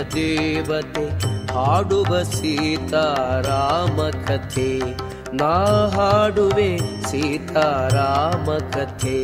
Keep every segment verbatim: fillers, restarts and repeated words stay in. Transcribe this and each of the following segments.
ದೇವತೆ ಹಾಡುವ ಸೀತಾರಾಮ ಕಥೆ. ನಾ ಹಾಡುವೆ ಸೀತಾರಾಮ ಕಥೆ.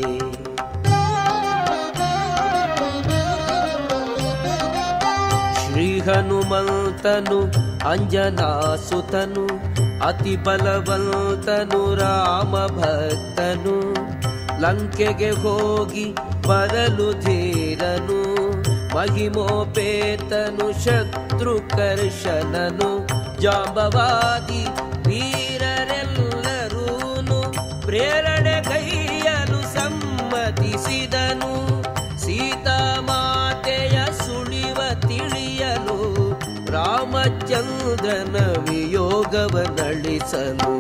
ಶ್ರೀ ಹನುಮಂತನು ಅಂಜನಾಸುತನು ಅತಿ ಬಲವಂತನು ರಾಮ ಭಕ್ತನು. ಲಂಕೆಗೆ ಹೋಗಿ ಬರಲು ಧೀರನು ಮಹಿಮೋಪೇತನು ಶತ್ರುಕರ್ಷಣನು. ಜಾಂಬವಾದಿ ವೀರರೆಲ್ಲರೂನು ಪ್ರೇರಣೆಗೈಯಲು ಸಮ್ಮತಿಸಿದನು. ಸೀತಾಮಾತೆಯ ಸುಳಿವ ತಿಳಿಯಲು ರಾಮಚಂದ್ರನ ವಿಯೋಗವನಳಿಸಲು.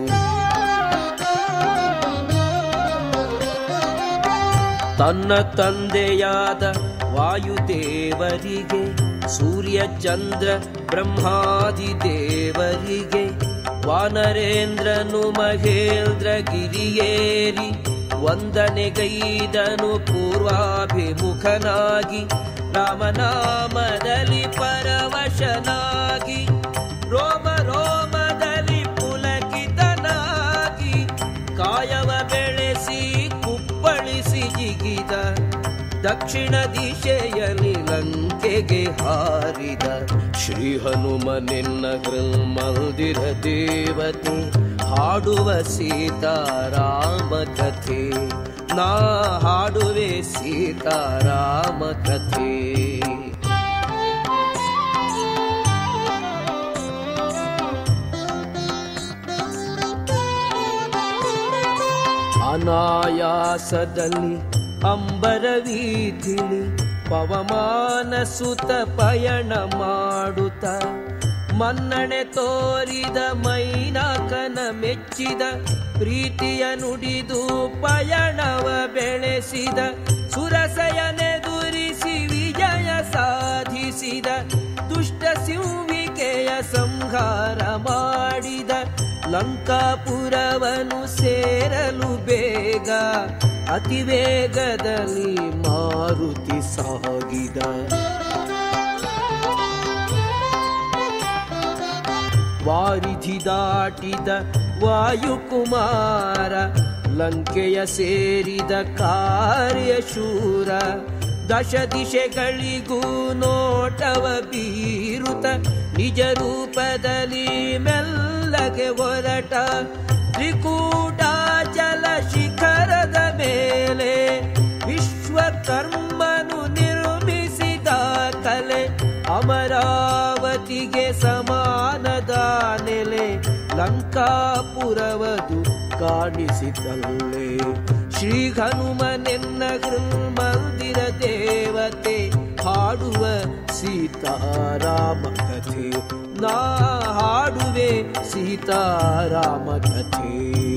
ತನ್ನ ತಂದೆಯಾದ ವಾಯುದೇವರಿಗೆ ಸೂರ್ಯ ಚಂದ್ರ ಬ್ರಹ್ಮಾದಿ ದೇವರಿಗೆ ವಾನರೇಂದ್ರನು ಮಹೇಂದ್ರ ಗಿರಿಯೇರಿ ವಂದನೆಗೈದನು ಪೂರ್ವಾಭಿಮುಖನಾಗಿ. ರಾಮನಾಮದಲ್ಲಿ ಪರವಶನಾಗಿ ರೋಮ ರೋಮದಲ್ಲಿ ಪುಲಕಿತನಾಗಿ ಕಾಯವ ಬೆಳೆಸಿ ಕುಪ್ಪಳಿಸಿ ಜಿಗಿದ. ದಕ್ಷಿಣ ದಿಶೆಯಲ್ಲಿ ಲಂಕೆಗೆ ಹಾರಿದ. ಶ್ರೀ ಹನುಮನೆನ್ನ ಮಂದಿರ ದೇವತೆ ಹಾಡುವ ಸೀತಾರಾಮ ಕಥೆ. ನಾ ಹಾಡುವೆ ಸೀತಾರಾಮ ಕಥೆ. ಅನಾಯಾಸದಲ್ಲಿ ಅಂಬರ ವೀಥಿಲಿ ಪವಮಾನ ಸುತ ಪಯಣ ಮಾಡುತ್ತ ಮನ್ನಣೆ ತೋರಿದ ಮೈನಾಕನ ಮೆಚ್ಚಿದ. ಪ್ರೀತಿಯ ನುಡಿದು ಪಯಣವ ಬೆಳೆಸಿದ. ಸುರಸಯನೆದುರಿಸಿ ವಿಜಯ ಸಾಧಿಸಿದ. ದುಷ್ಟ ಸಿಂಹಿಕೆಯ ಸಂಹಾರ ಮಾಡಿದ. ಲಂಕಾಪುರವನು ಸೇರಲು ಬೇಗ ಅತಿ ವೇಗದಲ್ಲಿ ಮಾರುತಿ ಸಾಗಿದ. ವಾರಿಧಿ ದಾಟಿದ ವಾಯುಕುಮಾರ ಲಂಕೆಯ ಸೇರಿದ ಕಾರ್ಯಶೂರ. ದಶ ದಿಶೆಗಳಿಗೂ ನೋಟವ ಬೀರುತ ನಿಜ ರೂಪದಲ್ಲಿ ಮೆಲ್ಲಗೆ ಹೊರಟ. ತ್ರಿಕೂಟಾಚಲ ಶಿಖರದ ಮೇಲೆ ವಿಶ್ವಕರ್ಮನು ನಿರ್ಮಿಸಿದ ಕಲೆ. ಅಮರಾವತಿಗೆ ಸಮಾನದ ನೆಲೆ ಲಂಕಾಪುರವದು ಕಾಣಿಸಿತಲ್ಲೇ. ಶ್ರೀ ಹನುಮನೆನ್ನ ಮಂದಿರ ದೇವತೆ ಹಾಡುವ ಸೀತಾರಾಮ ಕಥೆ. ನಾ ಹಾಡುವೆ ಸೀತಾರಾಮ ಕಥೆ.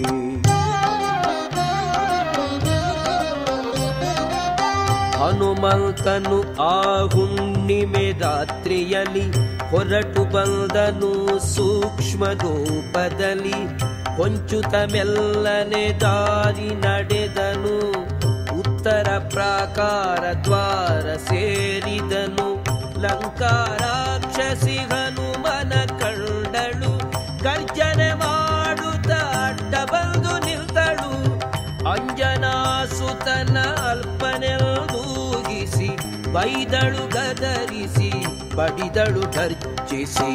ಹನುಮಂತನು ಆ ಹುಣ್ಣಿಮೆ ರಾತ್ರಿಯಲ್ಲಿ ಹೊರಟು ಬಂದನು ಸೂಕ್ಷ್ಮ ರೂಪದಲ್ಲಿ. ಹೊಂಚುತ ಮೆಲ್ಲನೆ ದಾರಿ ನಡೆದನು. ಉತ್ತರ ಪ್ರಾಕಾರ ದ್ವಾರ ಸೇರಿದನು. ಲಂಕಾ ರಾಕ್ಷಸಿ ಹನುಮನ ಕಂಡಳು. ಗರ್ಜನೆ ಮಾಡುತ್ತ ಅಡ್ಡ ಬಂದು ನಿಲ್ತಳು. ಅಂಜನಾಸುತನ ಅಲ್ಪನೆಲ್ದೂಗಿಸಿ ಬೈದಳು ಗದರಿಸಿ ಬಡಿದಳು ಗರ್ಜಿಸಿ.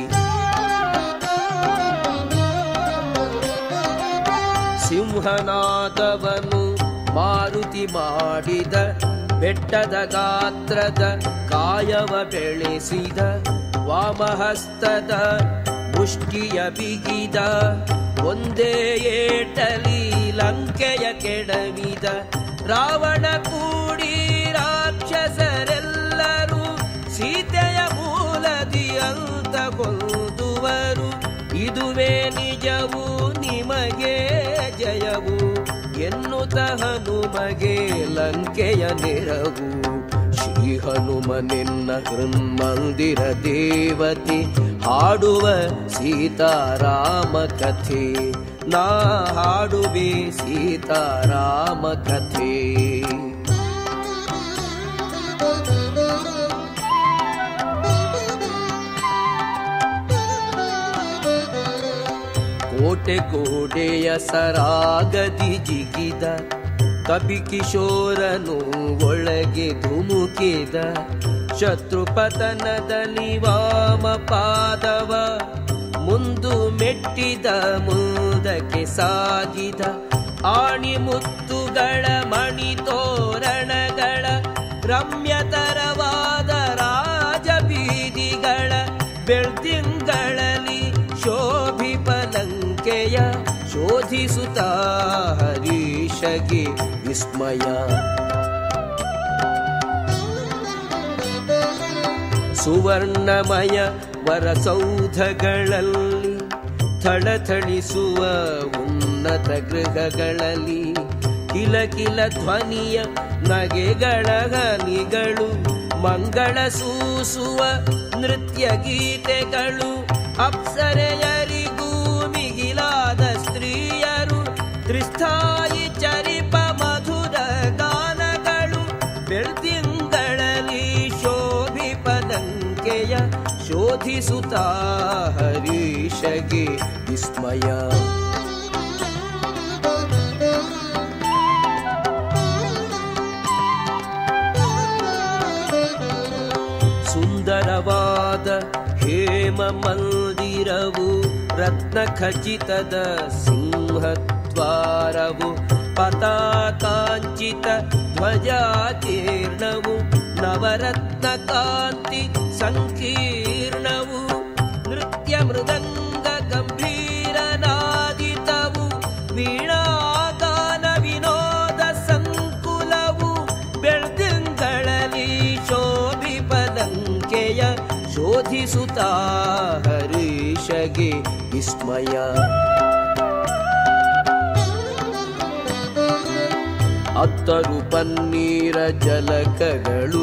ಸಿಂಹನಾದವನು ಮಾರುತಿ ಮಾಡಿದ. ಬೆಟ್ಟದ ಗಾತ್ರದ ಕಾಯವ ಬೆಳೆಸಿದ. ವಾಮಹಸ್ತದ ಮುಷ್ಟಿಯ ಬಿಗಿದ. ಒಂದೇ ಏಟಲಿ ಲಂಕೆಯ ಕೆಡವಿದ. ರಾವಣ ಕೂಡಿ ರಾಕ್ಷಸರೆಲ್ಲರೂ ಸೀತೆಯ ಮೂಲದಿ ಅಂತ ಕೊಂದುವರು. ಇದುವೇ ನಿಜವು ನಿಮಗೆ ಜಯವು ಎನ್ನುತ್ತ ಹನುಮಗೆ ಲಂಕೆಯ ನೆರವು. ಶ್ರೀ ಹನುಮನೆನ್ನ ಮಂದಿರ ದೇವತೆ ಹಾಡುವ ಸೀತಾರಾಮ ಕಥೆ. ನಾ ಹಾಡುವೆ ಸೀತಾರಾಮ ಕಥೆ. ಕೋಟೆ ಗೋಡೆಯ ಸರಾಗದಿ ಜಿಗಿದ ಕಪಿಕಿಶೋರನು ಒಳಗೆ ಧುಮುಕಿದ. ಶತ್ರುಪತನದಲ್ಲಿ ವಾಮ ಪಾದವ ಮುಂದು ಮೆಟ್ಟಿದ, ಮುಂದಕ್ಕೆ ಸಾಗಿದ. ಆಣಿ ಮುತ್ತುಗಳ ಮಣಿ ತೋರಣಗಳ ರಮ್ಯತರವಾದ ರಾಜಬೀದಿಗಳ ಬೆಳ್ತಿಂಗಳಲ್ಲಿ ಶೋಭಿಪ ಲಂಕೆಯ ಶೋಧಿಸುತ್ತ ಹರೀಶಗೆ ವಿಸ್ಮಯ. ಸುವರ್ಣಮಯ ವರಸೌಧಗಳಲ್ಲಿ ಥಳಥಳಿಸುವ ಉನ್ನತ ಗೃಹಗಳಲ್ಲಿ ಕಿಲ ಕಿಲ ಧ್ವನಿಯ ನಗೆಗಳ ಹನಿಗಳು, ಮಂಗಳ ಸೂಸುವ ನೃತ್ಯ ಗೀತೆಗಳು, ಅಪ್ಸರೆಯರಿಗೂ ಮಿಗಿಲಾದ ಸ್ತ್ರೀಯರು, ತ್ರಿಸ್ಥಾಯಿ ಚರಿಪ ಮಧುರ ಗಾನಗಳು, ಬೆಳ್ತಿಂಗಳಲ್ಲಿ ಶೋಭಿಪ ಲಂಕೆಯ ಶೋಧಿಸುತ್ತ ಹರೀಶಗೆ ವಿಸ್ಮಯ. ಸುಂದರವಾದ ಹೇಮ ಮಂದಿರವು, ರತ್ನ ಖಚಿತದ ಸಿಂಹದ್ವಾರವು, ಪತಾಕಾಂಚಿತ ಧ್ವಜಾಕೀರ್ಣವು, ನವರತ್ನ ಕಾಂತಿ ಸಂಕೀರ್ಣವು, ನೃತ್ಯ ಮೃದಂಗ ಗಂಭೀರ ನಾದಿತವು, ವೀಣಾಗಾನ ವಿನೋದ ಸಂಕುಲವು, ಬೆಳ್ತಿಂಗಳಲ್ಲಿ ಶೋಭಿಪ ಲಂಕೆಯ ಶೋಧಿಸುತ್ತ ಹರೀಶಗೆ ವಿಸ್ಮಯ. ಅತ್ತರು ಪನ್ನೀರ ಜಲಕಗಳು,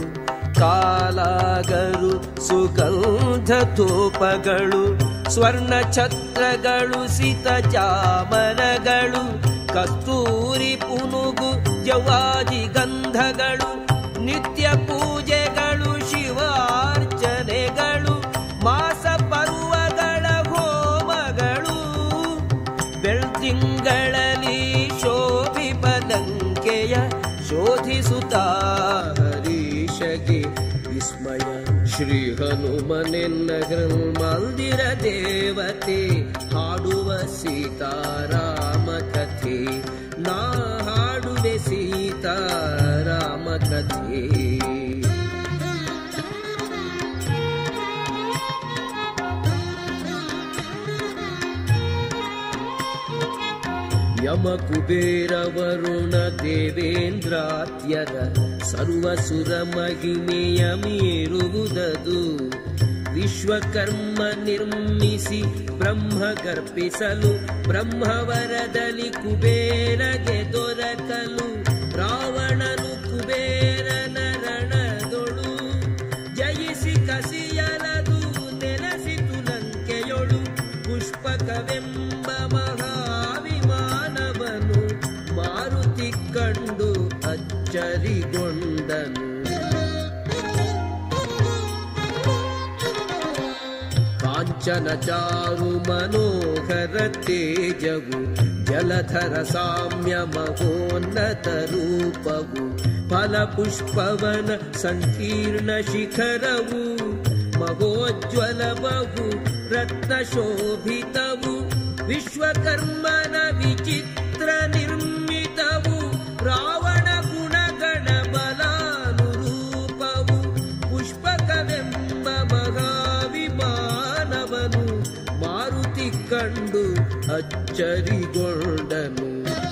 ಕಾಲಾಗರು ಸುಗಂಧ ತೋಪಗಳು, ಸ್ವರ್ಣ ಛತ್ರಗಳು ಸಿತ ಚಾಮರಗಳು, ಕಸ್ತೂರಿ ಪುನುಗು ಜವಾಜಿ ಗಂಧಗಳು, ನಿತ್ಯ ಪೂಜೆಗಳು ಶಿವಾರ್ಚನೆಗಳು, ಮಾಸ ಪರ್ವಗಳ ಹೋಮಗಳು, ಬೆಳ್ತಿಂಗಳಲ್ಲಿ ಶೋಭಿಪ ಲಂಕೆಯ ಶೋಧಿಸುತ್ತ ಹರೀಶಗೆ ವಿಸ್ಮಯ. ಶ್ರೀ ಹನುಮನೆನ್ನಗ್ರ ಮಂದಿರ ದೇವತೆ ಹಾಡುವ ಸೀತಾರಾಮ ಕಥೆ, ನಾ ಹಾಡುವೆ ಸೀತಾರಾಮ ಕಥೆ. ಯಮ ಕುಬೇರ ವರುಣ ದೇವೇಂದ್ರಾತ್ಯರ ಸರ್ವಸುರ ಮಹಿಮೆಯ ಮೀರುವುದದು, ವಿಶ್ವಕರ್ಮ ನಿರ್ಮಿಸಿ ಬ್ರಹ್ಮ ಗರ್ಪಿಸಲು, ಬ್ರಹ್ಮವರದಲ್ಲಿ ಕುಬೇರಗೆ ದೊರಕಲು, ರಾವಣನು ಕುಬೇರನ ರಣದೊಳು ಜಯಿಸಿ ಕಸಿಯಲದು ನೆಲೆಸಿತು ಲಂಕೆಯೊಳು, ಪುಷ್ಪಕವೆಂಬ ಮಹಾವಿಮಾನವನು ಮಾರುತಿ ಕಂಡು ಅಚ್ಚರಿಗೊಂಡನು. ಕಾಂಚನ ಚಾರು ಮನೋಹರ ತೇಜವು, ಜಲಧರ ಸಾಮ್ಯ ಮಹೋನ್ನತ ರೂಪವು, ಫಲಪುಷ್ಪವನ ಸಂಕೀರ್ಣ ಶಿಖರವು, ಮಹೋಜ್ವಲ ಬಹು ರತ್ನ ಶೋಭಿತವು, ವಿಶ್ವಕರ್ಮನ ವಿಚಿತ್ರ ನಿರ್ಮಿತವು, ರಾವಣ ಗುಣಗಣ ಬಲಾನುರೂಪವು, ಪುಷ್ಪಕವೆಂಬ ಮಹಾವಿಮಾನವನು ಮಾರುತಿ ಕಂಡು ಅಚ್ಚರಿಗೊಂಡನು.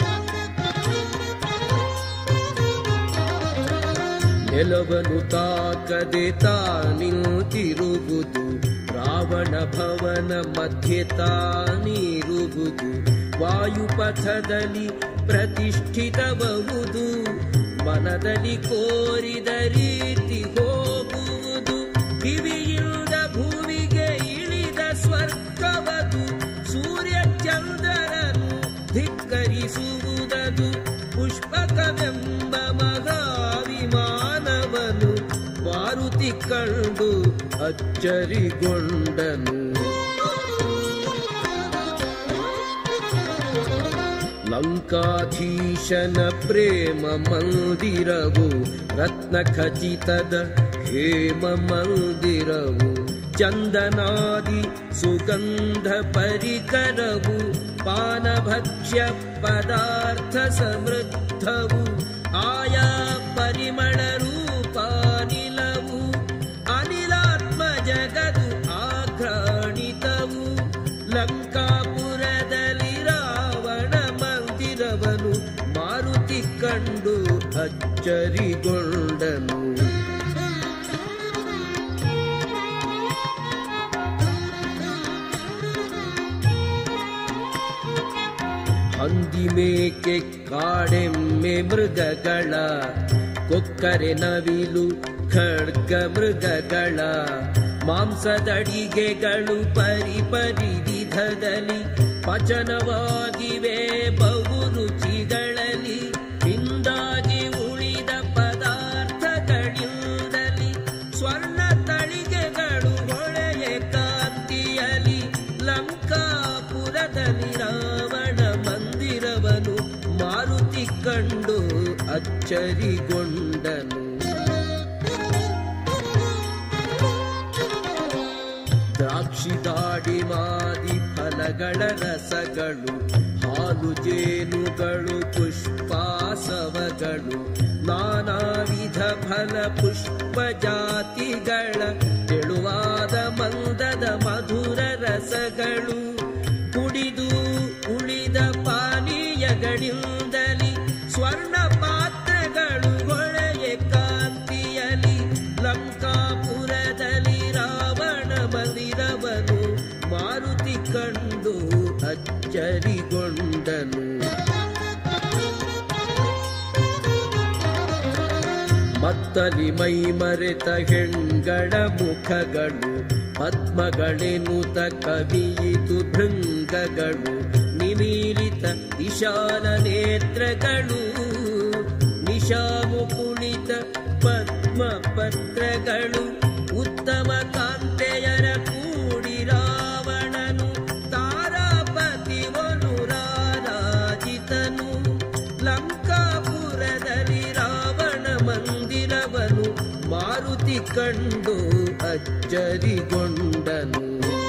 ನೆಲವನು ತಾಕದೆ ತಾನಿಂತಿರುವುದು, ರಾವಣ ಭವನ ಮಧ್ಯೆ ತಾನಿರುವುದು, ವಾಯುಪಥದಲ್ಲಿ ಪ್ರತಿಷ್ಠಿತಬಹುದು, ಮನದಲ್ಲಿ ಕೋರಿದ ರೀತಿ ಹೋಗುವುದು, ಕಿವಿಯಿಲ್ಲದ ಭೂಮಿಗೆ ಇಳಿದ ಸ್ವರ್ಗವದು, ಸೂರ್ಯ ಚಂದ್ರರನ್ನು ಧಿಕ್ಕರಿಸುವುದದು, ಪುಷ್ಪಕವೆಂಬ ಮಹಾವಿಮಾನವನು ಮಾರುತಿ ಕಂಡು ಅಚ್ಚರಿಗೊಂಡನು. ಲಂಕಾಧೀಶನ ಪ್ರೇಮ ಮಂದಿರವು ರತ್ನ ಖಚಿತದ ಹೇಮ ಮಂದಿರವು ಚಂದನಾದಿ ಸುಗಂಧ ಪರಿಕರವು ಪಾನಭಕ್ಷ್ಯ ಪದಾರ್ಥ ಸಮೃದ್ಧವು ಆಯಾ ಪರಿಮಳ ರೂಪಾನಿಲವು ಅನಿಲಾತ್ಮ ಜಗದು ಆಘ್ರಾಣಿತವು ಲಂಕಾಪುರದಲ್ಲಿ ರಾವಣ ಮಂದಿರವನು ಮಾರುತಿ ಕಂಡು ಅಚ್ಚರಿಗೊಂಡನು. ಹಂದಿಮೇಕೆ ಕಾಡೆಮ್ಮೆ ಮೃಗಗಳ ಕೊಕ್ಕರೆ ನವಿಲು ಖಡ್ಗ ಮೃಗಗಳ ಮಾಂಸದಡಿಗೆಗಳು ಪರಿಪರಿ ವಿಧದಲ್ಲಿ ಪಚನವಾಗಿವೆ ಬಹು ರುಚಿಗಳಲ್ಲಿ ಇಂದಾಗಿ ಉಳಿದ ಪದಾರ್ಥಗಳಿಂದಲಿ ಸ್ವರ್ಣ ತಳಿಗೆಗಳು ಹೊಳೆಯ ಕಾಂತಿಯಲಿ ಲಂಕಾಪುರದಲ್ಲಿ ರಾವಣ ಮಂದಿರವನು ಮಾರುತಿ ಕಂಡು ಅಚ್ಚರಿಗೊಂಡನು. ದ್ರಾಕ್ಷಿ ದಾಡಿಮಾದಿ ಫಲಗಳ ರಸಗಳು ಹಾಲು ಜೇನುಗಳು ಪುಷ್ಪಾಸವಗಳು ನಾನಾ ವಿಧ ಫಲ ಪುಷ್ಪ ಜಾತಿಗಳ ತೆಳುವಾದ ಮಂದದ ಮಧುರ ರಸಗಳು ಕುಡಿದು ಉಳಿದ ಪಾನೀಯಗಳಿಂದಲಿ ಸ್ವರ್ಣ ಪಾತ್ರಗಳು ಹೊಳೆಯ ಕಾಂತಿಯಲಿ ಲಂಕಾಪುರದಲ್ಲಿ ರಾವಣ ಮಂದಿರವನು ಮಾರುತಿ ಕಂಡು ಅಚ್ಚರಿಗೊಂಡನು. ಮತ್ತಲಿ ಮೈ ಮರೆತ ಹೆಣ್ಗಳ ಮುಖಗಳು ಪದ್ಮಗಳೆನುತ ಕವಿಯಿತು ಭೃಂಗಗಳು ನಿಮೀಲಿತ ವಿಶಾಲ ನೇತ್ರಗಳು ನಿಶಾಮುಕುಳಿತ ಪದ್ಮ ಪತ್ರಗಳು ಉತ್ತಮ ಕಾಂತೆಯರ ಕೂಡಿ ರಾವಣನು ತಾರಾಪತಿವನು ರಾರಾಜಿತನು ಲಂಕಾಪುರದಲ್ಲಿ ರಾವಣ ಮಂದಿರವನು ಮಾರುತಿ ಕಂಡು ಅಚ್ಚರಿಗೊಂಡನು.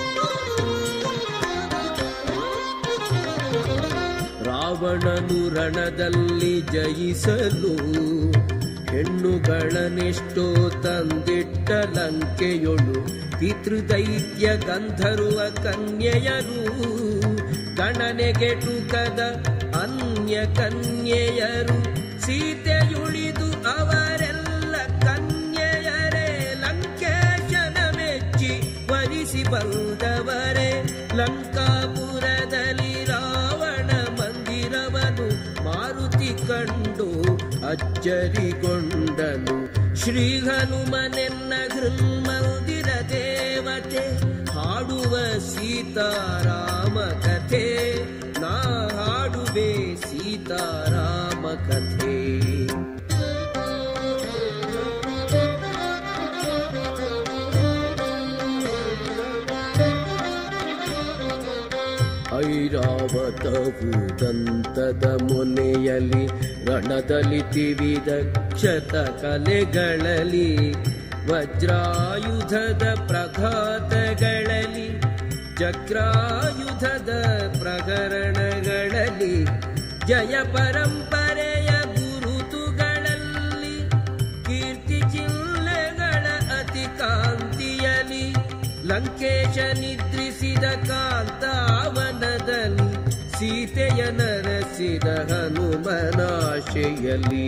ರಾವಣನು ರಣದಲ್ಲಿ ಜಯಿಸಲು ಹೆಣ್ಣುಗಳನ್ನೆಷ್ಟೋ ತಂದಿಟ್ಟ ಲಂಕೆಯೊಳು ಪಿತೃದೈತ್ಯ ಗಂಧರ್ವ ಕನ್ಯೆಯರು ಗಣನೆಗೆಟುಕದ ಅನ್ಯ ಕನ್ಯೆಯರು ಸೀತೆಯುಳಿದು ಅವರೆಲ್ಲ ಕನ್ಯೆಯರೇ ಲಂಕೇಶನ ಮೆಚ್ಚಿ ವರಿಸಿ ಬಂದವರೇ ಲಂಕಾಪುರದಲ್ಲಿ ರಾವಣ ಮಂದಿರವನು ಮಾರುತಿ ಕಂಡು ಅಚ್ಚರಿಗೊಂಡನು. ಶ್ರೀ ಹನುಮನೆನ್ನ ಹೃನ್ಮಂದಿರ ದೇವತೆ ಹಾಡುವ ಸೀತಾರಾಮ ಕಥೆ ನಾ ಹಾಡುವೆ ಸೀತಾರಾಮ ಕಥೆ. ಐರಾವತವು ದಂತದ ಮೊನೆಯಲಿ ರಣದಲ್ಲಿ ತಿವಿದ ಕ್ಷತ ಕಲೆಗಳಲ್ಲಿ ವಜ್ರಾಯುಧದ ಪ್ರಘಾತಗಳಲ್ಲಿ ಚಕ್ರಾಯುಧದ ಪ್ರಕರಣಗಳಲ್ಲಿ ಜಯ ಪರಂಪರೆಯ ಗುರುತುಗಳಲ್ಲಿ ಕೀರ್ತಿ ಚಿಹ್ನೆಗಳ ಅತಿ ಕಾಂತಿಯಲಿ ಲಂಕೇಶ ನಿದ್ರಿಸಿದ ಕಾಂತಾವನದಲ್ಲಿ ಸೀತೆಯ ನರಸಿದ ಹನುಮನಾಶೆಯಲ್ಲಿ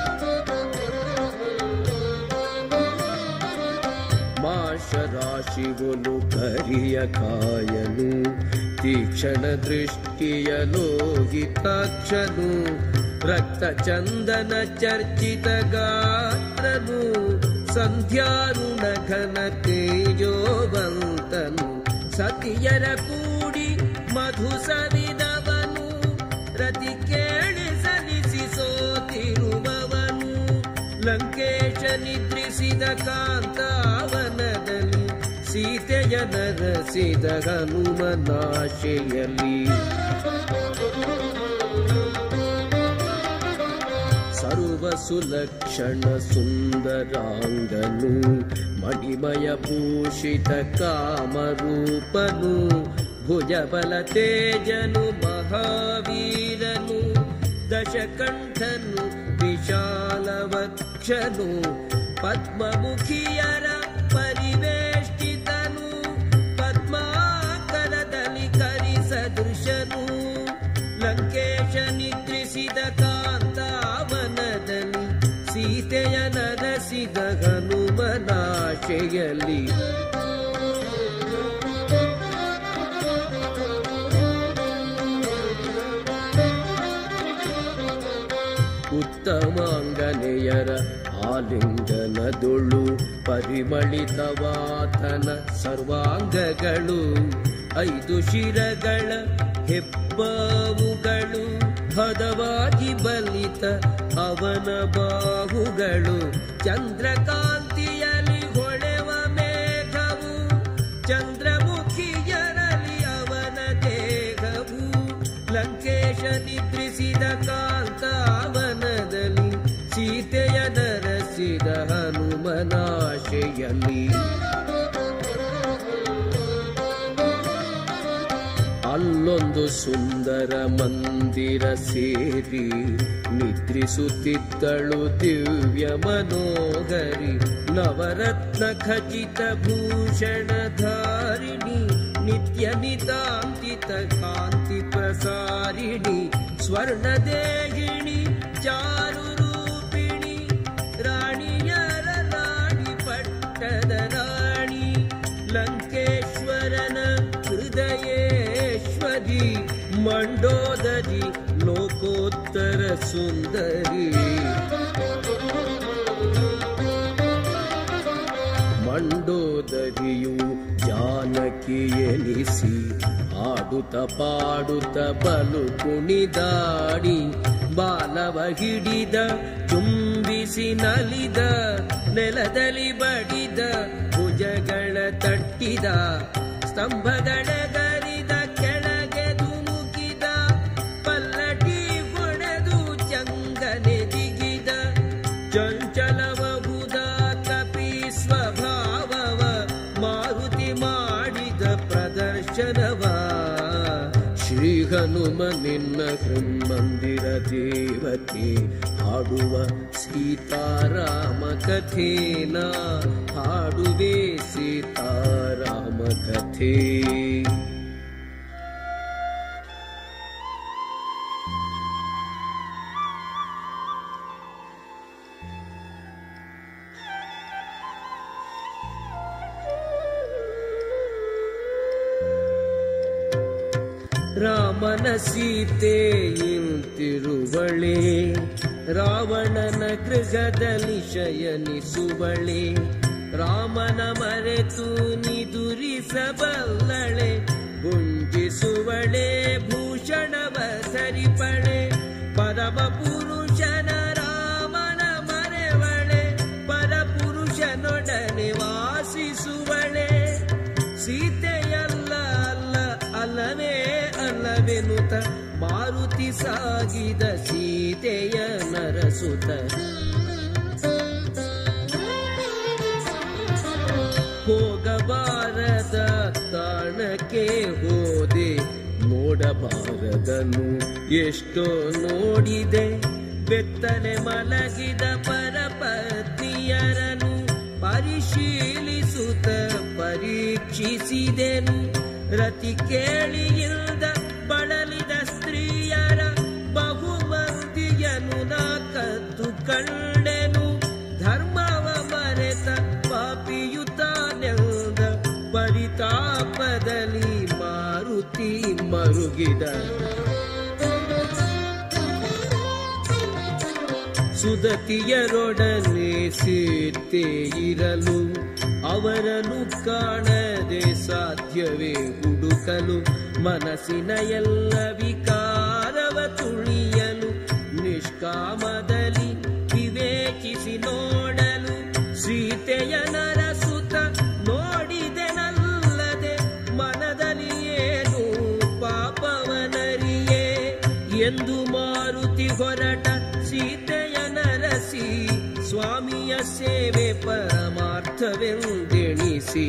ಮಾಶರಾಶಿವನು ಕರಿಯ ಕಾಯನು ತೀಕ್ಷಣ ದೃಷ್ಟಿಯ ಲೋಹಿತಾಕ್ಷನು ರಕ್ತ ಚಂದನ ಚರ್ಚಿತ ಗಾತ್ರನು ಸಂಧ್ಯಾರುಣ ಘನ ತೇಜೋವಂತನು ಸತಿಯರ ಕೂಡಿ ಮಧು ಸವಿದವನು ರತಿ ಕೇಳಿ ಸಲಿಸಿ ಸೋತಿರುವವನು ಲಂಕೇಶ ನಿದ್ರಿಸಿದ ಕಾಂತಾವನದಲ್ಲಿ ಸೀತೆಯ ನರಸಿದ ಹನುಮನಾಶೆಯಲ್ಲಿ ಸರ್ವಸುಲಕ್ಷಣ ಸುಂದರಾಂಗನು ಮಣಿಮಯ ಭೂಷಿತ ಕಾಮರೂಪನು ಭುಜಬಲ ತೇಜನು ಮಹಾವೀರನು ದಶಕಂಠನು ವಿಶಾಲವಕ್ಷನು ಪದ್ಮಮುಖಿಯರ ಪರಿವೇಷ್ಟಿತನು ಪದ್ಮಾಕರದಲ್ಲಿ ಕರಿಸದೃಶನು ಲಂಕೇಶ ನಿದ್ರಿಸಿದ ಕಾಂತಾವನದಲ್ಲಿ ಸೀತೆಯ ನರಸಿದ ಹನುಮನಾಶೆಯಲ್ಲಿ ಉತ್ತಮಾಂಗನೆಯರ ಆಲಿಂಗನದೊಳು ಪರಿಮಳಿತವಾತನ ಸರ್ವಾಂಗಗಳು ಐದು ಶಿರಗಳ ಹೆಬ್ಬಾವುಗಳು ಹದವಾಗಿ ಬಲಿತ ಅವನ ಬಾಹುಗಳು ಚಂದ್ರಕಾಂತಿಯಲ್ಲಿ ಹೊಳೆವ ಮೇಘವು ಚಂದ್ರಮುಖಿಯರಲ್ಲಿ ಅವನ ದೇಹವು ಲಂಕೇಶ ನಿದ್ರಿಸಿದ ಕಾಂತಾವನದಲ್ಲಿ ಸೀತೆಯ ನರಸಿದ ಹನುಮನಾಶೆಯಲ್ಲಿ ಅಲ್ಲೊಂದು ಸುಂದರ ಮಂದಿರ ಸೇರಿ ನಿದ್ರಿಸುತ್ತಿದ್ದಳು ದಿವ್ಯ ಮನೋಹರಿ ನವರತ್ನ ಖಚಿತ ಭೂಷಣಧಾರಿಣಿ ನಿತ್ಯ ನಿತಾಂತಿತ ಕಾಂತಿ ಪ್ರಸಾರಿಣಿ ಸ್ವರ್ಣದೇಹಿಣಿ ಚಾರು ರೂಪಿಣಿ ರಾಣಿಯರ ರಾಣಿ ಪಟ್ಟದ ರಾಣಿ ಲಂಕೇಶ್ವರನ ಹೃದಯೇಶ್ವರಿ ಮಂಡೋದರಿ ಲೋಕೋತ್ತರ ಸುಂದರಿ ಮಂಡೋದರಿಯು ಜಾನಕಿ ಎನಿಸಿ ಆಡುತ್ತ ಪಾಡುತ್ತ ಬಲು ಕುಣಿದಾಡಿ ಬಾಲವ ಹಿಡಿದ ಚುಂಬಿಸಿ ನಲಿದ ನೆಲದಲ್ಲಿ ಬಡಿದ ಭುಜಗಳ ತಟ್ಟಿದ ಸ್ತಂಭಗಳೆಗರಿದ ಕೆಳಗೆ ಧುಮುಕಿದ ಪಲ್ಲಟಿ ಹೊಡೆದು ಚಂಗನೆ ದಿಗಿದ ಚಂಚಲಬಹುದ ಕಪಿ ಸ್ವಭಾವವ ಮಾರುತಿ ಮಾಡಿದ ಪ್ರದರ್ಶನವ ಶ್ರೀ ಹನುಮ ನಿನ್ನ ಹೃನ್ಮಂದಿರ ದೇವತೆ ಹಾಡುವ ಸೀತಾರಾಮ ಕಥೇನ ಹಾಡುವೆ ಸೀತಾರಾಮ ಕಥೆ ರಾಮನ ಸೀತೆ ಇಂತಿರುವಳೆ ರಾವಣನ ಗೃಹದಲ್ಲಿ ಶಯನಿಸುವಳೆ ರಾಮನ ಮರೆತು ನಿದುರಿಸಬಲ್ಲಳೆ ಗುಂಜಿಸುವಳೆ ಭೂಷಣವ ಸರಿಪಳೆ ಪರಮ ಪುರುಷನ ರಾಮನ ಮರೆವಳೆ ಪರಪುರುಷನೊಡನೆ ವಾಸಿಸುವಳೆ ಸೀತೆಯಲ್ಲ ಅಲ್ಲ ಅಲ್ಲವೇ ಅಲ್ಲವೆನುತ ಮಾರುತಿ ಸಾಗಿದ ಸೀತೆಯ ನರಸುತ ಹೋಗಬಾರದ ತಾಣಕ್ಕೆ ಹೋದೆ ನೋಡಬಾರದನು ಎಷ್ಟೋ ನೋಡಿದೆ ಬೆತ್ತಲೆ ಮಲಗಿದ ಪರಪತ್ನಿಯರನು ಪರಿಶೀಲಿಸುತ್ತ ಪರೀಕ್ಷಿಸಿದೆನು ರತಿ ಕೇಳಿಯಿಲ್ಲದ ಬಳಲಿದ ಸ್ತ್ರೀಯರ ಬಹುಮಂದಿಯನು ನಾ ಕದ್ದು ಕಂಡೆನು ಧರ್ಮವ ಮರೆತ ಪಾಪಿಯುತಾನೆಂದ ಪರಿತಾಪದಲ್ಲಿ ಮಾರುತಿ ಮರುಗಿದ ಸುದತಿಯರೊಡನೆ ಸೀತೆ ಇರಲು ಅವರನ್ನು ಕಾಣದೆ ಸಾಧ್ಯವೇ ಹುಡುಕಲು ಮನಸ್ಸಿನ ಎಲ್ಲ ವಿಕಾರವ ತುಳಿಯಲು ನಿಷ್ಕಾಮದಲ್ಲಿ ವಿವೇಚಿಸಿ ನೋಡಲು ಸೀತೆಯ ನರಸುತ ನೋಡಿದೆನಲ್ಲದೆ ಮನದಲ್ಲಿ ಏನು ಪಾಪವನರಿಯೇ ಎಂದು ಮಾರುತಿ ಹೊರಟ ಸೀತೆಯ ನರಸ ಬಳಸಿ ಸ್ವಾಮಿಯ ಸೇವೆ ಪರಮಾರ್ಥವೆಂದೆಣಿಸಿ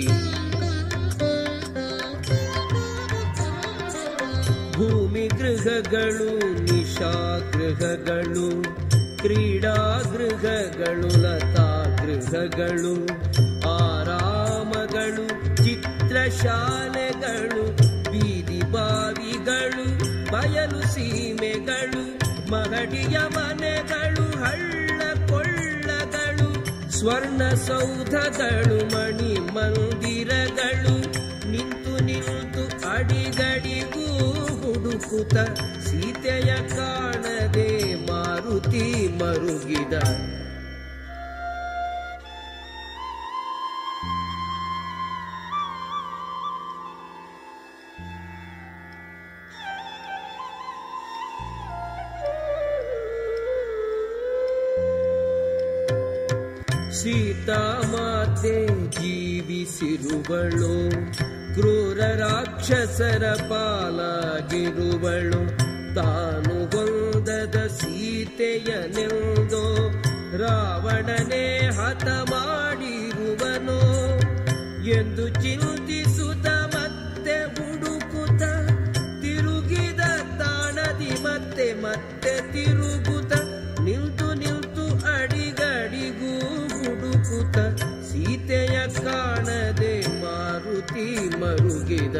ಭೂಮಿ ಗೃಹಗಳು ನಿಶಾಗೃಹಗಳು ಕ್ರೀಡಾಗೃಹಗಳು ಲತಾಗೃಹಗಳು ಆರಾಮಗಳು ಚಿತ್ರಶಾಲೆಗಳು ಬೀದಿ ಬಾವಿಗಳು ಬಯಲು ಸೀಮೆಗಳು ಮಹಡಿಯ ಮನೆಗಳು ಹಳ್ಳ ಕೊಳ್ಳಗಳು ಸ್ವರ್ಣ ಸೌಧಗಳು ಮಣಿ ಮಂದಿರಗಳು ನಿಂತು ನಿಂತು ಅಡಿಗಡಿಗೂ ಹುಡುಕುತ್ತ ಸೀತೆಯ ಕಾಣದೆ ಮಾರುತಿ ಮರುಗಿದ ಸೀತಾಮಾತೆ ಜೀವಿಸಿರುವಳು ಕ್ರೂರ ರಾಕ್ಷಸರ ಪಾಲಾಗಿರುವಳು ತಾನು ಹೊಂದದ ಸೀತೆಯನೆಂದೋ ರಾವಣನೇ ಹತ ಮಾಡಿರುವನೋ ಎಂದು ಚಿಂತಿಸುತ್ತ ಮತ್ತೆ ಹುಡುಕುತ್ತ ತಿರುಗಿದ ತಾಣದಿ ಮತ್ತೆ ಮತ್ತೆ ತಿರುಗುತ್ತ ನಿಂತು ನಿಂತು ಅಡಿಗಡಿಗೂ ಹುಡುಕುತ್ತ ಸೀತೆಯ ಕಾಣದೆ ಮಾರುತಿ ಮರುಗಿದ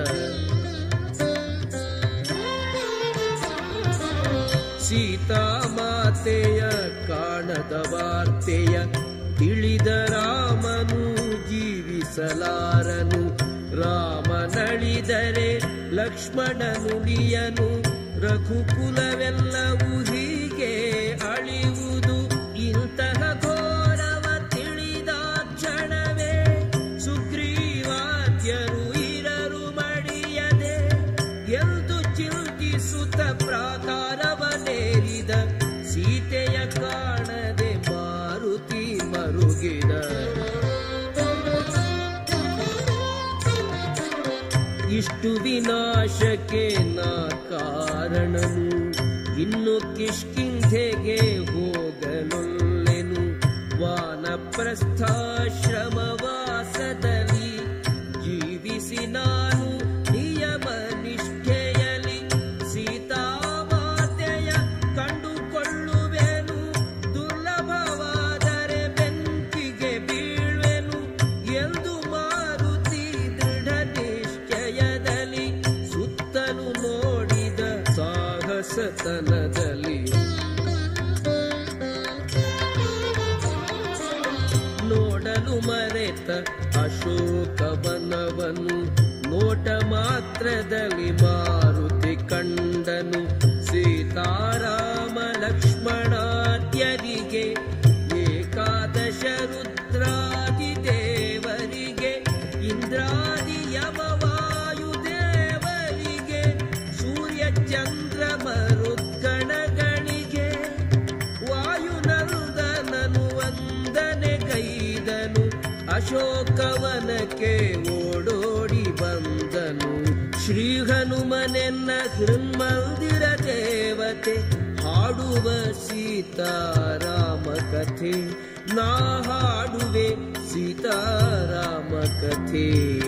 ಸೀತಾಮಾತೆಯ ಕಾಣದ ವಾರ್ತೆಯ ತಿಳಿದ ರಾಮನು ಜೀವಿಸಲಾರನು ರಾಮನಳಿದರೆ ಲಕ್ಷ್ಮಣನುಳಿಯನು ರಘುಕುಲವೆಲ್ಲವೂ ಹೀಗೆ ಅಳಿಯುವುದು ಇಂತಹ ಘೋರವ ತಿಳಿದ ಕ್ಷಣವೇ ಸುಗ್ರೀವಾದ್ಯರು ಇರರು ಮಡಿಯದೆ ಎಂದು ಚಿಂತಿಸುತ್ತ ಪ್ರಾಕಾರವನೇರಿದ ಸೀತೆಯ ಕಾಣದೆ ಮಾರುತಿ ಮರುಗಿದ ಇಷ್ಟು ವಿನಾಶಕ್ಕೆ ನಾ ಕಾರಣನು ಇನ್ನು ಕಿಷ್ಕಿಂಧೆಗೆ ಹೋಗಲೊಲ್ಲೆನು ವಾನಪ್ರಸ್ಥಾಶ್ರಮವಾಸದಲ್ಲಿ ಜೀವಿಸಿ ನಾನು ನಿಯಮ ನಿಷ್ಠೆಯಲಿ ಸೀತಾಮಾತೆಯ ಕಂಡುಕೊಳ್ಳುವೆನು ದುರ್ಲಭವಾದರೆ ಬೆಂಕಿಗೆ ಬೀಳ್ವೆನು ಎಂದು ಮಾರುತಿ ದೃಢ ನಿಶ್ಚಯದಲ್ಲಿ ಸುತ್ತಲೂ ನೋಡಿದ ಸಾಹಸತನದಲ್ಲಿ ನೋಡಲು ಮರೆತ ಅಶೋಕವನವನು ನೋಟ ಮಾತ್ರದಲ್ಲಿ ಮಾರುತಿ ಕಂಡನು ಸೀತಾರಾಮ ಲಕ್ಷ್ಮಣಾದ್ಯರಿಗೆ ಏಕಾದಶ ರುದ್ರಾದಿ ದೇವರಿಗೆ ಇಂದ್ರಾದಿ ಯಮವಾಯುದೇವರಿಗೆ ಸೂರ್ಯ ಚಂದ್ರ ಮರುದ್ಗಣಗಳಿಗೆ ವಾಯುನಂದನನು ವಂದನೆ ಗೈದನು ಅಶೋಕವನಕ್ಕೆ ಓಡೋಡಿ ಬಂದನು ಶ್ರೀ ಹನುಮನೆನ್ನ ಹೃನ್ಮಂದಿರ ದೇವತೆ ಹಾಡುವ ಸೀತಾರಾಮ ಕಥೆ ನಾ ಹಾಡುವೆ ಸೀತಾರಾಮ ಕಥೆ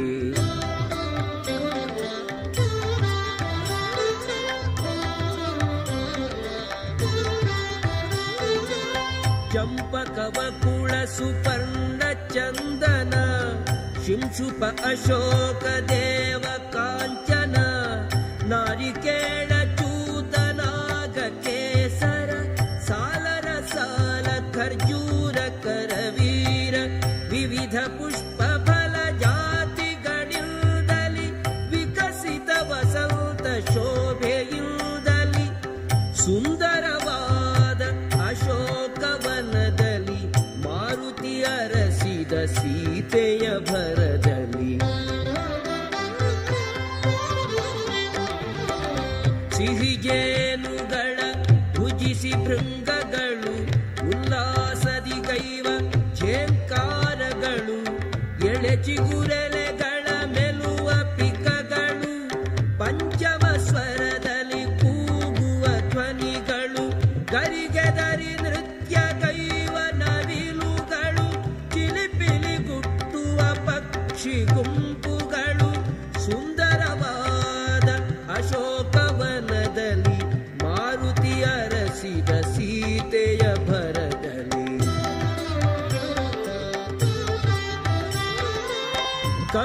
ಚಂಪಕವಕುಳ ಸುಪರ್ಣ ಚಂದನ ಶಿಂಶುಪ ಅಶೋಕ ದೇವ ಕಾಂಚನ ನಾರಿಕೇಳ ಚೂತನಾಗ ಕೇಸರ ಸಾಲರ ಸಾಲ ಖರ್ಜೂರ ಕರವೀರ ವಿವಿಧ ಪುಷ್ಪ ಫಲ ಜಾತಿಗಳಿಂದಲಿ ವಿಕಸಿತ ವಸಂತ ಶೋಭೆಯಿಂದಲಿ ಸುಂದರವಾದ ಅಶೋಕವನದಲ್ಲಿ ಮಾರುತಿ ಅರಸಿದ ಸೀತೆಯ ಭರದಲ್ಲಿ ಸಿಹಿಜೇನುಗಳ ಭುಜಿಸಿ ಭೃಂಗಗಳು ಉಲ್ಲಾಸದಿ ಗೈವ ಝೇಂಕಾರಗಳು ಎಳೆ ಚಿಗುರೆಲೆಗಳ ಮೆಲುವ ಪಿಕಗಳು ಪಂಚಮ ಸ್ವರದಲ್ಲಿ ಕೂಗುವ ಧ್ವನಿಗಳು ಗರಿಗೆದರಿ ನೃತ್ಯ ಗೈವ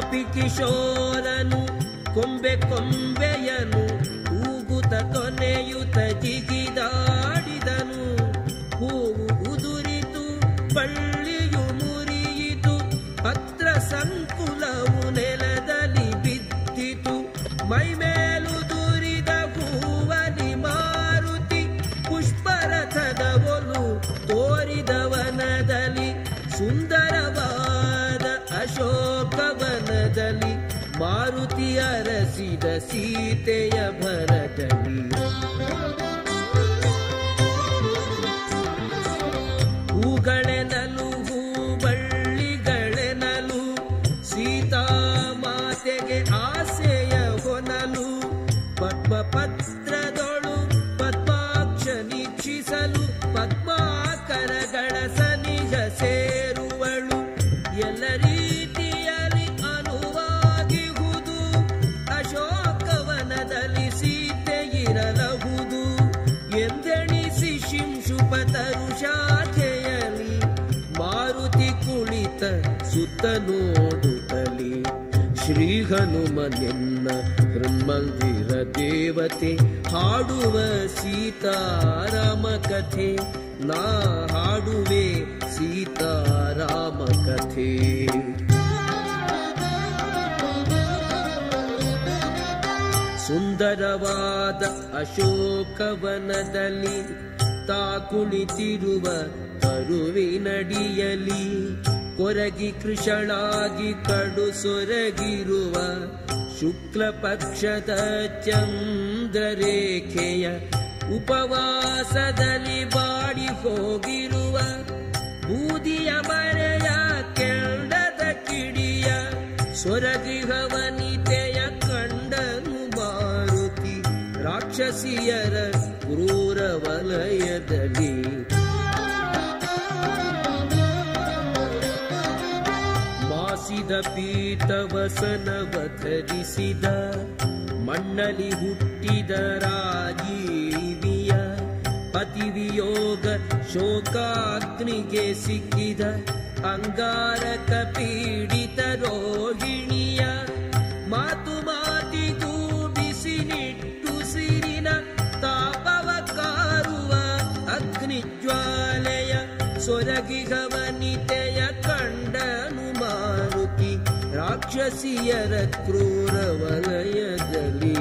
ಗೋಪಿ ಕಿಶೋರನು ಕೊಂಬೆ ಕೊಂಬೆಯನು ಊಗುತ ಕೊನೆಯುತ ಜಿಗಿದಾಡಿದನು. ಹೂವು ಉದುರಿತು ಬಳ್ಳಿಯು ಮುರಿಯಿತು, ಪತ್ರ ಸಂಕುಲವು ನೆಲದಲ್ಲಿ ಬಿದ್ದಿತು. ಮೈಮೇಲು ದುರಿದ ಹೂವಲಿ ಮಾರುತಿ ಪುಷ್ಪರಥದ ಒಲು ತೋರಿದವನದಲ್ಲಿ, ಸುಂದರವಾದ ಅಶೋಕವನದಲ್ಲಿ ಮಾರುತಿ ಅರಸಿದ ಸೀತೆಯ ಭರದಲ್ಲಿ. ಹೂಗಳೆನಲು ಹೂಬಳ್ಳಿಗಳೆನಲು ಸೀತಾಮಾತೆಗೆ ಆಸೆಯ ಹೊನಲು. ಪದ್ಮಪತ್ರದೊಳು ಪದ್ಮಾಕ್ಷ ನಿರೀಕ್ಷಿಸಲು ಪದ್ಮಾಕರಗಳ ಸನಿಹ ಸೇರುವಳು. ಎಲ್ಲ ರೀತಿಯಲ್ಲಿ ಅನುವಾಗಿಹುದು ಅಶೋಕವನದಲ್ಲಿ ಸೀತೆ ಇರಲಹುದು ಎಂದೆಣಿಸಿ ಶಿಂಶುಪತರು ಶಾಖೆಯಲಿ ಮಾರುತಿ ಕುಳಿತ ಸುತ್ತ ನೋಡುತ್ತಲಿ. ಶ್ರೀ ಹನುಮನೆನ್ನ ಹೃನ್ಮಂದಿರ ದೇವತೆ ಹಾಡುವ ಸೀತಾರಾಮ ಕಥೆ. ನಾ ಹಾಡುವೆ ಸೀತಾರಾಮ ಕಥೆ. ಸುಂದರವಾದ ಅಶೋಕವನದಲ್ಲಿ ತಾ ಕುಳಿತಿರುವ ಕರುವಿನಡಿಯಲಿ ಕೊರಗಿ ಕೃಷಳಾಗಿ ಕಡು ಸೊರಗಿರುವ ಶುಕ್ಲ ಪಕ್ಷದ ಚಂದ್ರರೇಖೆಯ ಉಪವಾಸದಲ್ಲಿ ಬಾಡಿ ಹೋಗಿರುವ ಬೂದಿಯ ಮರೆಯ ಕೆಂಡದ ಕಿಡಿಯ ಸೊರಗಿಹ ವನಿತೆಯ ಕಂಡನು ಮಾರುತಿ ರಾಕ್ಷಸಿಯರ ಕ್ರೂರ ವಲಯದಲ್ಲಿ. ಮಾಸಿದ ಪೀತವಸನವ ಧರಿಸಿದ ಮಣ್ಣಲಿ ಹುಟ್ಟಿದ ರಾಜೀವಿಯ ಪತಿವಿಯೋಗ ಶೋಕಾಗ್ನಿಗೆ ಸಿಕ್ಕಿದ ಅಂಗಾರಕ ಪೀಡಿತ ರೋಹಿಣಿಯ ಮಾತು ಮಾತಿಗೂ ಬಿಸಿ ನಿಟ್ಟುಸಿರಿನ ತಾಪವ ಕಾರುವ ಅಗ್ನಿಜ್ವಾಲೆಯ ಸೊರಗಿಗ ವನಿತೆಯ ಕಂಡನು ಮಾರುತಿ ರಾಕ್ಷಸಿಯರ ಕ್ರೂರ ವಲಯದಲ್ಲಿ.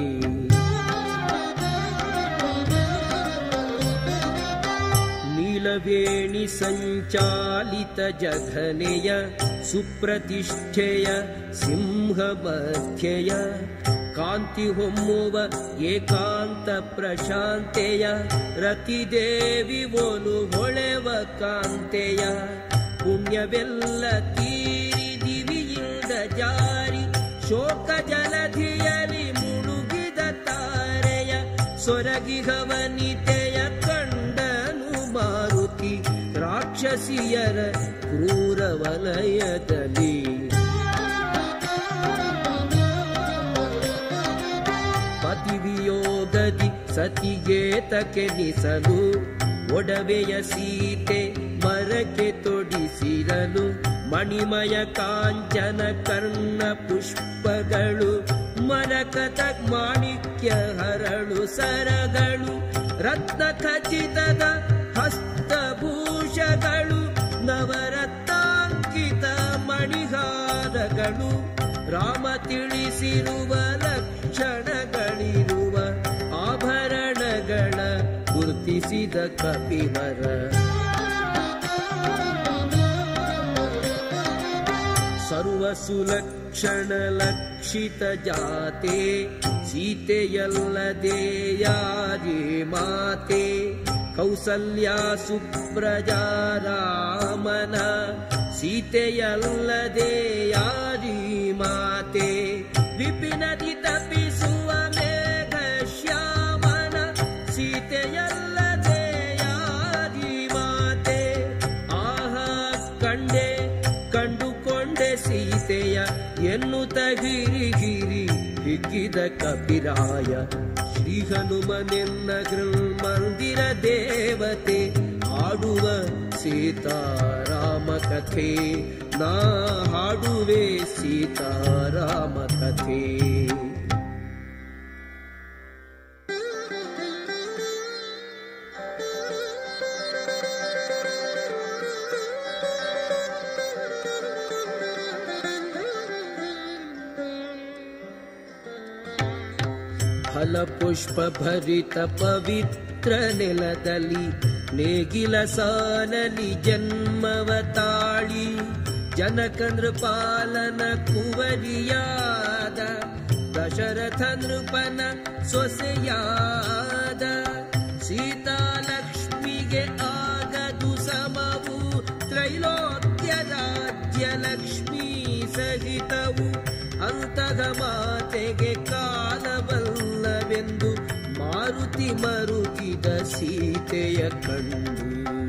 ನೀಲವೇಣಿ ಸಂಚಾಲಿತ ಜಘನೆಯ ಸುಪ್ರತಿಷ್ಠೆಯ ಸಿಂಹ ಮಧ್ಯೆಯ ಕಾಂತಿ ಹೊಮ್ಮುವ ಏಕಾಂತ ಪ್ರಶಾಂತೆಯ ರತಿದೇವಿ ಒಲು ಹೊಳೆವ ಕಾಂತೆಯ ಪುಣ್ಯವೆಲ್ಲ ತೀರಿ ದಿವಿಯಿಂದ ಜಾರಿ ಶೋಕ ಜಲಧಿಯಲಿ ಮುಳುಗಿದ ತಾರೆಯ ಸೊರಗಿಹ ವನಿತೆಯ ಕಂಡನು ಮಾರುತಿ ರಾಕ್ಷಸಿಯರ ಕ್ರೂರ ವಲಯದಲ್ಲಿ. ಪತಿವಿಯೋಗದಿ ಸತಿಗೆ ತಕೆನಿಸಲು ಒಡವೆಯ ಸೀತೆ ಮರಕ್ಕೆ ತೊಡಿಸಿರಲು ಮಣಿಮಯ ಕಾಂಚನ ಕರ್ಣ ಪುಷ್ಪಗಳು ಮರಕತ ಮಾಣಿಕ್ಯ ಹರಳು ಸರಗಳು ರತ್ನ ಖಚಿತದ ಹಸ್ತಭೂಷಗಳು ನವರತ್ನಾಂಕಿತ ಮಣಿಹಾರಗಳು ರಾಮ ತಿಳಿಸಿರುವ ಲಕ್ಷಣಗಳಿರುವ ಆಭರಣಗಳ ಗುರುತಿಸಿದ ಕಪಿವರ ಸರ್ವ ಸುಲಕ್ಷಣ ಲಕ್ಷಿತ ಜಾತೆ ಸೀತೆಯಲ್ಲದೆ ಯಾರೇ ಮಾತೆ ಕೌಸಲ್ಯ ಸುಪ್ರಜಾ ರಾಮನ ಸೀತೆಯಲ್ಲದೆ ಯಾರೀ ಮಾತೆ ವಿಪಿನದಿ ತಪಿಸುವ ಮೇಘ ಶ್ಯಾಮನ ಸೀತೆಯಲ್ಲದೆ ಯಾರೀ ಮಾತೆ ಆಹಾ ಕಂಡೆ ಕಂಡುಕೊಂಡೆ ಸೀತೆಯ ಎನ್ನುತ್ತ ಗಿರಿ ಗಿರಿ ಹಿಗ್ಗಿದ ಕಪಿರಾಯ ಶ್ರೀ ಹನುಮನೆನ್ನ ಮಂದಿರ ದೇವತೆ ಹಾಡುವ ಸೀತಾರಾಮ ಕಥೆ, ನಾ ಹಾಡುವೆ ಸೀತಾರಾಮ ಕಥೆ. ಫಲಪುಷ್ಪ ಭರಿತ ಪವಿತ್ರ ನೆಲದಲ್ಲಿ ನೇಗಿಲ ಸಾಲಲಿ ಜನ್ಮವ ತಾಳಿ ಜನಕ ನೃಪಾಲನ ಕುವರಿಯಾದ ದಶರಥ ನೃಪನ ಸೊಸೆಯಾದ ಸೀತಾಲಕ್ಷ್ಮಿಗೆ ಆಗದು ಸಮವು ತ್ರೈಲೋಕ್ಯ ರಾಜ್ಯ ಲಕ್ಷ್ಮೀ ಸಹಿತವು ಅಂತಗ ಮಾತೆಗೆ ಕಾಲವಲ್ಲವೆಂದು ಮಾರುತಿ ಮರುಗಿದ ಸೀತೆಯ ಕಂಡು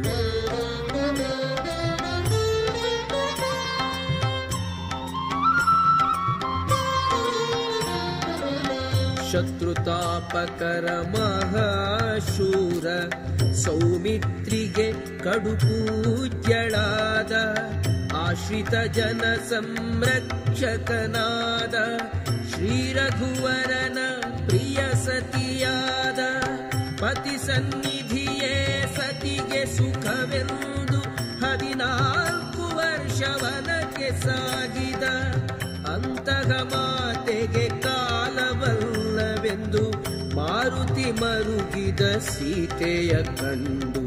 ಶತ್ರುತಾಪಕರ ಮಹಾಶೂರ ಸೌಮಿತ್ರಿಗೆ ಕಡು ಪೂಜ್ಯಳಾದ ಆಶ್ರಿತ ಜನ ಸಂರಕ್ಷಕನಾದ ಶ್ರೀರಘುವರನ ಪ್ರಿಯ ಸತಿಯಾದ ಪತಿ ಸನ್ನಿಧಿಯೇ ಸತಿಗೆ ಸುಖವೆಂದು ಹದಿನಾಲ್ಕು ವರ್ಷವನಕ್ಕೆ ಸಾಗಿದ ಅಂತಹ ಮಾತೆಗೆ ಕಾಲವಲ್ಲವೆಂದು ಮಾರುತಿ ಮರುಗಿದ ಸೀತೆಯ ಕಂಡು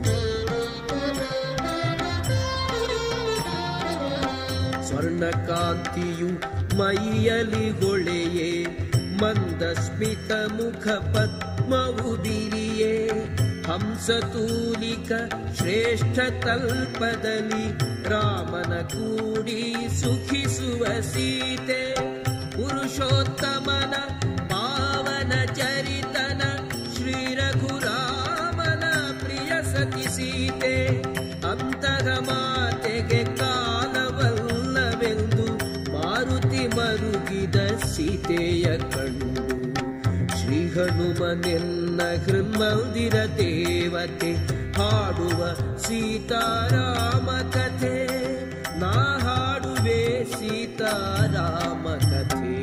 ಸ್ವರ್ಣಕಾಂತಿಯು ಮೈಯಲಿ ಹೊಳೆಯೇ ಮಂದಸ್ಮಿತ ಮುಖ ಪದ್ಮವು ಬಿರಿಯೇ ಹಂಸತೂಲಿಕ ಶ್ರೇಷ್ಠ ತಲ್ಪದಲ್ಲಿ ರಾಮನ ಕೂಡಿ ಸುಖಿಸುವ ಸೀತೆ ಪುರುಷೋತ್ತಮನ ಪಾವನ ಚರಿತನ ಶ್ರೀ ರಘುರಾಮನ ಪ್ರಿಯ ಸತಿ ಸೀತೆ ಅಂತರ ಮಾತೆಗೆ ಕಾಲವಲ್ಲವೆಂದು ಮಾರುತಿ ಮರುಗಿದ ಸೀತೆಯ ಕಂಡು ಶ್ರೀ ಹನುಮನೆನ್ನ ಹೃನ್ಮಂದಿರ ದೇವತೆ ಹಾಡುವ ಸೀತಾರಾಮ ಕಥೆ, ನಾ ಹಾಡುವೆ ಸೀತಾರಾಮ ಕಥೆ.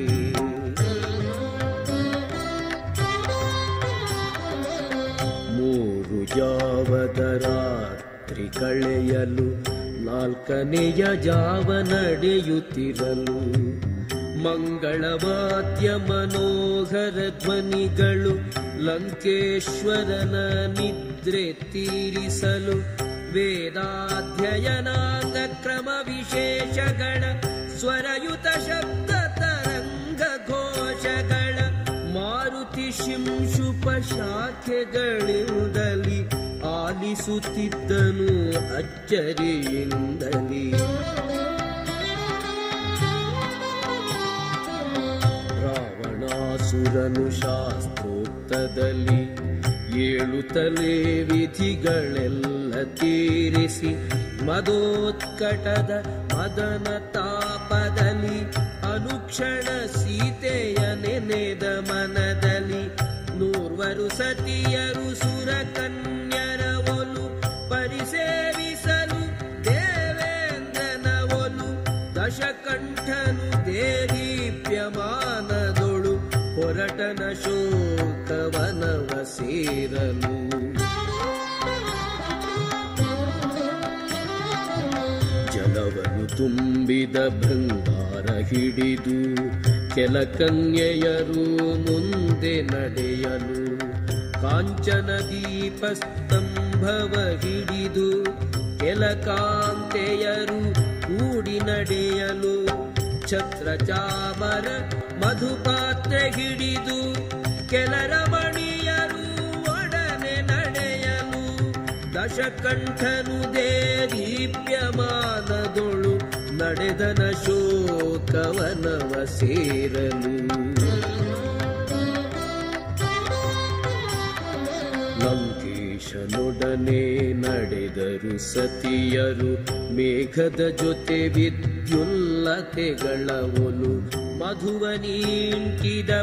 ಮೂರು ಜಾವದ ರಾತ್ರಿ ಕಳೆಯಲು ನಾಲ್ಕನೆಯ ಜಾವ ನಡೆಯುತ್ತಿರಲು ಮಂಗಳವಾದ್ಯ ಮನೋಹರ ಧ್ವನಿಗಳು ಲಂಕೇಶ್ವರನ ನಿದ್ರೆ ತೀರಿಸಲು ವೇದಾಧ್ಯಯನಾಂಗ ಕ್ರಮ ವಿಶೇಷಗಳ ಸ್ವರಯುತ ಶಬ್ದ ತರಂಗ ಘೋಷಗಳ ಮಾರುತಿ ಶಿಂಶುಪ ಶಾಖೆಗಳಿಂದಲಿ ಆಲಿಸುತ್ತಿದ್ದನು ಅಚ್ಚರಿಯಿಂದಲಿ. ರಾವಣಾಸುರನು ಶಾಸ್ತ್ರೋಕ್ತದಲ್ಲಿ ಏಳು ತಲೆ ವಿಧಿಗಳೆಲ್ಲ ತೀರಿಸಿ ಮದೋತ್ಕಟದ ಮದನ ತಾಪದಲ್ಲಿ ಅನುಕ್ಷಣ ಸೀತೆಯ ನೆನೆದ ಮನದಲ್ಲಿ ನೂರ್ವರು ಸತಿಯರು ಸುರ ಕನ್ಯರ ಒಲು ಪರಿಸೇವಿಸಲು ದೇವೇಂದ್ರನ ಒಲು ದಶಕಂಠನು ದೇದೀಪ್ಯಮಾನದೊಳು ಹೊರಟನ ಶೋಕವನವ ಸೇರಲು. ಜಲವನ್ನು ತುಂಬಿದ ಭೃಂಗಾರ ಹಿಡಿದು ಕೆಲ ಕನ್ಯೆಯರು ಮುಂದೆ ನಡೆಯಲು ಕಾಂಚನ ದೀಪ ಸ್ತಂಭವ ಹಿಡಿದು ಕೆಲ ಕಾಂತೆಯರು ಕೂಡಿ ನಡೆಯಲು ಛತ್ರ ಚಾಮರ ಮಧುಪಾತ್ರೆ ಹಿಡಿದು ಕೆಲ ರಮಣೀಯರು ಒಡನೆ ನಡೆಯಲು ದಶಕಂಠನು ದೇದೀಪ್ಯಮಾನದೊಳು ನಡೆದನ ಶೋಕವನವ ಸೇರಲು. ಲಂಕೇಶನೊಡನೆ ನಡೆದರು ಸತಿಯರು ಮೇಘದ ಜೊತೆ ವಿದ್ಯುಲ್ಲತೆಗಳ ಒಲು ಮಧುವನೀಂಟಿದ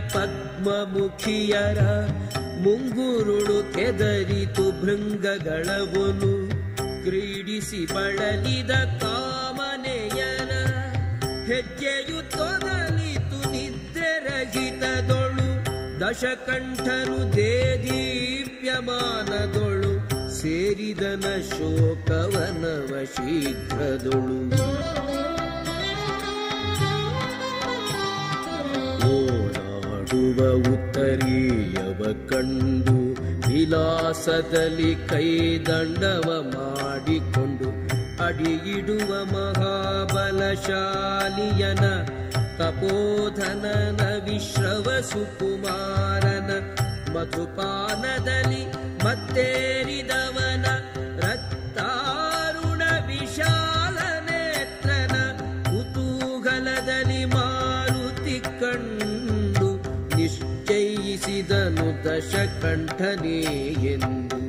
ಪದ್ಮಮುಖಿಯರ ಮುಂಗುರುಳು ಕೆದರಿತು ಭೃಂಗಗಳ ಒಲು ಕ್ರೀಡಿಸಿ ಬಳಲಿದ ಕಾಮನೆಯನ ಹೆಜ್ಜೆಯು ತೊದಲಿತು ನಿದ್ರೆ ರಹಿತದೊಳು ದಶಕಂಠನು ದೇದೀಪ್ಯಮಾನದೊಳು ಸೇರಿದನ ಶೋಕವನವ ಶೀಘ್ರದೊಳು ಓಡಾಡುವ ಉತ್ತರೀಯವ ಕಂಡು ವಿಲಾಸದಲ್ಲಿ ಕೈದಂಡವ ಮಾಡಿಕೊಂಡು ಅಡಿಯಿಡುವ ಮಹಾಬಲಶಾಲಿಯನ ತಪೋಧನನ ವಿಶ್ರವ ಸುಕುಮಾರನ ಮಧುಪಾನದಲ್ಲಿ ಮತ್ತೇರಿದವನ ರಕ್ತಾರುಣ ವಿಶಾಲ ನೇತ್ರನ ಕುತೂಹಲದಲ್ಲಿ ಮಾರುತಿ ಕಂಡು ನಿಶ್ಚಯಿಸಿದನು ದಶಕಂಠನೇ ಎಂದು.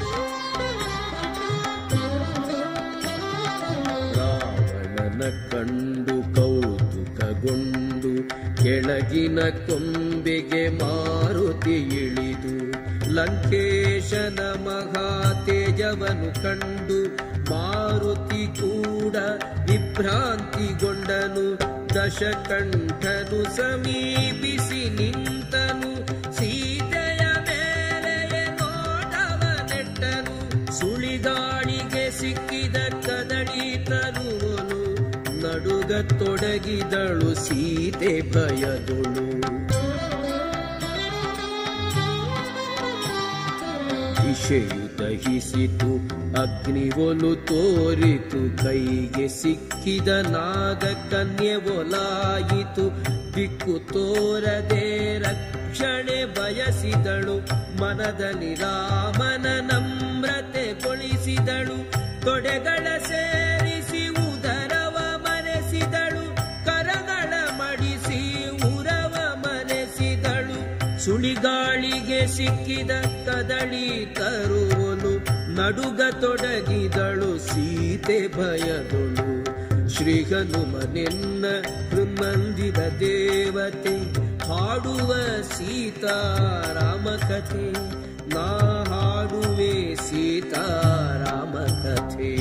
ರಾವಣನ ಕಂಡು ಕೌತುಕಗೊಂಡು ಕೆಳಗಿನ ಕೊಂಬೆಗೆ ಮಾರುತಿ ಇಳಿದು ಲಂಕೇಶನ ಮಹಾತೇಜವನು ಕಂಡು ಮಾರುತಿ ಕೂಡ ವಿಭ್ರಾಂತಿಗೊಂಡನು. ದಶಕಂಠನು ಸಮೀಪಿಸಿ ನಿಂತನು, ಸೀತೆಯ ಮೇಲೆ ನೋಟವ ನೆಟ್ಟನು. ಸುಳಿಗಾಳಿಗೆ ಸಿಕ್ಕಿದ ಕದಳಿ ತರುವನು, ನಡುಗತೊಡಗಿದಳು ಸೀತೆ ಭಯದೊಳು. ದಿಶೆಯು ದಹಿಸಿತು ಅಗ್ನಿ ಒಲು ತೋರಿತು, ಕೈಗೆ ಸಿಕ್ಕಿದ ನಾಗ ಕನ್ಯೆ ಒಲಾಯಿತು. ದಿಕ್ಕು ತೋರದೆ ರಕ್ಷಣೆ ಬಯಸಿದಳು, ಮನದಲ್ಲಿ ರಾಮನ ನಮ್ರತೆಗೊಳಿಸಿದಳು. ತೊಡೆಗಳ ಸೇರಿಸಿ ಉದರವ ಮರೆಸಿದಳು, ಕರಗಳ ಮಡಿಸಿ ಉರವ ಮರೆಸಿದಳು. ಸುಳಿಗಾಳಿಗೆ ಸಿಕ್ಕಿದ ಕದಳಿ ತರುವನು, ನಡುಗತೊಡಗಿದಳು ಸೀತೆ ಭಯದೊಳು. ಶ್ರೀ ಹನುಮನೆನ್ನ ಹೃನ್ಮಂದಿರ ದೇವತೆ, ಹಾಡುವ ಸೀತಾರಾಮ ಕಥೆ. ನಾ ಹಾಡುವೆ ಸೀತಾರಾಮ ಕಥೆ.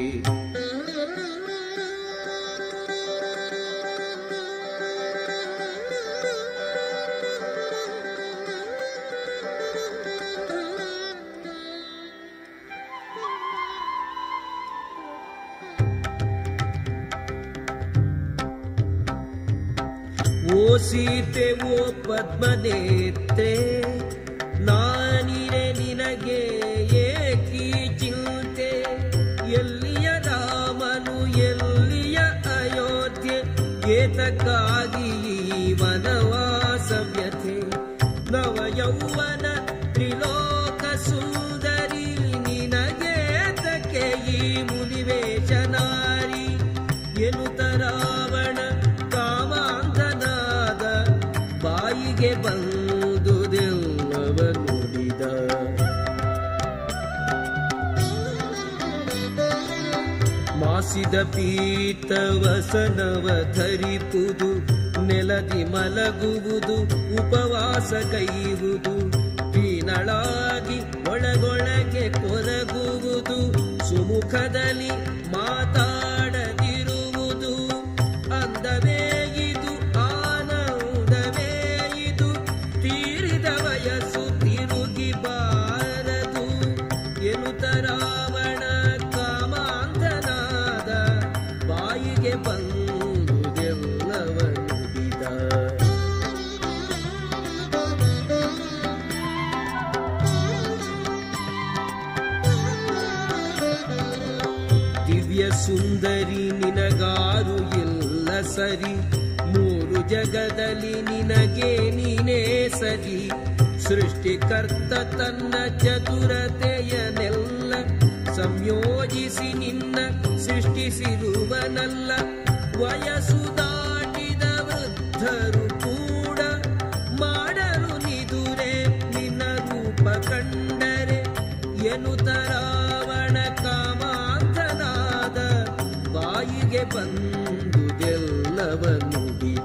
ಓ ಸೀತೆ ಓ ಪದ್ಮನೇತ್ರೆ, ನಾನಿರೆ ನಿನಗೆ ಏಕಿ ಚಿಂತೆ. ಎಲ್ಲಿಯ ರಾಮನು ಎಲ್ಲಿಯ ಅಯೋಧ್ಯೆ, ಏತಕ್ಕಾಗಿ ಈ ವನವಾಸವ್ಯಥೆ. ನವ ಯೌವನ ತ್ರಿಲೋಕ ಸುಂದರಿ, ನಿನಗೇತಕ್ಕೆ ಈ ಮುನಿವೇಶ ನಾರಿ. ಎನ್ನುತ್ತ ರಾವಣ ಕಾಮಾಂಧನಾದ, ಬಾಯಿಗೆ ಬಂದುದೆಲ್ಲವ ನುಡಿದ. ಮಾಸಿದ ಪೀತವಸನವ ಧರಿಪುದು, ನೆಲದಿ ಮಲಗುವುದು ಉಪವಾಸ ಕೈಯುವುದು. ಪೀನಳಾಗಿ ಒಳಗೊಳಗೆ ಕೊರಗುವುದು, ಸುಮುಖದಲ್ಲಿ ಮಾತಾಡದಿರುವುದು. ಅಂದವೇ ಇದು ಆನಂದವೇ ಇದು, ತೀರಿದ ವಯಸ್ಸು ತಿರುಗಿ ಬಾರದು. ಎನ್ನುತ್ತ ರಾವಣ ಕಾಮಾಂಧನಾದ, ಬಾಯಿಗೆ ಬಂದುದೆಲ್ಲವ ನುಡಿದ. ದಿವ್ಯ ಸುಂದರಿ ನಿನಗಾರು ಇಲ್ಲ ಸರಿ, ಮೂರು ಜಗದಲ್ಲಿ ನಿನಗೆ ನೀನೇ ಸರಿ. ಸೃಷ್ಟಿಕರ್ತ ತನ್ನ ಚತುರತೆಯನೆಲ್ಲ ಸಂಯೋಜಿಸಿ ನಿನ್ನ ಸೃಷ್ಟಿಸಿರುವನಲ್ಲ. ವಯಸ್ಸು ದಾಟಿದ ವೃದ್ಧರು ಕೂಡ ಮಾಡಲು ನಿದುರೆ ನಿನ್ನ ರೂಪ ಕಂಡರೆ. ಎನ್ನುತ್ತ ರಾವಣ ಕಾಮಾಂಧನಾದ, ಬಾಯಿಗೆ ಬಂದುದೆಲ್ಲವ ನುಡಿದ.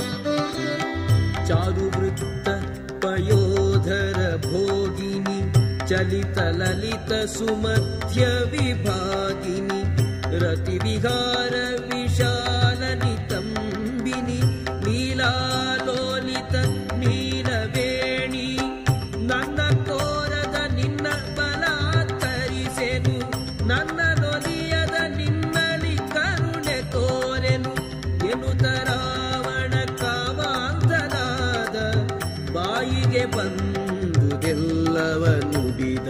ಚಾರುವೃತ್ತ ಪಯೋಧರ ಭೋಗಿನಿ, ಚಲಿತ ಲಲಿತ ಸುಮಧ್ಯ ವಿಭಾಗಿನಿ ರತಿ ವಿಹಾರ ವಿಶಾಲ ನಿತಂಬಿನಿ ಲೀಲಾಲೋಲಿತ ನೀಲವೇಣಿ ನನ್ನ ಕೋರದ ನಿನ್ನ ಬಲಾತ್ಕರಿಸೆನು ನನ್ನ ನೊಲಿಯದ ನಿನ್ನಲಿ ಕರುಣೆ ತೋರೆನು ಎನ್ನುತ್ತ ರಾವಣ ಕಾಮಾಂಧನಾದ ಬಾಯಿಗೆ ಬಂದುದೆಲ್ಲವ ನುಡಿದ.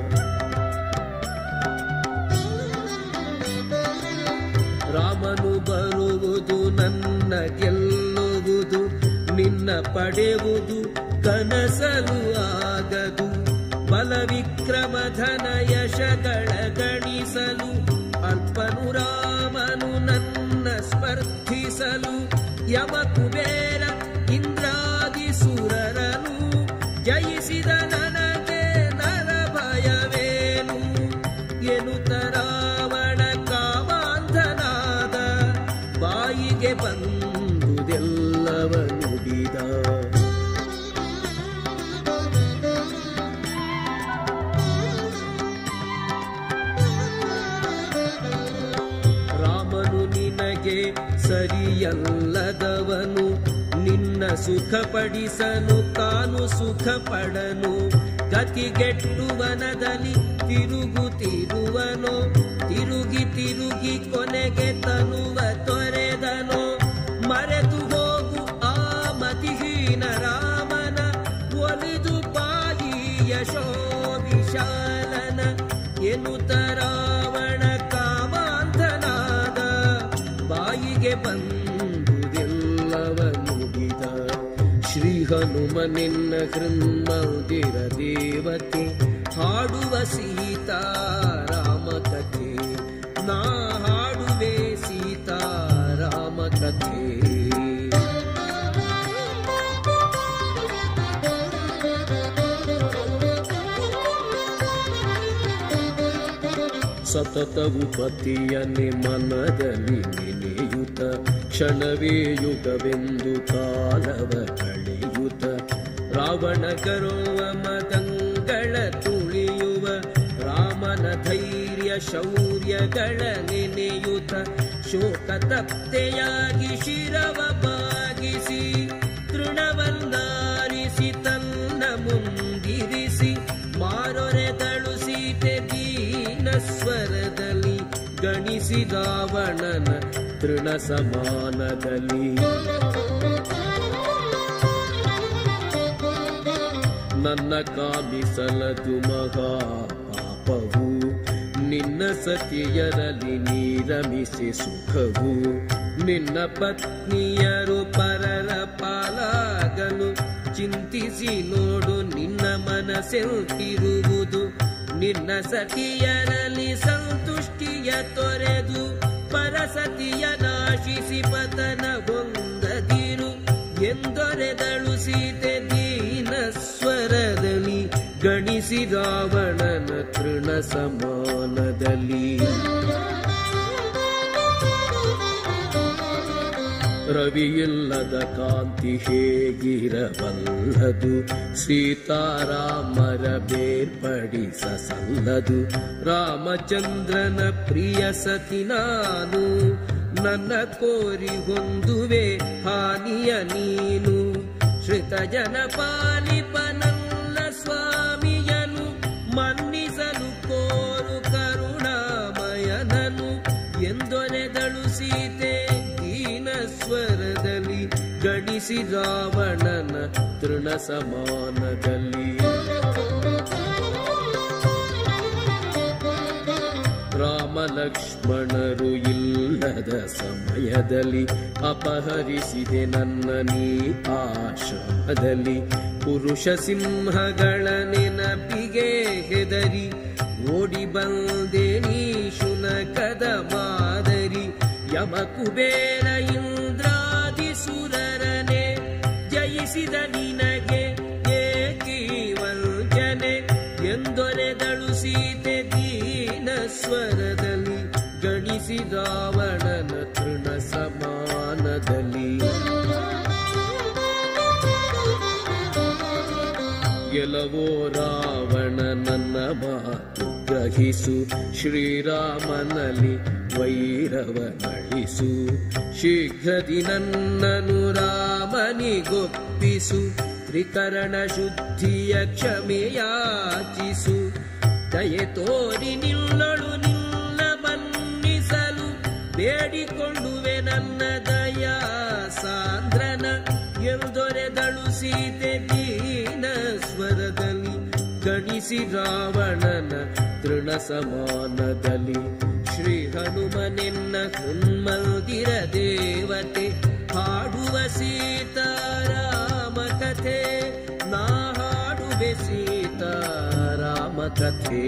ರಾಮನು ಬರುವುದು ನನ್ನ ಗೆಲ್ಲುವುದು ನಿನ್ನ ಪಡೆಯುವುದು ಕನಸಲು ಆಗದು. ಬಲ ವಿಕ್ರಮ ಧನ ಯಶಗಳ ಗಣಿಸಲು ಅಲ್ಪನು ರಾಮನು ನನ್ನ ಸ್ಪರ್ಧಿಸಲು. ಯಮ ಕುಬೇರ ಇಂದ್ರಾದಿ ಸುರರನು ಜಯಿಸಿದ ನನಗೆ ನರ ಭಯವೇನು ಎನ್ನುತ್ತ ರಾವಣ ಕಾಮಾಂಧನಾದ ಬಾಯಿಗೆ ಬಂದುದೆಲ್ಲವ ನುಡಿದ. ರಾಮನು ನಿನಗೆ ಸರಿಯಲ್ಲದವನು ನಿನ್ನ ಸುಖ ಪಡಿಸನು ತಾನು ಸುಖ ಪಡನು. ಗತಿಗೆಟ್ಟು ವನದಲ್ಲಿ ತಿರುಗುತ್ತಿರುವನು ತಿರುಗಿ ತಿರುಗಿ ಕೊನೆಗೆ ತನುವ ತೊರೆದನು. ಮರೆತು ಹೋಗು ಆ ಮತಿಹೀನ ರಾಮನ ಒಲಿದು ಬಾಯಿ ಯಶೋ ವಿಶಾಲನ ಎನ್ನುತ್ತ ರಾವಣ ಕಾಮಾಂಧನಾದ ಬಾಯಿಗೆ ಬಂದುದೆಲ್ಲವ ನುಡಿದ. ಶ್ರೀ ಹನುಮ ನಿನ್ನ ಹೃನ್ಮಂದಿರ ದೇವತೆ ಹಾಡುವ ಸೀತಾರಾಮ ಕಥೆ ನಾ ಹಾಡುವೆ ಸೀತಾರಾಮ ಕಥೆ. ಸತತವು ಪತಿಯನೆ ಮನದಲ್ಲಿ ನೆನೆಯುತ್ತ ಕ್ಷಣವೇ ಯುಗವೆಂದು ಕಾಲವ ಕಳೆಯುತ್ತ ರಾವಣ ಕರುವ ಮದಂಗಳ ತುಳಿಯುವ ರಾಮನ ಧೈರ್ಯ ಶೌರ್ಯಗಳ ನೆನೆಯುತ್ತ ಶೋಕ ತಪ್ತೆಯಾಗಿ ಶಿರವ ಬಾಗಿಸಿ ತೃಣವನ್ನಾರಿಸಿ ತನ್ನ ಮುಂದಿರಿಸಿ ಮಾರೊರೆದಳು ಸೀತೆ ದೀನ ಸ್ವರದಲ್ಲಿ ಗಣಿಸಿದಾವಣನ ತೃಣ ಸಮಾನದಲ್ಲಿ. ನನ್ನ ಕಾಮಿಸಲದು ಮಹಾ ಪಾಪವು ನಿನ್ನ ಸತಿಯರಲ್ಲಿ ನೀರಮಿಸಿ ಸುಖವು. ನಿನ್ನ ಪತ್ನಿಯರು ಪರರ ಪಾಲಾಗಲು ಚಿಂತಿಸಿ ನೋಡು ನಿನ್ನ ಮನಸ್ಸೆಂತಿರುವುದು. ನಿನ್ನ ಸತಿಯರಲ್ಲಿ ಸಂತುಷ್ಟಿಯ ತೊರೆದು ಪರಸತಿಯ ನಾಶಿಸಿ ಪತನ ಹೊಂದದಿರು ಎಂದೊರೆದಳು ಸೀತೆ ದೀನ ಸ್ವರದಲ್ಲಿ ಗಣಿಸಿ ರಾವಣನ ತೃಣ ಸಮಾನದಲ್ಲಿ. ರವಿಯಿಲ್ಲದ ಕಾಂತಿ ಹೇಗಿರಬಲ್ಲದು ಸೀತಾರಾಮರ ಬೇರ್ಪಡಿಸ ಸಲ್ಲದು. ರಾಮಚಂದ್ರನ ಪ್ರಿಯ ಸತಿ ನಾನು ನನ್ನ ಕೋರಿ ಹೊಂದುವೆ ಹಾನಿಯ ನೀನು. ಶ್ರಿತ ಜನ ಪಾಲಿಪನಲ್ಲ ಸ್ವಾಮಿಯನು ಮನ್ನಿಸಲು ಕೋರು ಕರುಣಾಮಯನನು ಎಂದೊರೆದಳು ಸೀತೆ ದೀನ ಸ್ವರದಲ್ಲಿ ಗಣಿಸಿ ರಾವಣನ ತೃಣ ಸಮಾನದಲ್ಲಿ. ರಾಮ ಲಕ್ಷ್ಮಣರು ಇಲ್ಲದ ಸಮಯದಲ್ಲಿ ಅಪಹರಿಸಿದೆ ನನ್ನ ನೀ ಆಶ್ರಮದಲ್ಲಿ. ಪುರುಷ ಸಿಂಹಗಳ ನೆನಪಿಗೆ ಹೆದರಿ ಓಡಿ ಬಂದೆ ನೀ ಶುನಕದ ಮಾದರಿ. ಯಮ ಕುಬೇರ ಇಂದ್ರಾದಿ ಸುರರನೆ ಜಯಿಸಿದ ನಿನಗೆ ಏಕಿ ವಂಚನೆ ಎಂದೊರೆದಳು ಸೀತೆ ದೀನ ಸ್ವರದಲ್ಲಿ ಗಣಿಸಿ ರಾವಣನ ತೃಣ ಸಮಾನದಲ್ಲಿ. ಗೆಲವೋ ರಾವಣ ನನ್ನ ಮಾತು ಗ್ರಹಿಸು, ಶ್ರೀರಾಮನಲ್ಲಿ ವೈರವನಳಿಸು, ಶೀಘ್ರದಿ ನನ್ನನು ರಾಮನಿಗೊಪ್ಪಿಸು, ತ್ರಿಕರಣ ಶುದ್ಧಿಯ ಕ್ಷಮೆಯಾಚಿಸು, ದಯೆ ತೋರಿ ನಿಲ್ಲಳು ನಿಲ್ಲ ಮನ್ನಿಸಲು, ಬೇಡಿಕೊಂಡುವೆ ನನ್ನ ದಯಾ ಸಾಂದ್ರನ, ಎಂದೊರೆದಳು ಸೀತೆ ದೀನ ಸ್ವರದಲ್ಲಿ, ಗಣಿಸಿ ರಾವಣನ ತೃಣ ಸಮಾನದಲ್ಲಿ, ಶ್ರೀ ಹನುಮನೆನ್ನ ಹೃನ್ಮಂದಿರ ದೇವತೆ, ಹಾಡುವ ಸೀತಾರಾಮ ಕಥೆ, ನಾ ಹಾಡುವೆ ಸೀತಾರಾಮ ಕಥೆ.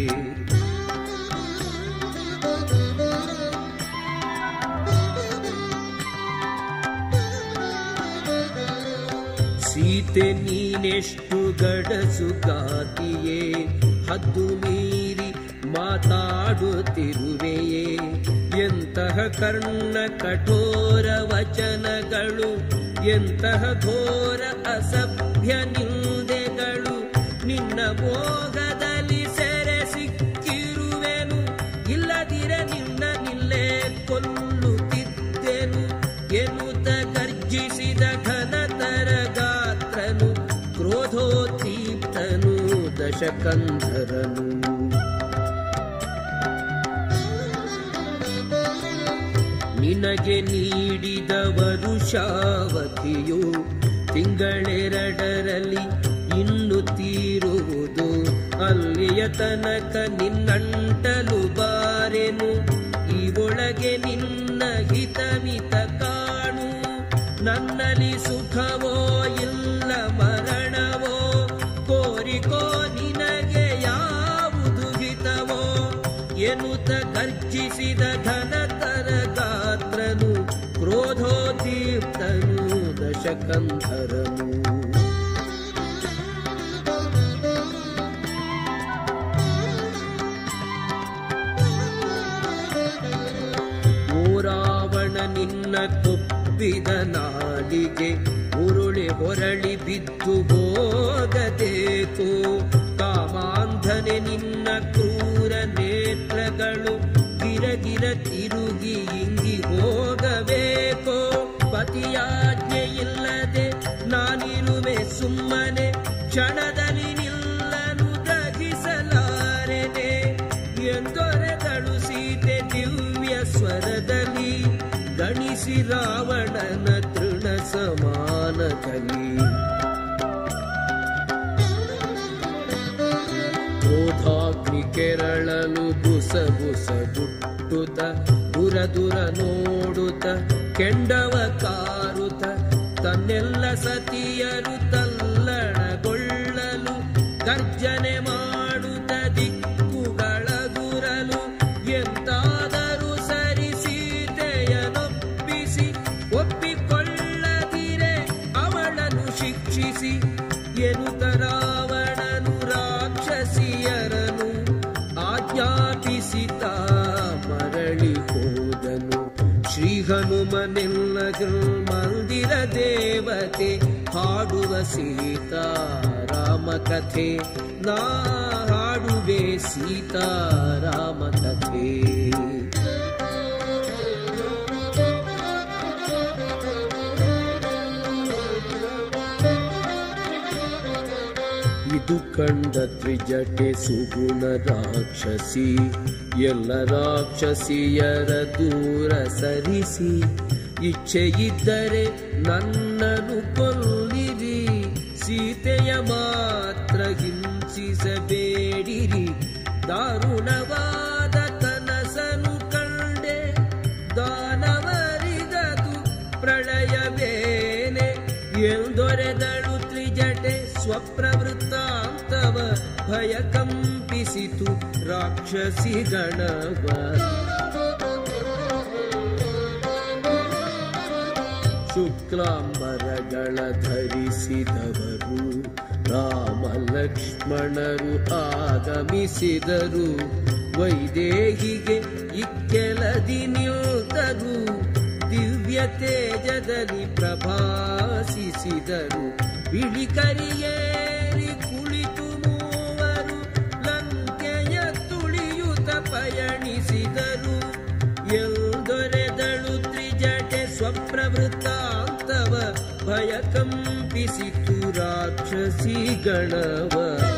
ಸೀತೆ ನೀನೆಷ್ಟು ಗಡಸು ಗಾತಿಯೇ, ಹದ್ದು ಮೀರಿ ಮಾತಾಡುತ್ತಿರುವೆಯೇ, ಎಂತಹ ಕರ್ಣ ಕಠೋರ ವಚನಗಳು, ಎಂತಹ ಘೋರ ಅಸಭ್ಯ ನಿಂದೆಗಳು, ನಿನ್ನ ಮೋಗದಲ್ಲಿ ಸೆರೆ ಸಿಕ್ಕಿರುವೆನು, ಇಲ್ಲದಿರ ನಿನ್ನ ನಿಲ್ಲೇ ಕೊಲ್ಲುತ್ತಿದ್ದೆನು, ಎನ್ನುತ್ತ ಗರ್ಜಿಸಿದ ಘನತರ ಗಾತ್ರನು, ಕ್ರೋಧೋದ್ದೀಪ್ತನು ದಶಕಂಧರನು. ನಿನಗೆ ನೀಡಿದ ವರುಷಾವಧಿಯು ತಿಂಗಳೆರಡರಲ್ಲಿ ಇನ್ನು ತೀರುವುದು, ಅಲ್ಲಿಯ ತನಕ ನಿನ್ನಂಟಲು ಬಾರೆನು, ಈ ಒಳಗೆ ನಿನ್ನ ಹಿತಮಿತ ಕಾಣು, ನನ್ನಲ್ಲಿ ಸುಖವೋ ಇಲ್ಲ ಮರಣವೋ, ಕೋರಿಕೋ ನಿನಗೆ ಯಾವುದು ಹಿತವೋ, ಎನ್ನುತ್ತ ಗರ್ಜಿಸಿದ ಘನತರ ಗಾತ್ರನು, ಕ್ರೋಧೋದ್ದೀಪ್ತನು ದಶಕಂಧರನು. ಓ ರಾವಣ ನಿನ್ನ ಕೊಪ್ಪಿದ ನಾಲಿಗೆ, ಉರುಳಿ ಹೊರಳಿ ಬಿದ್ದು ಹೋಗದೇಕೋ, ಕಾಮಾಂಧನೆ ನಿನ್ನ ಕ್ರೂರ ನೇತ್ರಗಳು, ಗಿರಗಿರ ತಿರುಗಿ ಇಂಗಿ ಹೋಗಬೇಕೋ, ಪತಿಯಾಜ್ಞೆ ಇಲ್ಲದೆ ನಾನಿರುವೆ ಸುಮ್ಮನೆ, ಕ್ಷಣದಲ್ಲಿ ನಿಲ್ಲನು ದಗಿಸಲಾರೆನೆ, ಎಂದೊರೆದಳು ಸೀತೆ ದಿವ್ಯ ಸ್ವರದಲ್ಲಿ, ಗಣಿಸಿ ರಾವಣನ ತೃಣ ಸಮಾನದಲ್ಲಿ. ಕ್ರೋಧಾಗ್ನಿ ಕೆರಳಲು ಬುಸ ಬುಸ ಗುಟ್ಟುತ, ದುರ ದುರ ನೋಡುತ್ತ ಕೆಂಡವ ಕಾರುತ, ತನ್ನೆಲ್ಲ ಸತಿಯರು ತಲ್ಲಣಗೊಳ್ಳಲು, ಗರ್ಜನೆ ಮಾಡುತ್ತ ದಿಕ್ಕುಗಳ ಗುರಲು, ಎಂತಾದರೂ ಸರಿ ಸೀತೆಯನೊಪ್ಪಿಸಿ, ಒಪ್ಪಿಕೊಳ್ಳದಿರೆ ಅವಳನ್ನು ಶಿಕ್ಷಿಸಿ, ಎನ್ನುತ್ತ ರಾವಣನು ರಾಕ್ಷಸಿಯರನು ಆಜ್ಞಾಪಿಸಿತ ಮರಳಿ ಹೋದನು. ಶ್ರೀ ಹನುಮನೆಲ್ಲ ಮಂದಿರ ದೇವತೆ, ಹಾಡುವ ಸೀತಾರಾಮ ಕಥೆ, ನಾ ಹಾಡುವೆ ಸೀತಾರಾಮ ಕಥೆ. ಇದು ಕಂಡ ತ್ರಿಜಟೆ ಸುಗುಣ ರಾಕ್ಷಸಿ, ಎಲ್ಲ ರಾಕ್ಷಸಿಯರ ದೂರ ಸರಿಸಿ, ಇಚ್ಛೆಯಿದ್ದರೆ ನನ್ನನ್ನು ಕೊಲ್ಲಿರಿ, ಸೀತೆಯ ಮಾತ್ರ ಹಿಂಸಿಸಬೇಡಿರಿ, ದಾರುಣವಾದ ಕನಸನು ಕಂಡೆ, ದಾನವರಿಗದು ಪ್ರಳಯವೇನೆ, ಎಂದೊರೆದಳು ತ್ರಿಜಟೆ ಸ್ವಪ್ರವೃತ್ತಾಂತವ, ಭಯ ಕಂಪಿಸಿತು ರಾಕ್ಷಸಿ ಗಣವ. ಶುಕ್ಲಾಂಬರಗಳ ಧರಿಸಿದವರು ರಾಮ ಲಕ್ಷ್ಮಣರು ಆಗಮಿಸಿದರು, ವೈದೇಹಿಗೆ ಇಕ್ಕೆಲದಿ ನಿಲ್ತರು, ದಿವ್ಯ ತೇಜದಲ್ಲಿ ಪ್ರಭಾಸಿಸಿದರು, ಬಿಳಿ ಕರಿಯೇರಿ ಕುಳ ವೃತ್ತಾಂತವ ಭಯ ಕಂಪಿಸಿತು ರಾಕ್ಷಸಿ ಗಣವ.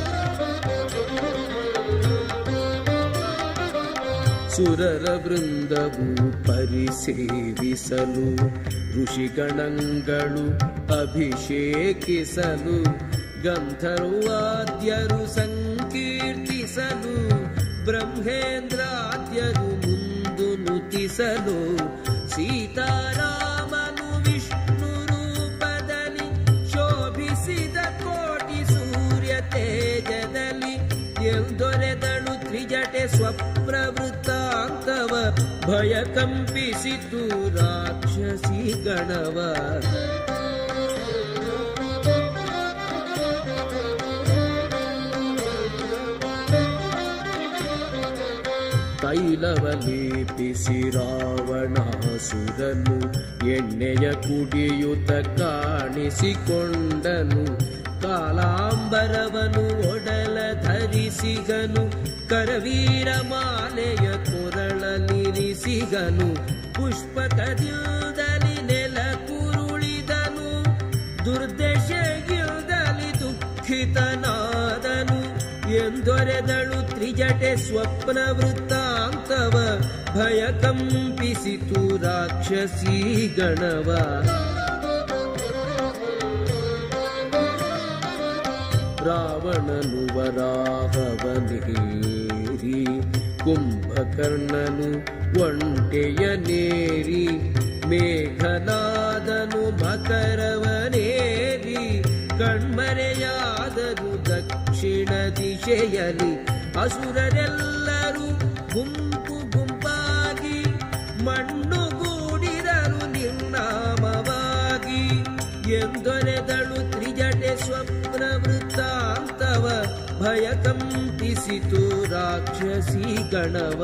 ಸುರರ ವೃಂದವು ಪರಿಸೇವಿಸಲು ಋಷಿಗಣಗಳು ಅಭಿಷೇಕಿಸಲು ಗಂಧರ್ವಾದ್ಯರು ಸಂಕೀರ್ತಿಸಲು ಬ್ರಹ್ಮೇಂದ್ರಾದ್ಯರು ಮುಂದು ನುತಿಸಲು ಸೀತಾರಾಮನು ವಿಷ್ಣು ರೂಪದಲ್ಲಿ ಶೋಭಿಸಿದ ಕೋಟಿ ಸೂರ್ಯ ತೇಜದಲ್ಲಿ ಎಂದೊರೆದಳು ತ್ರಿಜಟೆ ಸ್ವಪ್ರವೃತ್ತಾಂತವ ಭಯ ಕಂಪಿಸಿತು ರಾಕ್ಷಸಿ ಗಣವ. ತೈಲವ ಲೇಪಿಸಿ ರಾವಣಾಸುರನು ಎಣ್ಣೆಯ ಕುಡಿಯುತ್ತ ಕಾಣಿಸಿಕೊಂಡನು. ಕಾಲಾಂಬರವನು ಒಡಲ ಧರಿಸಿಗನು, ಕರವೀರ ಮಾಲೆಯ ಕೊರಳಲಿರಿಸಿಗನು. ಪುಷ್ಪಕದಿಂದಲಿ ನೆಲ ಕುರುಳಿದನು, ದುರ್ದಶೆಗಿಲ್ದಲಿ ದುಃಖಿತನಾದನು. ಎಂದೊರೆದಳು ತ್ರಿಜಟೆ ಸ್ವಪ್ನ ವೃತ್ತಾಂತವ ಭಯ ಕಂಪಿಸಿತು ರಾಕ್ಷಸಿ ಗಣವ. ರಾವಣನು ವರಾಹವನೇರಿ ಕುಂಭಕರ್ಣನು ಒಂಟೆಯನೇರಿ ಮೇಘನಾದನು ಮಕರವನೇರಿ ಕಣ್ಮರೆಯಾದರು ದಕ್ಷಿಣ ದಿಶೆಯಲಿ. ಅಸುರರೆಲ್ಲರೂ ಗುಂಪು ಗುಂಪಾಗಿ ಮಣ್ಣುಗೂಡಿದರು ನಿರ್ನಾಮವಾಗಿ. ಎಂದೊರೆದಳು ತ್ರಿಜಟೆ ಸ್ವಪ್ನ ವೃತ್ತಾಂತವ ಭಯ ಕಂಪಿಸಿತು ರಾಕ್ಷಸಿ ಗಣವ.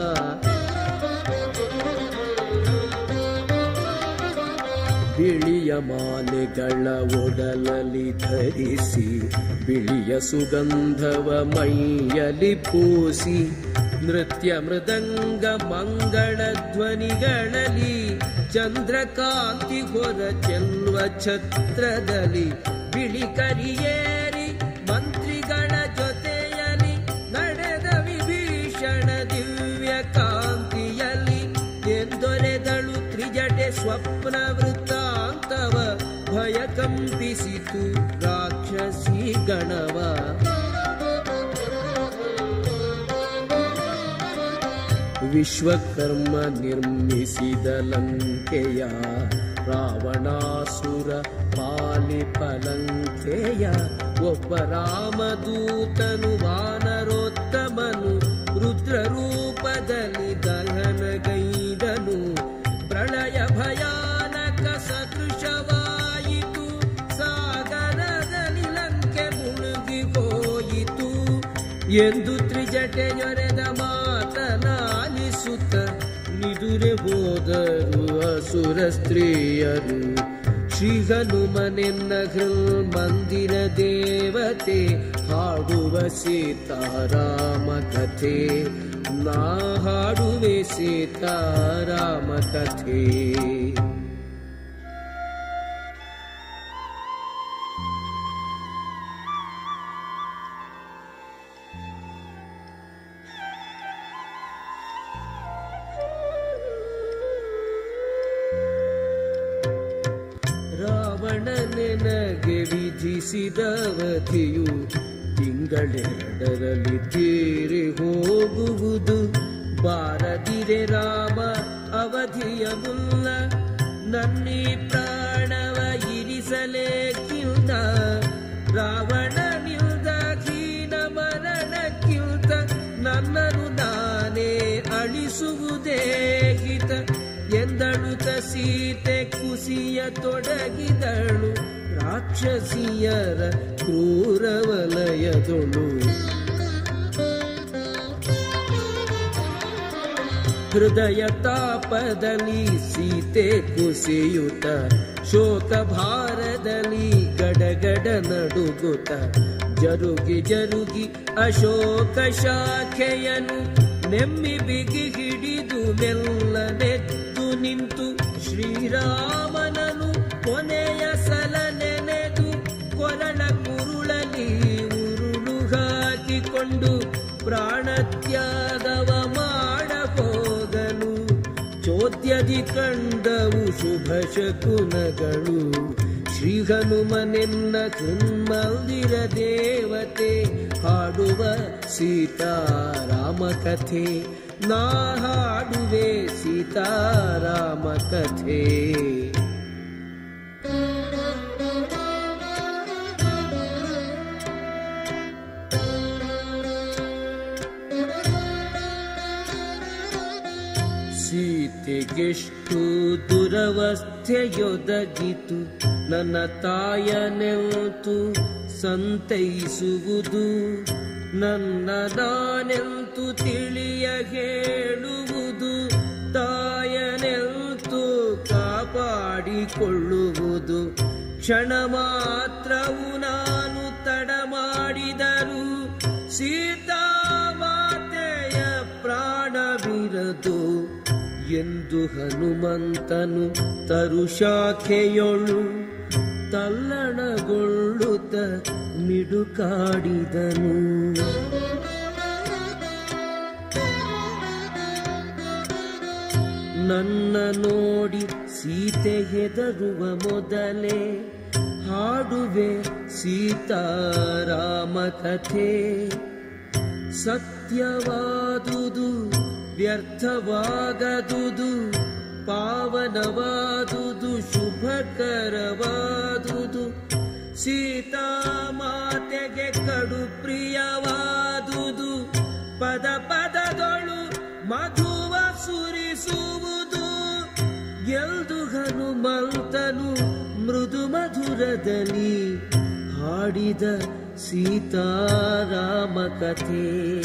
ಬಿಳಿಯ ಮಾಲೆಗಳ ಒಡಲಲಿ ಧರಿಸಿ ಬಿಳಿಯ ಸುಗಂಧವ ಮೈಯಲಿ ಪೂಸಿ ನೃತ್ಯ ಮೃದಂಗ ಮಂಗಳ ಧ್ವನಿಗಳಲ್ಲಿ ಚಂದ್ರಕಾಂತಿ ಹೊರ ಚೆಲ್ವ ಛತ್ರದಲ್ಲಿ ಬಿಳಿ ಕರಿಯೇರಿ ಮಂತ್ರಿಗಳ ಜೊತೆಯಲ್ಲಿ ನಡೆದ ವಿಭೀಷಣ ದಿವ್ಯ ಕಾಂತಿಯಲ್ಲಿ. ಎಂದೊರೆದಳು ತ್ರಿಜಟೆ ಸ್ವಪ್ನ ವೃತ್ತಾಂತವ ಭಯ ಕಂಪಿಸಿತು ರಾಕ್ಷಸಿ ಗಣವ. ವಿಶ್ವಕರ್ಮ ನಿರ್ಮಿಸಿದ ಲಂಕೆಯ ರಾವಣಾಸುರ ಪಾಲಿಪ ಲಂಕೆಯ. ಒಬ್ಬ ರಾಮದೂತನು ವಾನರೋತ್ತಮನು ರುದ್ರ ರೂಪದಲ್ಲಿ ದಹನಗೈದನು. ಪ್ರಳಯ ಭಯಾನಕ ಸದೃಶವಾಯಿತು, ಸಾಗರದಲ್ಲಿ ಲಂಕೆ ಮುಳುಗಿ ಹೋಯಿತು ಎಂದು ತ್ರಿಜಟೆಯೊರೆದ ಮಾತನಾಲಿಸುತ್ತ ನಿದುರೆ ಹೋದರು ಅಸುರ ಸ್ತ್ರೀಯರು. ಶ್ರೀ ಹನುಮನೆನ್ನ ಹೃಲ್ ಮಂದಿರ ದೇವತೆ ಹಾಡುವ ಸೀತಾರಾಮ ಕಥೆ. ನಾ ಹಾಡುವೆ ಸೀತಾರಾಮ ಕಥೆ. ರಾವಣನೆನಗೆ ವಿಧಿಸಿದವಧಿಯು ತಿಂಗಳೆರಡರಲ್ಲಿ ತೀರಿ ಹೋಗುವುದು. ಬಾರದಿರೆ ರಾಮ ಅವಧಿಯ ಮುಲ್ಲ, ನನ್ನೀ ಪ್ರಾಣವ ಇರಿಸಲೇಕಿಲ್ಲ. ರಾವಣನಿಲ್ದ ಹೀನ ಮರಣಕ್ಕಿಂತ ನನ್ನನ್ನು ನಾನೇ ಅಳಿಸುವುದೇ ಹಿತ ಎಂದಳುತ ಸೀತೆ ಕುಸಿಯ ತೊಡಗಿದಳು ರಾಕ್ಷಸಿಯರ ಕ್ರೂರ ವಲಯದೊಳು. ಹೃದಯ ತಾಪದಲ್ಲಿ ಸೀತೆ ಕುಸಿಯುತ್ತ ಶೋಕ ಭಾರದಲ್ಲಿ ಗಡಗಡ ನಡುಗುತ್ತ ಜರುಗಿ ಜರುಗಿ ಅಶೋಕ ಶಾಖೆಯನು ನೆಮ್ಮಿ ಬಿಗಿ ಹಿಡಿದು ಮೆಲ್ಲನೆದ್ದು ನಿಂತು ಶ್ರೀರಾಮನನು ಪರಿತ್ಯಾಗವ ಮಾಡ ಹೋಗಲು ಚೋದ್ಯದಿ ಕಂಡವು ಶುಭ ಶಕುನಗಳು. ಶ್ರೀ ಹನುಮನೆನ್ನ ಹೃನ್ಮಂದಿರ ದೇವತೆ ಹಾಡುವ ಸೀತಾರಾಮ ಕಥೆ. ನಾ ಹಾಡುವೆ ಸೀತಾರಾಮ ಕಥೆ. ಸೀತೆಗೆಷ್ಟು ದುರವಸ್ಥೆಯೊದಗಿತು ನನ್ನ ತಾಯನೆಂತು ಸಂತೈಸುವುದು. ನನ್ನ ನಾನೆಂತು ತಿಳಿಯ ಹೇಳುವುದು. ತಾಯನೆಂತು ಕಾಪಾಡಿಕೊಳ್ಳುವುದು. ಕ್ಷಣ ಮಾತ್ರವು ನಾನು ತಡ ಮಾಡಿದರು ಸೀತಾಮಾತೆಯ ಪ್ರಾಣವಿರದು ಎಂದು ಹನುಮಂತನು ತರುಶಾಖೆಯೊಳು ತಲ್ಲಣಗೊಳ್ಳುತ್ತ ಮಿಡುಕಾಡಿದನು. ನನ್ನ ನೋಡಿ ಸೀತೆ ಹೆದರುವ ಮೊದಲೇ ಹಾಡುವೆ ಸೀತಾರಾಮ ಕಥೆ. ಸತ್ಯವಾದುದು ವ್ಯರ್ಥವಾಗದುದು, ಪಾವನವಾದುದು ಶುಭಕರವಾದುದು. ಸೀತಾಮಾತೆಗೆ ಕಡು ಪ್ರಿಯವಾದುದು. ಪದ ಪದದೊಳು ಮಧುವ ಸುರಿಸುವುದು ಎಂದು ಹನುಮಂತನು ಮೃದು ಮಧುರದಲ್ಲಿ ಹಾಡಿದ ಸೀತಾರಾಮ ಕಥೆ.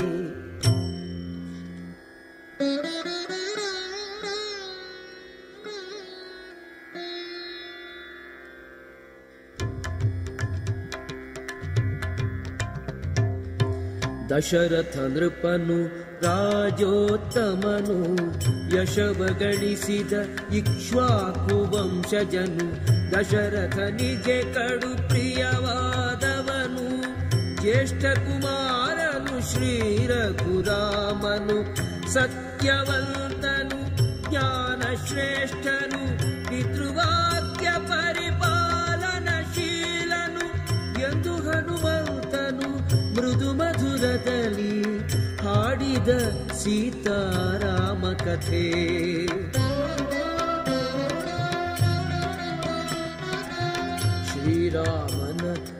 ದಶರಥ ನೃಪನು ರಾಜೋತ್ತಮನು ಯಶವ ಗಳಿಸಿದ ಇಕ್ಷ್ವಾಕು ವಂಶಜನು. ದಶರಥನಿಗೆ ಕಡು ಪ್ರಿಯವಾದವನು ಜ್ಯೇಷ್ಠ ಕುಮಾರನು ಶ್ರೀ ರಘುರಾಮನು. ಸತ್ಯವಂತನು ಜ್ಞಾನ ಶ್ರೇಷ್ಠನು ಪಿತೃವಾಕ್ಯ ಪರಿಪಾಲನಶೀಲನು ಎಂದು ಹನುಮಂತನು ಮೃದು ಮಧುರದಲ್ಲಿ ಹಾಡಿದ ಸೀತಾರಾಮ ಕಥೆ. ಶ್ರೀರಾಮನ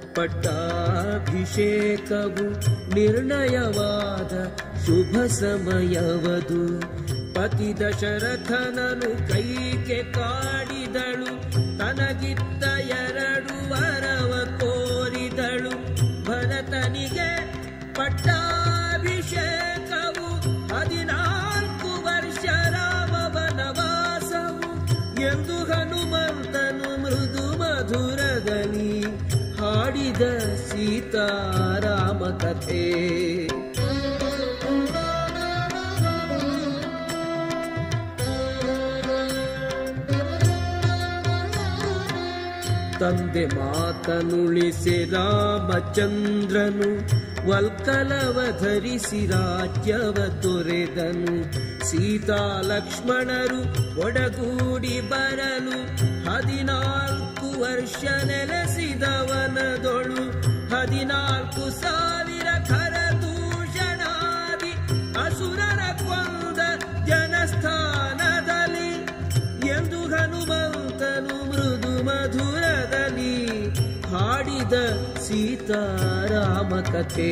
ಪಟ್ಟಾಭಿಷೇಕವು ನಿರ್ಣಯವಾದ ಶುಭ ಸಮಯವದು. ಪತಿ ದಶರಥನನು ಕೈಗೆ ಕಾಡಿದಳು, ತನಗಿತ್ತ ಎರಡು ವರವ ಕೋರಿದಳು. ಭರತನಿಗೆ ಪಟ್ಟಾಭಿಷೇಕವು, ಹದಿನಾಲ್ಕು ವರ್ಷ ರಾಮ ವನವಾಸವು ಎಂದು ಹನುಮಂತನು ಮೃದು ಮಧುರದಲ್ಲಿ ಹಾಡಿದ ಸೀತಾರಾಮ ಕಥೆ. ತಂದೆ ಮಾತನುಳಿಸಿ ರಾಮಚಂದ್ರನು ವಲ್ಕಲವ ಧರಿಸಿ ರಾಜ್ಯವ ತೊರೆದನು. ಸೀತಾ ಲಕ್ಷ್ಮಣರು ಒಡಗೂಡಿ ಬರಲು ಹದಿನಾಲ್ಕು ವರ್ಷ ನೆಲೆಸಿದವನದೊಳು. ಹದಿನಾಲ್ಕು ಸಾವಿರ ಖರದೂಷಣಾದಿ ಅಸುರರ ಕೊಂದ ಜನಸ್ಥಾನದಲ್ಲಿ ಎಂದು ಹನುಮಂತನು ಮೃದು ಮಧುರದಲ್ಲಿ ಹಾಡಿದ ಸೀತಾರಾಮ ಕಥೆ.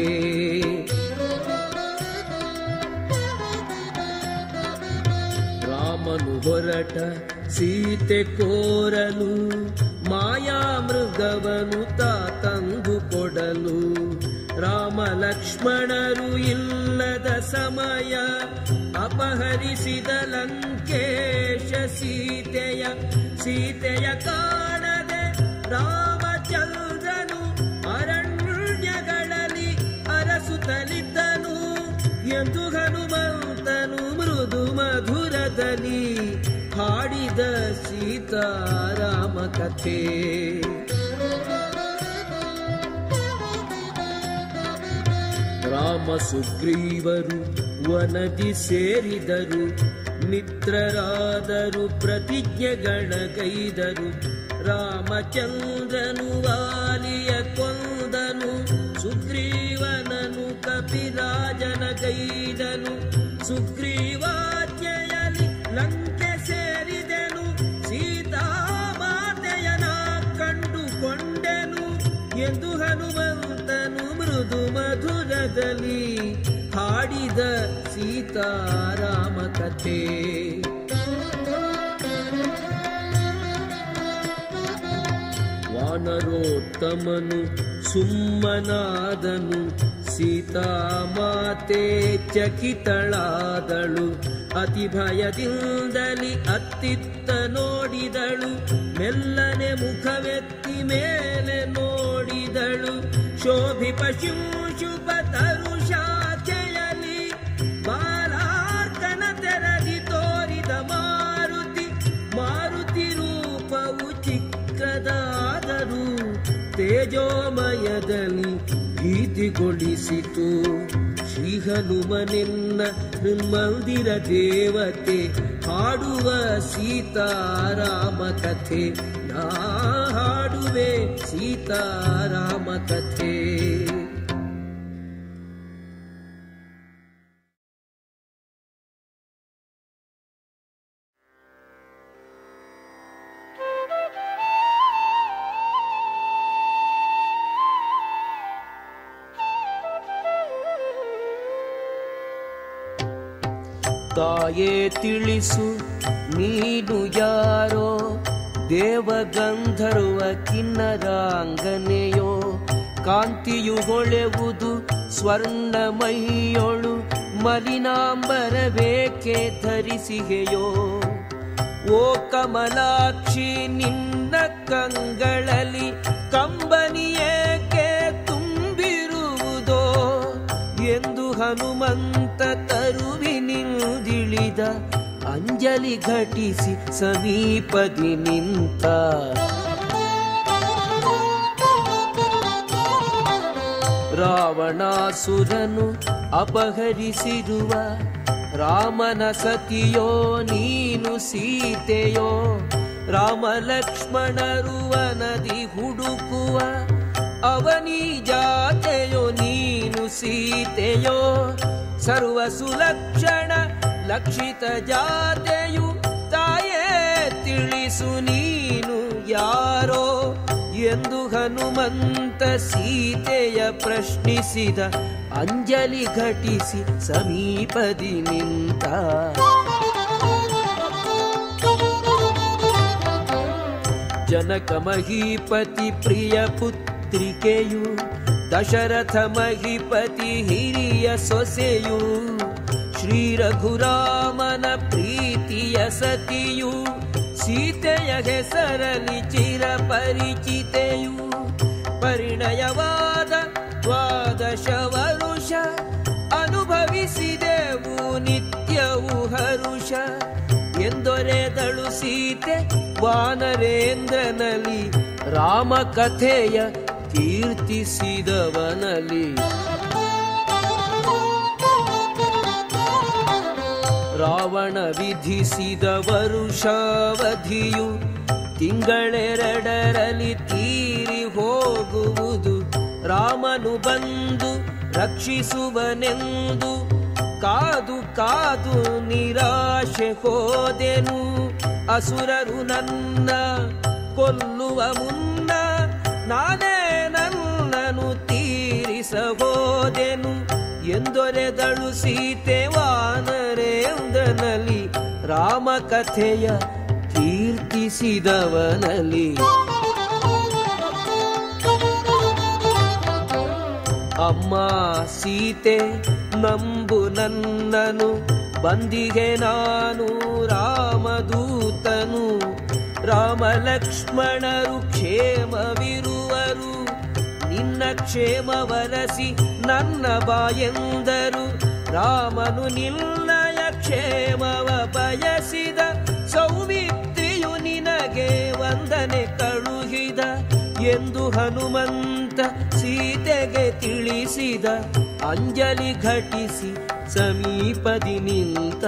ರಾಮನು ಹೊರಟ ಸೀತೆ ಕೋರಲು, ಮಾಯಾ ಮೃಗವನು ತಾ ತಂದು ಕೊಡಲು. ರಾಮ ಲಕ್ಷ್ಮಣರು ಇಲ್ಲದ ಸಮಯ ಅಪಹರಿಸಿದ ಲಂಕೇಶ ಸೀತೆಯ. ಸೀತೆಯ ಕಾಣದೆ ರಾಮಚಂದ್ರನು ಅರಣ್ಯಗಳಲ್ಲಿ ಅರಸುತ್ತಲಿದ್ದನು ಎಂದು ಹನುಮಂತನು ಮೃದು ಮಧುರದಲ್ಲಿ ಹಾಡಿದ ಸೀತಾರಾಮ ಕಥೆ. ರಾಮ ರಾಮ ಸುಗ್ರೀವರು ವನದಿ ಸೇರಿದರು, ಮಿತ್ರರಾದರು ಪ್ರತಿಜ್ಞೆಗಳಗೈದರು. ರಾಮಚಂದ್ರನು ವಾಲಿಯ ಕೊಂದನು, ಸುಗ್ರೀವನನು ಕಪಿರಾಜನ ಗೈದನು. ಸುಗ್ರೀವಾಜ್ಞೆಯಲ್ಲಿ ಲಂಕೆ ಸೇರಿದೆನು, ಸೀತಾಮಾತೆಯನ ಕಂಡುಕೊಂಡೆನು ಎಂದು ಹನುಮಂತನು ಮೃದು ಮಧುರದಲ್ಲಿ ಹಾಡಿದ ಸೀತಾರಾಮ ಕಥೆ. ವಾನರೋತ್ತಮನು ಸುಮ್ಮನಾದನು, ಸೀತಾಮಾತೆ ಚಕಿತಳಾದಳು. ಅತಿ ಭಯದಿಂದಲಿ ಅತ್ತಿತ್ತ ನೋಡಿದಳು, ಮೆಲ್ಲನೆ ಮುಖವೆತ್ತಿ ಮೇಲೆ ನೋಡಿದಳು. ಶೋಭಿಪ ಶಿಂಶುಪ ತರುಷಾಚೆಯಲಿ ಬಾಲಾರ್ಕನ ತೆರದಿ ತೋರಿದ ಮಾರುತಿ. ಮಾರುತಿ ರೂಪವು ಚಿಕ್ಕದಾದರೂ ತೇಜೋಮಯದಲ್ಲಿ ಭೀತಿಗೊಳಿಸಿತು. ಶ್ರೀ ಹನುಮನೆನ್ನ ಮಂದಿರ ದೇವತೆ ಹಾಡುವ ಸೀತಾರಾಮ ಕಥೆ. ನಾ ಹಾಡುವೆ ಸೀತಾರಾಮ ಕಥೆ. ತಾಯೇ ತಿಳಿಸು ನೀನು ಯಾರೋ, ದೇವಗಂಧರ್ವ ಕಿನ್ನರಾಂಗನೆಯೋ. ಕಾಂತಿಯು ಹೊಳೆವುದು ಸ್ವರ್ಣಮೈಯೊಳು, ಮಲಿನಾಂಬರವೇಕೆ ಧರಿಸಿಗೆಯೋ. ಓ ಕಮಲಾಕ್ಷಿ ನಿನ್ನ ಕಂಗಳಲ್ಲಿ ಕಂಬನಿಯೇಕೆ ತುಂಬಿರುವುದೋ ಎಂದು ಹನುಮಂತ ತರುವಿನಿಂದಿಳಿದ. ಅಂಜಲಿ ಘಟಿಸಿ ಸಮೀಪದಿ ನಿಂತ. ರಾವಣಾಸುರನು ಅಪಹರಿಸಿರುವ ರಾಮನ ಸತಿಯೋ ನೀನು ಸೀತೆಯೋ. ರಾಮ ಲಕ್ಷ್ಮಣರು ವನದಿ ಹುಡುಕುವ ಅವನಿ ಜಾತೆಯೋ ನೀನು ಸೀತೆಯೋ. ಸರ್ವ ಸುಲಕ್ಷಣ ಲಕ್ಷಿತ ಜಾತೆಯು ತಾಯೇ ತಿಳಿಸು ನೀನು ಯಾರೋ ಎಂದು ಹನುಮಂತ ಸೀತೆಯ ಪ್ರಶ್ನಿಸಿದ. ಅಂಜಲಿ ಘಟಿಸಿ ಸಮೀಪದಿ ನಿಂತ. ಜನಕ ಮಹೀಪತಿ ಪ್ರಿಯ ಪುತ್ರಿಕೆಯು, ದಶರಥ ಮಹಿಪತಿ ಹಿರಿಯ ಸೊಸೆಯು. ಶ್ರೀ ರಘುರಾಮನ ಪ್ರೀತಿಯ ಸತಿಯು, ಸೀತೆಯ ಹೆಸರಲಿ ಚಿರ ಪರಿಚಿತೆಯು. ಪರಿಣಯವಾದ ದ್ವಾದಶ ವರುಷ ಅನುಭವಿಸಿದೆವು ನಿತ್ಯವು ಹರುಷ. ಎಂದೊರೆದಳು ಸೀತೆ ವಾನರೇಂದ್ರನಲ್ಲಿ, ರಾಮ ಕಥೆಯ ಕೀರ್ತಿಸಿದವನಲ್ಲಿ. ರಾವಣ ವಿಧಿಸಿದ ವರುಷಾವಧಿಯು ತಿಂಗಳೆರಡರಲ್ಲಿ ತೀರಿ ಹೋಗುವುದು. ರಾಮನು ಬಂದು ರಕ್ಷಿಸುವನೆಂದು ಕಾದು ಕಾದು ನಿರಾಶೆ ಹೋದೆನು. ಅಸುರರು ನನ್ನ ಕೊಲ್ಲುವ ಮುನ್ನ ನಾನೇ ನನ್ನನು ತೀರಿಸಬೋದೆನು ಎಂದೊರೆದಳು ಸೀತೆ ವಾನರೇಂದ್ರನಲ್ಲಿ, ರಾಮ ಕಥೆಯ ಕೀರ್ತಿಸಿದವನಲ್ಲಿ. ಅಮ್ಮ ಸೀತೆ ನಂಬು ನನ್ನನು, ಬಂದಿಗೆ ನಾನು ರಾಮದೂತನು. ರಾಮ ಲಕ್ಷ್ಮಣರು ಕ್ಷೇಮವಿರುವರು, ನಿನ್ನ ಕ್ಷೇಮವರಸಿ ನನ್ನ ಬಾಯೆಂದರು. ರಾಮನು ನಿನ್ನಯ ಕ್ಷೇಮವ ಬಯಸಿದ, ಸೌಮಿತ್ರಿಯು ನಿನಗೆ ವಂದನೆ ಕಳುಹಿದ ಎಂದು ಹನುಮಂತ ಸೀತೆಗೆ ತಿಳಿಸಿದ. ಅಂಜಲಿ ಘಟಿಸಿ ಸಮೀಪದಿ ನಿಂತ.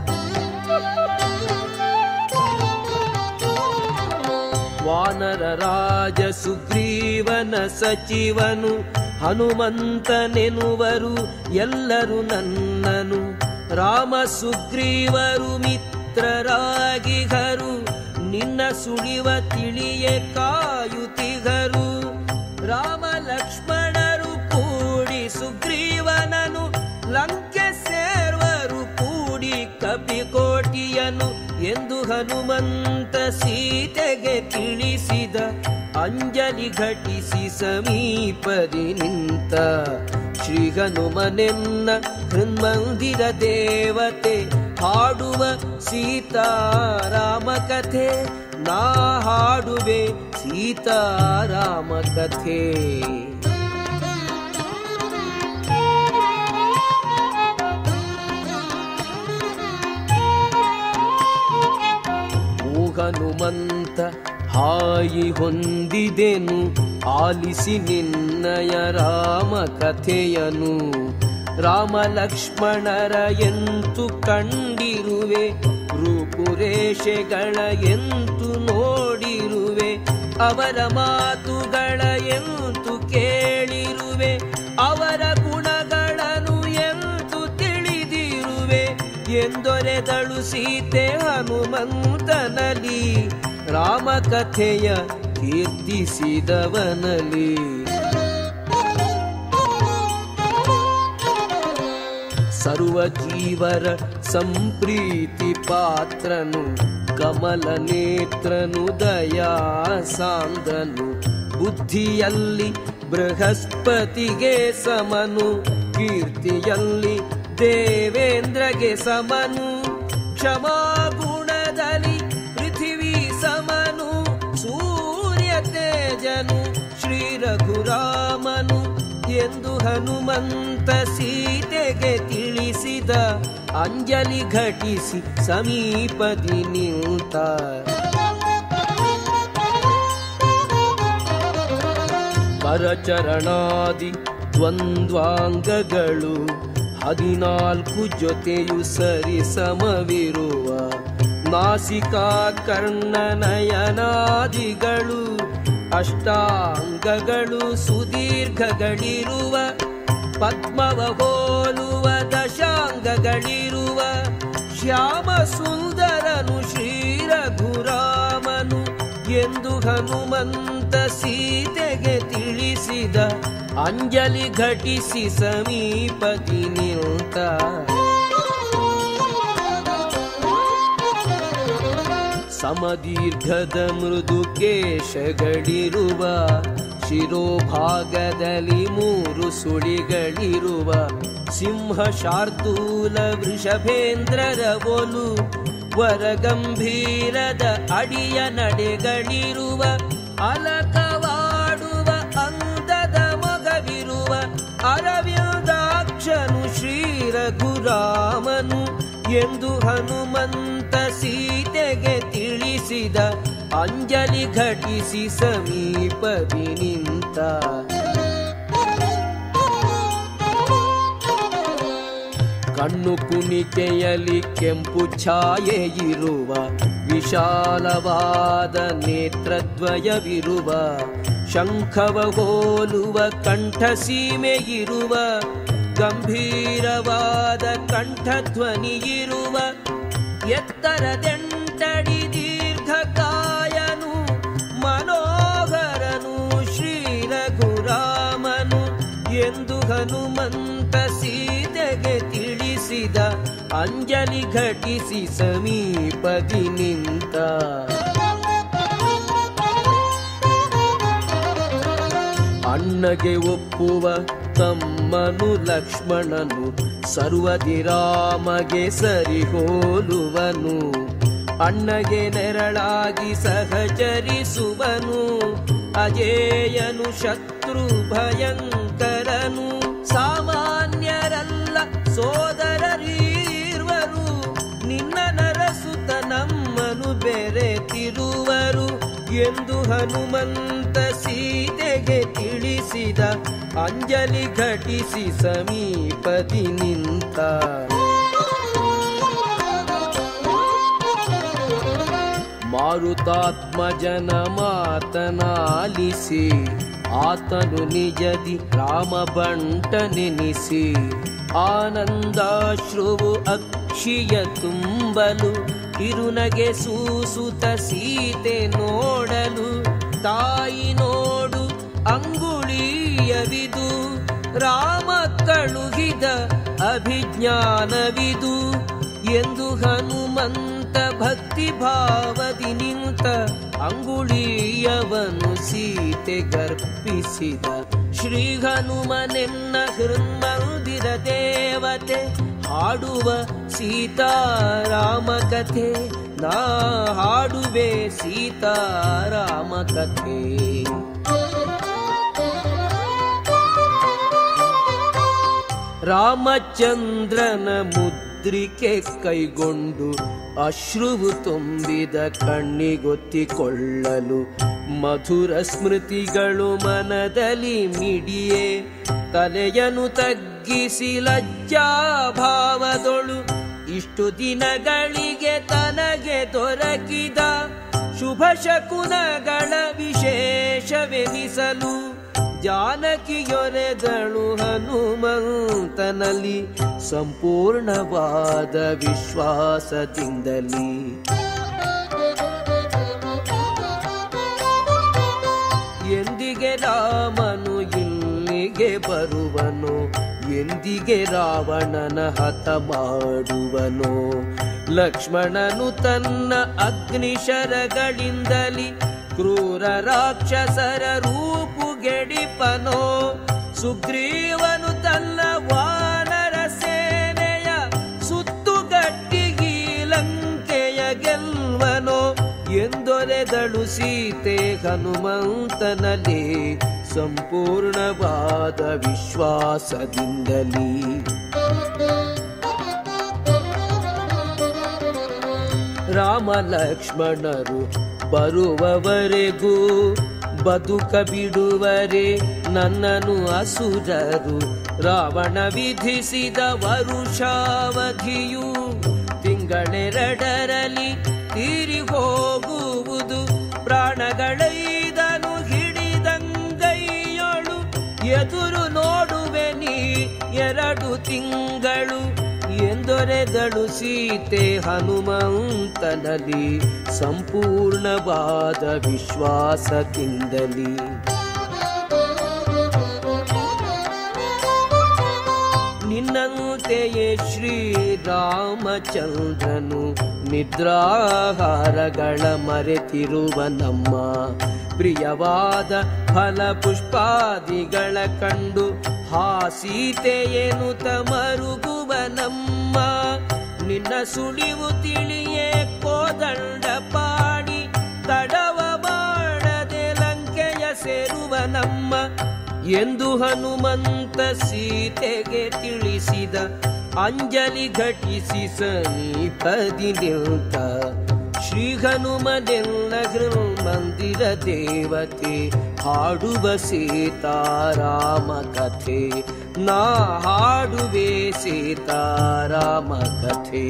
ವಾನರ ರಾಜ ಸುಗ್ರೀವನ ಸಚಿವನು ಹನುಮಂತನೆನುವರು ಎಲ್ಲರೂ ನನ್ನನು. ರಾಮ ಸುಗ್ರೀವರು ಮಿತ್ರರಾಗಿಗರು, ನಿನ್ನ ಸುಳಿವ ತಿಳಿಯೇ ಕಾಯುತಿಗರು. ರಾಮ ಲಕ್ಷ್ಮಣರು ಕೂಡಿ ಸುಗ್ರೀವನನು, ಲಂಕೆ ಸೇರ್ವರು ಕೂಡಿ ಕಪಿಕೋಟಿಯನು ಎಂದು ಹನುಮಂತ ಸೀತೆಗೆ ತಿಳಿಸಿದ. ಅಂಜಲಿ ಘಟಿಸಿ ಸಮೀಪದಿ ನಿಂತ. ಶ್ರೀ ಹನುಮನೆನ್ನ ಹೃನ್ಮಂದಿರ ದೇವತೆ, ಹಾಡುವ ಸೀತಾರಾಮ ಕಥೆ ನಾ ಹಾಡುವೆ ಸೀತಾರಾಮ ಕಥೆ. ಓ ಹನುಮಂತ ಹಾಯಿ ಹೊಂದಿದೆನು, ಆಲಿಸಿ ನಿನ್ನಯ ರಾಮ ಕಥೆಯನು. ರಾಮ ಲಕ್ಷ್ಮಣರ ಎಂತು ಕಂಡಿರುವೆ, ರೂಪುರೇಷೆಗಳ ಎಂತು ನೋಡಿರುವೆ. ಅವರ ಮಾತುಗಳ ಎಂತು ಕೇಳಿರುವೆ, ಅವರ ಗುಣಗಳನ್ನು ಎಂತು ತಿಳಿದಿರುವೆ. ಎಂದೊರೆದಳು ಸೀತೆ ಹನುಮಂತನಲ್ಲಿ, ರಾಮ ಕಥೆಯ ಕೀರ್ತಿಸಿದವನಲ್ಲಿ. ಸರ್ವ ಜೀವರ ಸಂಪ್ರೀತಿ ಪಾತ್ರನು, ಕಮಲ ನೇತ್ರನು ದಯಾ ಸಾಂದ್ರನು. ಬುದ್ಧಿಯಲ್ಲಿ ಬೃಹಸ್ಪತಿಗೆ ಸಮನು, ಕೀರ್ತಿಯಲ್ಲಿ ದೇವೇಂದ್ರಗೆ ಸಮನು. ಕ್ಷಮಾ ಗುಣದಲ್ಲಿ ಪೃಥಿವಿ ಸಮನು, ಸೂರ್ಯ ತೇಜನು ಶ್ರೀ ರಘುರಾಮನು ಎಂದು ಹನುಮಂತ ಸೀತೆಗೆ ತಿಳಿಸಿದ. ಅಂಜಲಿ ಘಟಿಸಿ ಸಮೀಪದಿ ನಿಂತ. ಕರಚರಣಾದಿ ದ್ವಂದ್ವಾಂಗಗಳು ಹದಿನಾಲ್ಕು ಜೊತೆಯು ಸರಿ ಸಮವಿರುವ. ನಾಸಿಕಾ ಕರ್ಣ ನಯನಾದಿಗಳು ಅಷ್ಟಾಂಗಗಳು ಸುದೀರ್ಘಗಳಿರುವ. ಪದ್ಮವ ಹೋಲುವ ದಶಾಂಗಗಳಿರುವ. ಶ್ಯಾಮ ಸುಂದರನು ಶ್ರೀ ರಘುರಾಮನು ಎಂದು ಹನುಮಂತ ಸೀತೆಗೆ ತಿಳಿಸಿದ. ಅಂಜಲಿ ಘಟಿಸಿ ಸಮೀಪದಿ ನಿಂತ. ಸಮದೀರ್ಘದ ಮೃದು ಕೇಶಗಳಿರುವ. ಶಿರೋಭಾಗದಲ್ಲಿ ಮೂರು ಸುಳಿಗಳಿರುವ. ಸಿಂಹ ಶಾರ್ದೂಲ ವೃಷಭೇಂದ್ರರ ಒಲು. ವರಗಂಭೀರದ ಅಡಿಯ ನಡೆಗಳಿರುವ. ಅಲಕವಾಡುವ ಅಂದದ ಮಗವಿರುವ. ಅರವಿಂದಾಕ್ಷನು ಶ್ರೀ ರಘುರಾಮನು ಎಂದು ಹನುಮಂತ ಸೀತೆಗೆ ತಿಳಿಸಿದ. ಅಂಜಲಿ ಘಟಿಸಿ ಸಮೀಪದಿ ನಿಂತ. ಕಣ್ಣು ಕುಣಿಕೆಯಲ್ಲಿ ಕೆಂಪು ಛಾಯೆ ಇರುವ. ವಿಶಾಲವಾದ ನೇತ್ರದ್ವಯವಿರುವ. ಶಂಖವ ಹೋಲುವ ಕಂಠ ಸೀಮೆ ಇರುವ. ಗಂಭೀರವಾದ ಕಂಠಧ್ವನಿಯಿರುವ. ಎತ್ತರದೆಂಟಡಿ ದೀರ್ಘಕಾಯನು. ಮನೋಹರನು ಶ್ರೀ ರಘುರಾಮನು ಎಂದು ಹನುಮಂತ ಸೀತೆಗೆ ತಿಳಿಸಿದ. ಅಂಜಲಿ ಘಟಿಸಿ ಸಮೀಪದಿ ನಿಂತ. ಅಣ್ಣಗೆ ಒಪ್ಪುವ ತಮ್ಮನು ಲಕ್ಷ್ಮಣನು. ಸರ್ವದಿ ರಾಮಗೆ ಸರಿಹೋಲುವನು. ಅಣ್ಣಗೆ ನೆರಳಾಗಿ ಸಹಚರಿಸುವನು. ಅಜೇಯನು ಶತ್ರು ಭಯಂಕರನು. ಸಾಮಾನ್ಯರಲ್ಲ ಸೋದರರೀರ್ವರು. ನಿನ್ನ ನರಸುತ ನಮ್ಮನು ಬೆರೆತಿರುವರು. ಎಂದು ಹನುಮಂತ ಸೀತೆಗೆ ತಿಳಿಸಿದ. ಅಂಜಲಿ ಘಟಿಸಿ ಸಮೀಪದಿ ನಿಂತ. ಮಾರುತಾತ್ಮಜನ ಮಾತನಾಲಿಸಿ ಆತನು ನಿಜದಿ ರಾಮ ಬಂಟನೆನಿಸಿ. ಆನಂದಾಶ್ರುವು ಅಕ್ಷಿಯ ತುಂಬಲು ಕಿರುನಗೆ ಸೂಸುತ ಸೀತೆ ನೋಡಲು. ತಾಯಿ ನೋಡು ಅಂಗುಳಿಯವಿದು ರಾಮ ಕಳುಹಿದ ಅಭಿಜ್ಞಾನವಿದು ಎಂದು ಹನುಮಂತ ಭಕ್ತಿ ಭಾವದಿ ನಿಂತ. ಅಂಗುಳಿಯವನು ಸೀತೆ ಗರ್ಪಿಸಿದ. ಶ್ರೀ ಹನುಮನೆನ್ನ ಹೃನ್ಮಂದಿರ ದೇವತೆ ಹಾಡುವ ಸೀತಾರಾಮ ಕಥೆ. ನಾ ಹಾಡುವೆ ಸೀತಾರಾಮ ಕಥೆ. ರಾಮಚಂದ್ರನ ಮುದ್ರಿಕೆ ಕೈಗೊಂಡು ಅಶ್ರುವು ತುಂಬಿದ ಕಣ್ಣಿಗೊತ್ತಿಕೊಳ್ಳಲು. ಮಧುರ ಸ್ಮೃತಿಗಳು ಮನದಲ್ಲಿ ಮಿಡಿಯೇ ತಲೆಯನು ತಗ್ಗಿಸಿ ಲಜ್ಜಾಭಾವದೊಳು. ಇಷ್ಟು ದಿನಗಳಿಗೆ ತನಗೆ ದೊರಕಿದ ಶುಭ ಶಕುನಗಳ ವಿಶೇಷವೆನಿಸಲು. ಜಾನಕಿಯೊರೆದಳು ಹನುಮಂತನಲ್ಲಿ ಸಂಪೂರ್ಣವಾದ ವಿಶ್ವಾಸದಿಂದಲೇ. ಎಂದಿಗೆ ರಾಮನು ಇಲ್ಲಿಗೆ ಬರುವನು, ಎಂದಿಗೆ ರಾವಣನ ಹತ ಮಾಡುವನು. ಲಕ್ಷ್ಮಣನು ತನ್ನ ಅಗ್ನಿಶರಗಳಿಂದಲಿ ಕ್ರೂರ ರಾಕ್ಷಸರ ರೂಪುಗೆಡಿಪನೋ. ಸುಗ್ರೀವನು ತನ್ನ ವಾನರ ಸೇನೆಯ ಸುತ್ತುಗಟ್ಟಿಗಿ ಲಂಕೆಯ ಗೆಲ್ವನೋ ಎಂದೊರೆದಳು ಸೀತೆ ಹನುಮಂತನಲ್ಲಿ ಸಂಪೂರ್ಣವಾದ ವಿಶ್ವಾಸದಿಂದಲೇ. ರಾಮ ಲಕ್ಷ್ಮಣರು ಬರುವವರೆಗೂ ಬದುಕ ಬಿಡುವರೆ ನನ್ನನು ಅಸುರರು. ರಾವಣ ವಿಧಿಸಿದ ವರುಷಾವಧಿಯು ತಿಂಗಳೆರಡರಲ್ಲಿ ತೀರಿ ಹೋಗುವುದು. ಪ್ರಾಣಗಳೈದನು ಹಿಡಿದಂಗೈಯೊಳು ಎದುರು ನೋಡುವೆ ನೀ ಎರಡು ತಿಂಗಳು ಎಂದೊರೆದಳು ಸೀತೆ ಹನುಮಂತನಲ್ಲಿ ಸಂಪೂರ್ಣವಾದ ವಿಶ್ವಾಸದಿಂದಲೇ. ನಿನ್ನಂತೆಯೇ ಶ್ರೀರಾಮಚಂದ್ರನು ನಿದ್ರಾಹಾರಗಳ ಮರೆತಿರುವ ನಮ್ಮ ಪ್ರಿಯವಾದ ಫಲ ಪುಷ್ಪಾದಿಗಳ ಕಂಡು ಹಾ ಸೀತೆಯೇನುತ ಮರುಗುವ ನಮ್ಮ. ನಿನ್ನ ಸುಳಿವು ತಿಳಿಯೇ ಕೋದಂಡ ಪಾಡಿ ತಡವ ಮಾಡದೆ ಲಂಕೆಯ ಸೇರುವ ನಮ್ಮ ಎಂದು ಹನುಮಂತ ಸೀತೆಗೆ ತಿಳಿಸಿದ. ಅಂಜಲಿ ಘಟಿಸಿ ಸಮೀಪದಿ ನಿಂತ. ಶ್ರೀ ಹನುಮನೆಲ್ಲ ಮಂದಿರ ದೇವತೆ ಹಾಡುವ ಸೀತಾರಾಮ ಕಥೆ. ನಾ ಹಾಡುವೆ ಸೀತಾರಾಮ ಕಥೆ.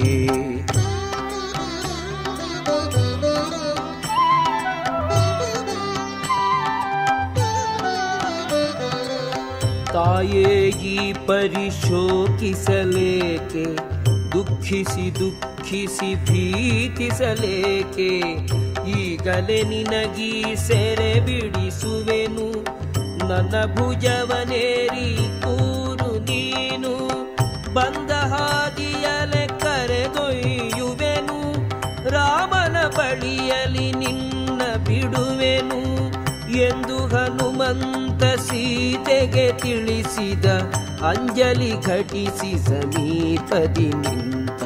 ತಾಯೇ ಈ ಪರಿಶೋಕಿಸಲೇಕೆ, ದುಃಖಿಸಿ ದುಃಖಿಸಿ ಭೀತಿಸಲೇಕೆ. ಈಗಲೇ ನಿನಗೀ ಸೆರೆ ಬಿಡಿಸುವೆನು, ನನ್ನ ಭುಜವನೇರಿ ಕೂರು ನೀನು. ಬಂದ ಹಾದಿಯಲೆ ಕರೆದೊಯ್ಯುವೆನು, ರಾಮನ ಬಳಿಯಲಿ ನಿನ್ನ ಬಿಡುವೆನು ಎಂದು ಹನುಮಂತ ಸೀತೆಗೆ ತಿಳಿಸಿದ. ಅಂಜಲಿ ಘಟಿಸಿ ಸಮೀಪದಿ ನಿಂತ.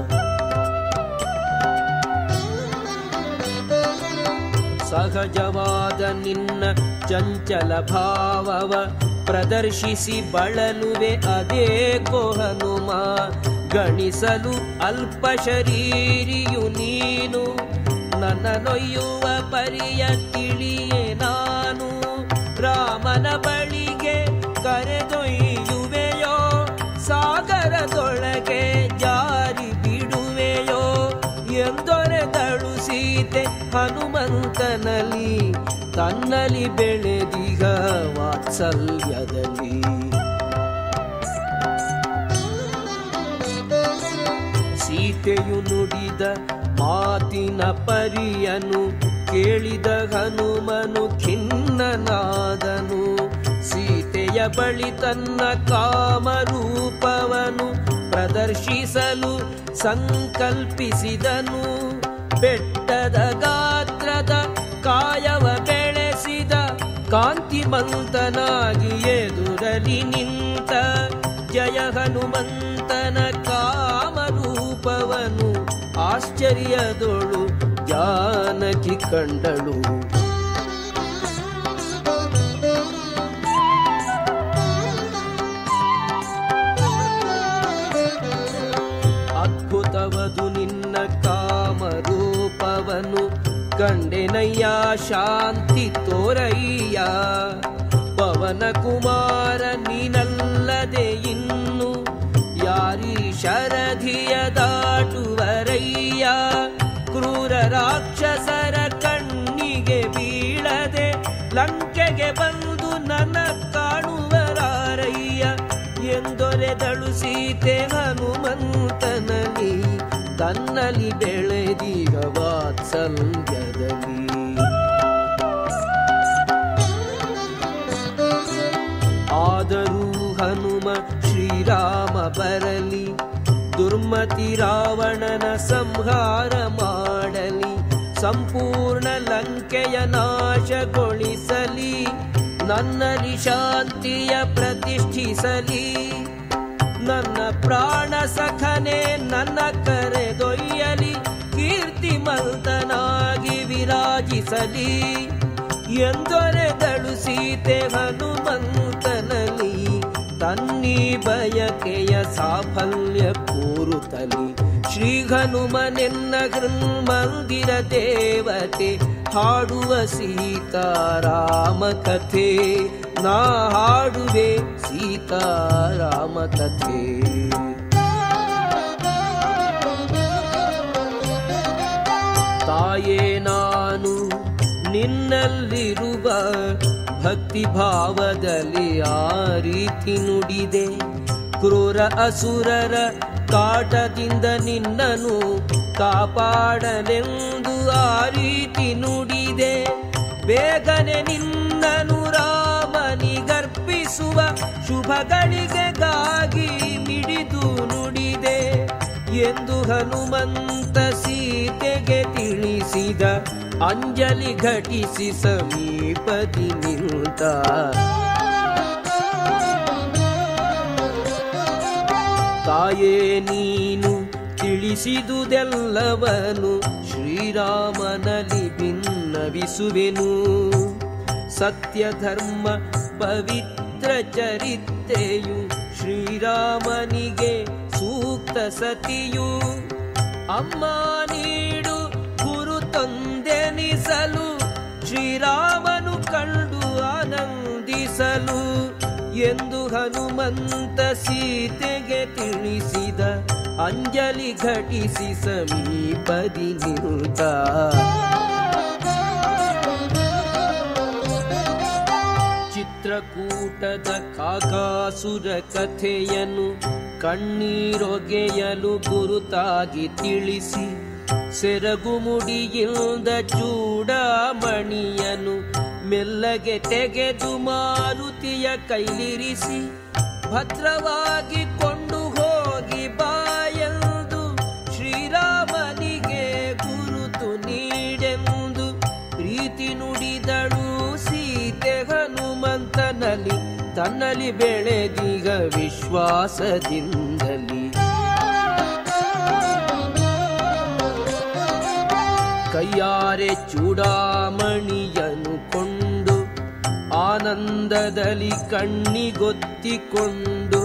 ಸಹಜವಾದ ನಿನ್ನ ಚಂಚಲ ಭಾವವ ಪ್ರದರ್ಶಿಸಿ ಬಳಲುವೆ ಅದೇಕೋ ಹನುಮ. ಗಣಿಸಲು ಅಲ್ಪ ಶರೀರಿಯು ನೀನು, ನನ್ನ ನೊಯ್ಯುವ ಪರಿಯ ತಿಳಿಯೇ ನಾನು ರಾಮನ ಬಳಿಗೆ ಕರೆದೊಯ್ಯುವೆಯೋ ಸಾಗರದೊಳಗೆ ಜಾರಿ ಬಿಡುವೆಯೋ ಎಂದೊರೆದಳು ಸೀತೆ ಹನುಮಂತನಲ್ಲಿ ತನ್ನಲ್ಲಿ ಬೆಳೆದಿಗ ವಾತ್ಸಲ್ಯದಲ್ಲಿ. ಸೀತೆಯು ನುಡಿದ ಮಾತಿನ ಪರಿಯನು ಕೇಳಿದ ಹನುಮನು ಖಿನ್ನನಾದನು. ಸೀತೆಯ ಬಳಿ ತನ್ನ ಕಾಮರೂಪವನು ಪ್ರದರ್ಶಿಸಲು ಸಂಕಲ್ಪಿಸಿದನು. ಬೆಟ್ಟದ ಗಾತ್ರದ ಕಾಯವ ಬೆಳೆಸಿದ ಕಾಂತಿಮಂತನಾಗಿ ಎದುರಲಿ ನಿಂತ ಜಯ ಹನುಮಂತನ ಕಾಮರೂಪವನು ಆಶ್ಚರ್ಯದೊಳು ಜಾನಕಿ ಕಂಡಳು. ಅದ್ಭುತವದು ನಿನ್ನ ಕಾಮರೂಪವನು ಕಂಡೆನಯ್ಯ ಶಾಂತಿ ತೋರಯ್ಯ. ಪವನ ಕುಮಾರ ನೀನಲ್ಲದೆ ಇನ್ನು ಯಾರೀ ಶರಧಿಯ ದಾಟುವರಯ್ಯ. ಕ್ರೂರ ರಾಕ್ಷಸರ ಕಣ್ಣಿಗೆ ಬೀಳದೆ ಲಂಕೆಗೆ ಬಂದು ನನ್ನ ಕಾಣುವರಾರಯ್ಯ ಎಂದೊರೆದಳು ಸೀತೆ ಹನುಮಂತನಲ್ಲಿ ತನ್ನಲ್ಲಿ ಬೆಳೆದೀಗ ವಾತ್ಸಲ್ಯದಲ್ಲಿ. ಆದರೂ ಹನುಮ ಶ್ರೀರಾಮ ಬರಲಿ ದುರ್ಮತಿ ರಾವಣನ ಸಂಹಾರ ಮಾಡಲಿ ಸಂಪೂರ್ಣ ಲಂಕೆಯ ನಾಶಗೊಳಿಸಲಿ ನನ್ನಲ್ಲಿ ಶಾಂತಿಯ ಪ್ರತಿಷ್ಠಿಸಲಿ. ನನ್ನ ಪ್ರಾಣ ಸಖನೆ ನನ್ನ ಕರೆದೊಯ್ಯಲಿ ಕೀರ್ತಿಮಂತನಾಗಿ ವಿರಾಜಿಸಲಿ ಎಂದೊರೆದಳು ಸೀತೆ ಹನುಮಂತನಲ್ಲಿ ತನ್ನಿ ಬಯಕೆಯ ಸಾಫಲ್ಯ ಕೋರುತ್ತಲಿ. ಶ್ರೀ ಹನುಮನೆನ್ನ ಹೃನ್ಮಂದಿರ ದೇವತೆ ಹಾಡುವ ಸೀತಾರಾಮ ಕಥೆ ನಾ ಹಾಡುವೆ ಸೀತಾರಾಮ ಕಥೆ. ತಾಯೇ ನಾನು ನಿನ್ನಲ್ಲಿರುವ ಭಕ್ತಿ ಭಾವದಲ್ಲಿ ಆ ರೀತಿ ನುಡಿದೆ. ಕ್ರೂರ ಅಸುರರ ಕಾಟದಿಂದ ನಿನ್ನನು ಕಾಪಾಡಲೆಂದು ಆ ರೀತಿ ನುಡಿದೆ. ಬೇಗನೆ ನಿನ್ನನು ರಾಮನಿಗರ್ಪಿಸುವ ಶುಭಗಳಿಗೆಗಾಗಿ ಮಿಡಿದು ನುಡಿದೆ ಎಂದು ಹನುಮಂತ ಸೀತೆಗೆ ತಿಳಿಸಿದ. ಅಂಜಲಿ ಘಟಿಸಿ ಸಮೀಪದಿ ನಿಂತ ತಾಯೇ ನೀನು ತಿಳಿಸಿದುದೆಲ್ಲವನು ಶ್ರೀರಾಮನಲ್ಲಿ ಭಿನ್ನವಿಸುವೆನು. ಸತ್ಯ ಧರ್ಮ ಪವಿತ್ರ ಚರಿತ್ರೆಯು ಶ್ರೀರಾಮನಿಗೆ ಸೂಕ್ತ ಸತಿಯು. ಅಮ್ಮ ನೀಡು ಗುರು ತಂದೆನಿಸಲು ಶ್ರೀರಾಮನು ಕಂಡು ಆನಂದಿಸಲು ಎಂದು ಹನುಮಂತ ಸೀತೆಗೆ ತಿಳಿಸಿದ. ಅಂಜಲಿ ಘಟಿಸಿ ಸಮೀಪದಿ ನಿಂತ ಚಿತ್ರಕೂಟದ ಕಾಕಾಸುರ ಕಥೆಯನ್ನು ಕಣ್ಣೀರೊಗೆಯಲು ಗುರುತಾಗಿ ತಿಳಿಸಿ ಸೆರಗು ಮುಡಿಯಿಂದ ಚೂಡಾಮಣಿಯನು ಮೆಲ್ಲಗೆ ತೆಗೆದು ಮಾರುತಿಯ ಕೈಲಿರಿಸಿ ಭದ್ರವಾಗಿ ಕೊಂಡು ಹೋಗಿ ಬಾಯೆಂದು ಶ್ರೀರಾಮನಿಗೆ ಗುರುತು ನೀಡೆಂದು ಪ್ರೀತಿ ನುಡಿದಳು ಸೀತೆ ಹನುಮಂತನಲ್ಲಿ ತನ್ನಲ್ಲಿ ಬೆಳೆದೀಗ ವಿಶ್ವಾಸದಿಂದಲಿ. ಕೈಯಾರೆ ಚೂಡಾಮಣಿಯನು ಕೊಂಡು ಆನಂದದಲ್ಲಿ ಕಣ್ಣಿಗೊತ್ತಿಕೊಂಡು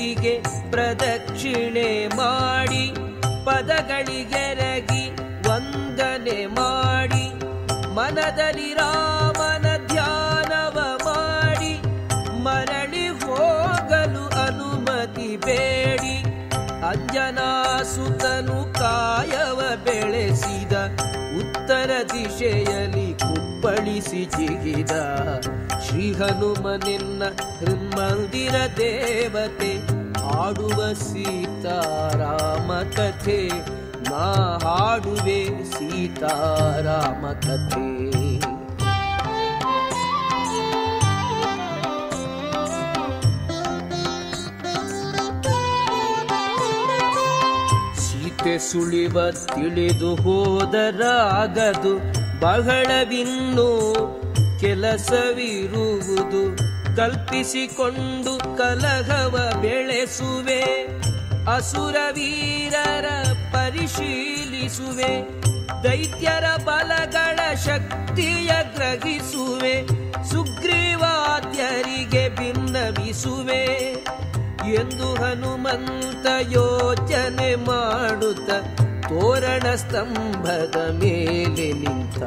ವೈದೇಹಿಗೆ ಪ್ರದಕ್ಷಿಣೆ ಮಾಡಿ ಪದಗಳಿಗೆರಗಿ ವಂದಿಸಿದಳಾಗ ಭಜನೆ ಮಾಡಿ ಮನದಲ್ಲಿ ರಾಮನ ಧ್ಯಾನವ ಮಾಡಿ ಮರಳಿ ಹೋಗಲು ಅನುಮತಿ ಬೇಡಿ ಅಂಜನಾಸುತನು ಕಾಯವ ಬೆಳೆಸಿದ ಉತ್ತರ ದಿಶೆಯಲ್ಲಿ ಕುಪ್ಪಳಿಸಿ ಜಿಗಿದ ಶ್ರೀ ಹನುಮನೆನ್ನ ಹೃನ್ಮಂದಿರ ದೇವತೆ ಹಾಡುವ ಸೀತಾರಾಮ ಕಥೆ ನಾ ಹಾಡುವೆ ಸೀತಾರಾಮ ಕಥೆ. ಸೀತೆ ಸುಳಿವ ತಿಳಿದು ಹೋದರಾಗದು ಬಹಳವಿನ್ನು ಕೆಲಸವಿರುವುದು ಕಲ್ಪಿಸಿಕೊಂಡು ಕಲಹವ ಬೆಳೆಸುವೆ ಅಸುರ ವೀರರ ಪರಿಶೀಲಿಸುವೆ ದೈತ್ಯರ ಬಲಗಳ ಶಕ್ತಿಯ ಗ್ರಹಿಸುವೆ ಸುಗ್ರೀವಾದ್ಯರಿಗೆ ಭಿನ್ನವಿಸುವೆ ಎಂದು ಹನುಮಂತ ಯೋಚನೆ ಮಾಡುತ್ತ ತೋರಣ ಸ್ತಂಭದ ಮೇಲೆ ನಿಂತ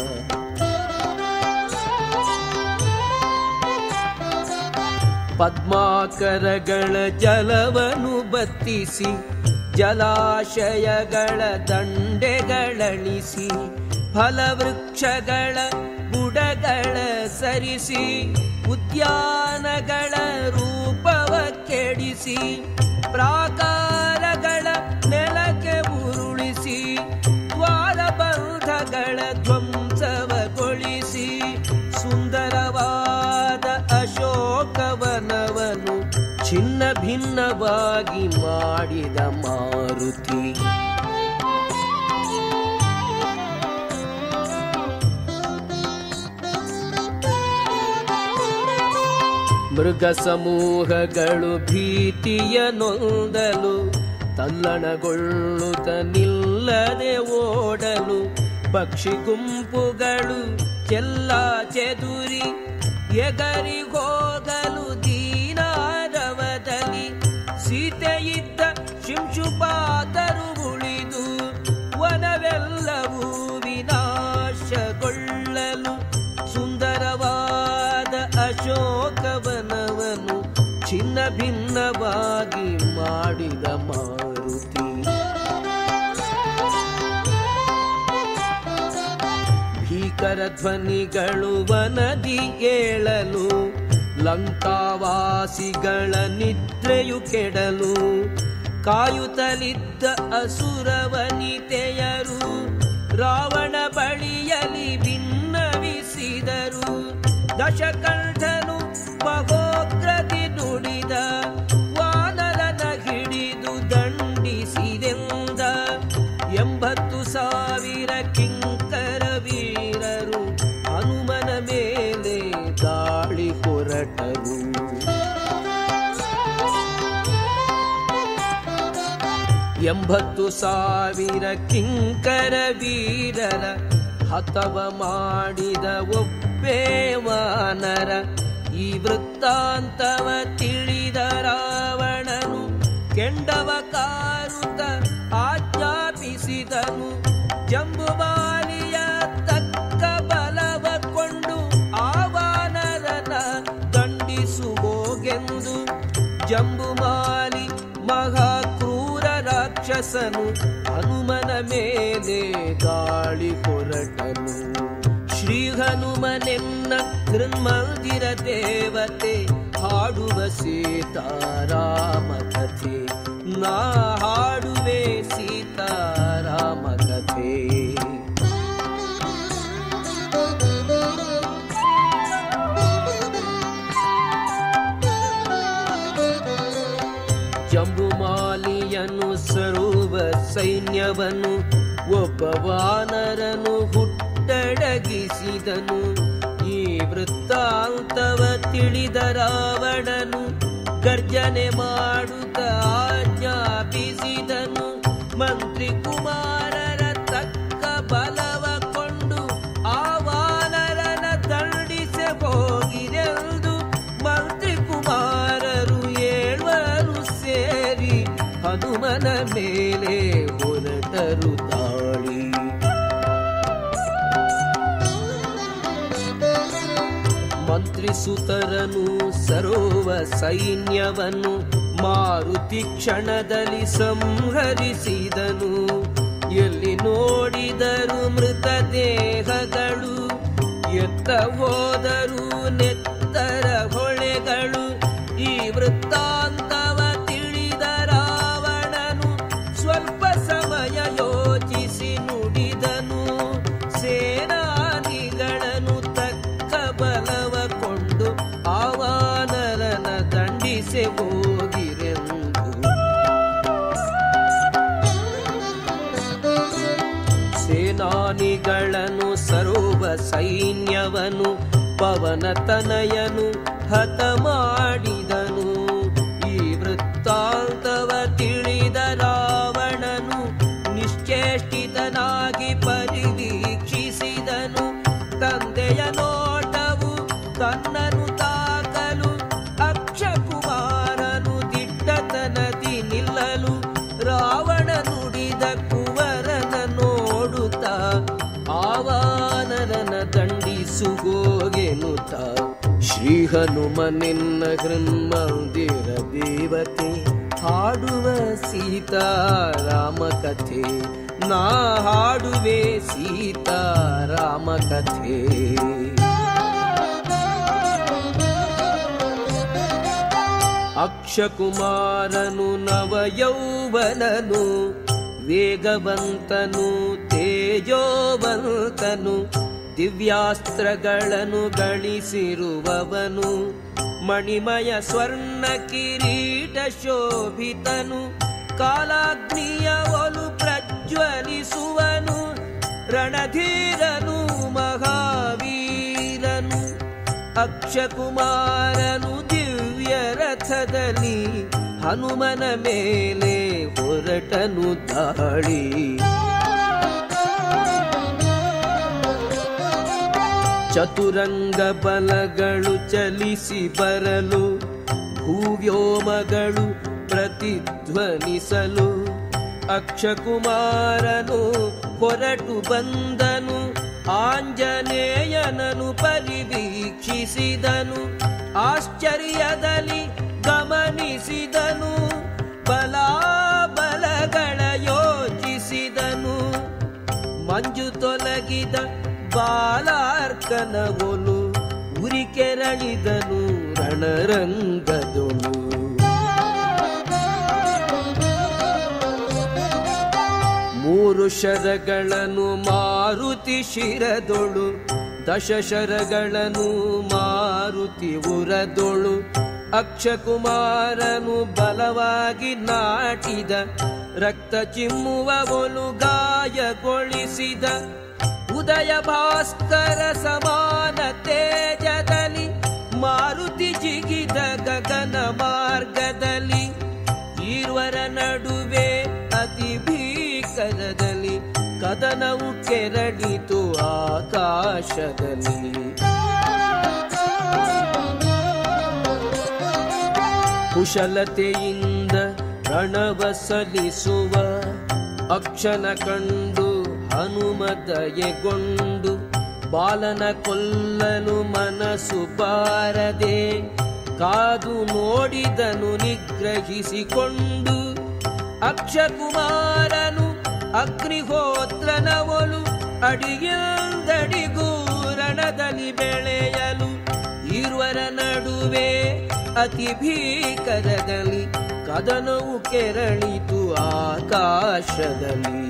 ಪದ್ಮಾಕರಗಳ ಜಲವನ್ನು ಬತ್ತಿಸಿ ಜಲಾಶಯಗಳ ದಂಡೆಗಳಣಿಸಿ ಫಲವೃಕ್ಷಗಳ ಬುಡಗಳ ಸರಿಸಿ ಉದ್ಯಾನಗಳ ರೂಪವ ಕೆಡಿಸಿ ಪ್ರಾಕಾರಗಳ ನೆಲಕ್ಕೆ ಉರುಳಿಸಿ ದ್ವಾರಬಂಧಗಳ ಧ್ವಂಸವಗೊಳಿಸಿ ಸುಂದರವಾದ ಅಶೋಕವನವನ್ನು ಚಿನ್ನ ಭಿನ್ನವಾಗಿ ಮಾಡಿದ ಮಾರುತಿ ಮೃಗ ಸಮೂಹಗಳು ಭೀತಿಯ ನೊಂದಲು ತಲ್ಲಣಗೊಳ್ಳುತ್ತ ನಿಲ್ಲದೆ ಓಡಲು ಪಕ್ಷಿ ಗುಂಪುಗಳು ಚೆಲ್ಲ ಚೆದುರಿ ಎಗರಿ ಹೋಗಲು ದೀನಾರವದಲ್ಲಿ ಸೀತೆಯಿದ್ದ ಶಿಂಶುಪಾತರು ಉಳಿದು ವನವೆಲ್ಲವೂ ವಿನಾಶಗೊಳ್ಳಲು ಸುಂದರವಾದ ಅಶೋಕವನವನ್ನು ಚಿನ್ನ ಭಿನ್ನವಾಗಿ ಮಾಡಿದ ಮಾರುತಿ ಭೀಕರ ಧ್ವನಿಗಳು ವನದಿ ಏಳಲು ಲಂಕಾವಾಸಿಗಳ ನಿದ್ರೆಯು ಕೆಡಲು ಕಾಯುತ್ತಲಿದ್ದ ಅಸುರ ವನಿತೆಯರು ರಾವಣ ಬಳಿಯಲಿ ಭಿನ್ನವಿಸಿದರು ದಶಕಂಠನು ಮಹೋಗ್ರದಿ ನುಡಿದ ವಾನರನ ಹಿಡಿದು ದಂಡಿಸಿದೆಂದ ಎಂಬತ್ತು ಸಾವಿರ ಕಿಂಕರ ವೀರರು ಹನುಮನ ಮೇಲೆ ದಾಳಿ ಹೊರಟರು ಎಂಬತ್ತು ಸಾವಿರ ಕಿಂಕರ ವೀರರ ಹತವ ಮಾಡಿದ ಒಬ್ಬೇ ವಾನರ ಈ ವೃತ್ತಾಂತವ ತಿಳಿದ ರಾವಣನು ಕೆಂಡವ ಕಾರುತ್ತ ಆಜ್ಞಾಪಿಸಿದನು ಜಂಬುಮಾಲಿಯ ತಕ್ಕ ಬಲವ ಕೊಂಡು ಆ ವಾನರನ ದಂಡಿಸುವೋಗೆಂದು ಜಂಬುಮಾಲಿ ಮಹಾಕ್ರೂರ ರಾಕ್ಷಸನು ಹನುಮನ ಮೇಲೆ ದಾಳಿ ಹೊರಟನು ಶ್ರೀ ಹನುಮನೆನ್ನ ಹೃನ್ಮಂದಿರ ದೇವತೆ ಹಾಡುವ ಸೀತಾರಾಮ ಕಥೆ ನಾ ಹಾಡುವೆ ಸೀತಾರಾಮ ಕಥೆ. ಜಂಬುಮಾಲಿಯನು ಸರುವ ಸೈನ್ಯವನ್ನು ಒಬ್ಬ ವಾನರನು ಹುಟ್ಟಡಗಿಸಿದನು ಈ ವೃತ್ತಾಂತವ ತಿಳಿದ ರಾವಣನು ಗರ್ಜನೆ ಮಾಡುತ್ತ ಆಜ್ಞಾಪಿಸಿದನು ಮಂತ್ರಿ ಕುಮಾರರ ತಕ್ಕ ಬಲವ ಕೊಂಡು ಆ ವಾನರನ ದಂಡಿಸಿ ಹೋಗಿರೆಂದು ಮಂತ್ರಿ ಕುಮಾರರು ಏಳುವರು ಸೇರಿ ಹನುಮನ ಮೇಲೆ ಹೊರಟರು ದಾಳಿ ಮಂತ್ರಿಸುತರನು ಸರ್ವ ಸೈನ್ಯವನ್ನು ಮಾರುತಿ ಕ್ಷಣದಲ್ಲಿ ಸಂಹರಿಸಿದನು. ಎಲ್ಲಿ ನೋಡಿದರು ಮೃತದೇಹಗಳು, ಎತ್ತ ಹೋದರು ನೆತ್ತರ ಹೊಳೆಗಳು. ಈ ವೃತ್ತಾಂತವ ತಿಳಿದ ರಾವಣನು ಸ್ವಲ್ಪ ಸಮಯ ಯೋಚಿಸಿ ನುಡಿದನು. ಸೇನಾನಿಗಳನ್ನು ತಕ್ಕ ಬಲವ ಕೊಂಡು ಆವಾನರನ ದಂಡಿಸಿ ಹೋಗಿರೆಂದು. ಸೇನಾನಿಗಳನ್ನು ಸರ್ವ ಸೈನ್ಯವನು ಪವನತನಯನು ಹತ ಮಾಡಿದನು. ಈ ವೃತ್ತಾಂತವ ತಿಳಿದ ರಾವಣನು ನಿಶ್ಚೇಷ್ಟಿತನಾಗಿ ಪರಿವೀಕ್ಷಿಸಿದನು. ತಂದೆಯ ನೋಟವು ತನ್ನನು ತಾಕಲು ಅಕ್ಷಕುಮಾರನು ದಿಟ್ಟತನದಿ ನಿಲ್ಲಲು. ರಾವಣ ನುಡಿದ ಕುವರನ ನೋಡುತ್ತ ಆವಾನರನ ದಂಡಿಸುಗೋಗೆನುತ್ತ. ಶ್ರೀ ಹನುಮನೆನ್ನ ಹೃನ್ಮಂದಿರ ದೇವತೆ ಹಾಡುವ ಸೀತಾರಾಮ ಕಥೆ. ನಾ ಹಾಡುವೆ ಸೀತಾರಾಮ ಕಥೆ. ಅಕ್ಷಕುಮಾರನು ನವಯೌವನನು, ವೇಗವಂತನು ತೇಜೋವಂತನು, ದಿವ್ಯಾಸ್ತ್ರಗಳನ್ನು ಗಳಿಸಿರುವವನು. ಮಣಿಮಯ ಸ್ವರ್ಣ ಕಿರೀಟ ಶೋಭಿತನು, ಕಾಲಾಗ್ನಿಯ ಒಲು ಪ್ರಜ್ವಲಿಸುವನು. ರಣಧೀರನು ಮಹಾವೀರನು, ಅಕ್ಷಕುಮಾರನು ದಿವ್ಯ ರಥದಲ್ಲಿ ಹನುಮನ ಮೇಲೆ ಹೊರಟನು ದಾಳಿ. ಚತುರಂಗ ಬಲಗಳು ಚಲಿಸಿ ಬರಲು, ಭೂವ್ಯೋಮಗಳು ಪ್ರತಿಧ್ವನಿಸಲು. ಅಕ್ಷಕುಮಾರನು ಹೊರಟು ಬಂದನು, ಆಂಜನೇಯನನು ಪರಿವೀಕ್ಷಿಸಿದನು. ಆಶ್ಚರ್ಯದಲ್ಲಿ ಗಮನಿಸಿದನು, ಬಲಾಬಲಗಳ ಯೋಚಿಸಿದನು. ಮಂಜು ತೊಲಗಿದ ಬಾಲಾರ್ಕನ ಒಲು ಉರಿ ಕೆರಳಿದನು ರಣರಂಗದೊಳು. ಮೂರು ಶರಗಳನ್ನು ಮಾರುತಿ ಶಿರದೊಳು, ದಶ ಶರಗಳನ್ನು ಮಾರುತಿ ಉರದೊಳು. ಅಕ್ಷಕುಮಾರನು ಬಲವಾಗಿ ನಾಟಿದ, ರಕ್ತ ಚಿಮ್ಮುವ ಒಲು ಗಾಯಗೊಳಿಸಿದ. ಉದಯ ಭಾಸ್ಕರ ಸಮಾನ ತೇಜದಲ್ಲಿ ಮಾರುತಿ ಜಿಗಿದ ಗಗನ ಮಾರ್ಗದಲ್ಲಿ. ಈರ್ವರ ನಡುವೆ ಅತಿ ಭೀಕರದಲ್ಲಿ ಕದನವು ಕೆರಳಿತು ಆಕಾಶದಲ್ಲಿ. ಕುಶಲತೆಯಿಂದ ರಣವ ಸಲಿಸುವ ಅಕ್ಷನ ಕಂಡು ಹನುಮ ದಯೆಗೊಂಡು, ಬಾಲನ ಕೊಲ್ಲಲು ಮನಸ್ಸು ಬಾರದೆ ಕಾದು ನೋಡಿದನು ನಿಗ್ರಹಿಸಿಕೊಂಡು. ಅಕ್ಷಕುಮಾರನು ಅಗ್ನಿಹೋತ್ರನ ಒಲು ಅಡಿಯಿಂದಡಿಗೂ ರಣದಲ್ಲಿ ಬೆಳೆಯಲು. ಇರುವರ ನಡುವೆ ಅತಿ ಭೀಕರದಲ್ಲಿ ಕದನವು ಕೆರಳಿತು ಆಕಾಶದಲ್ಲಿ.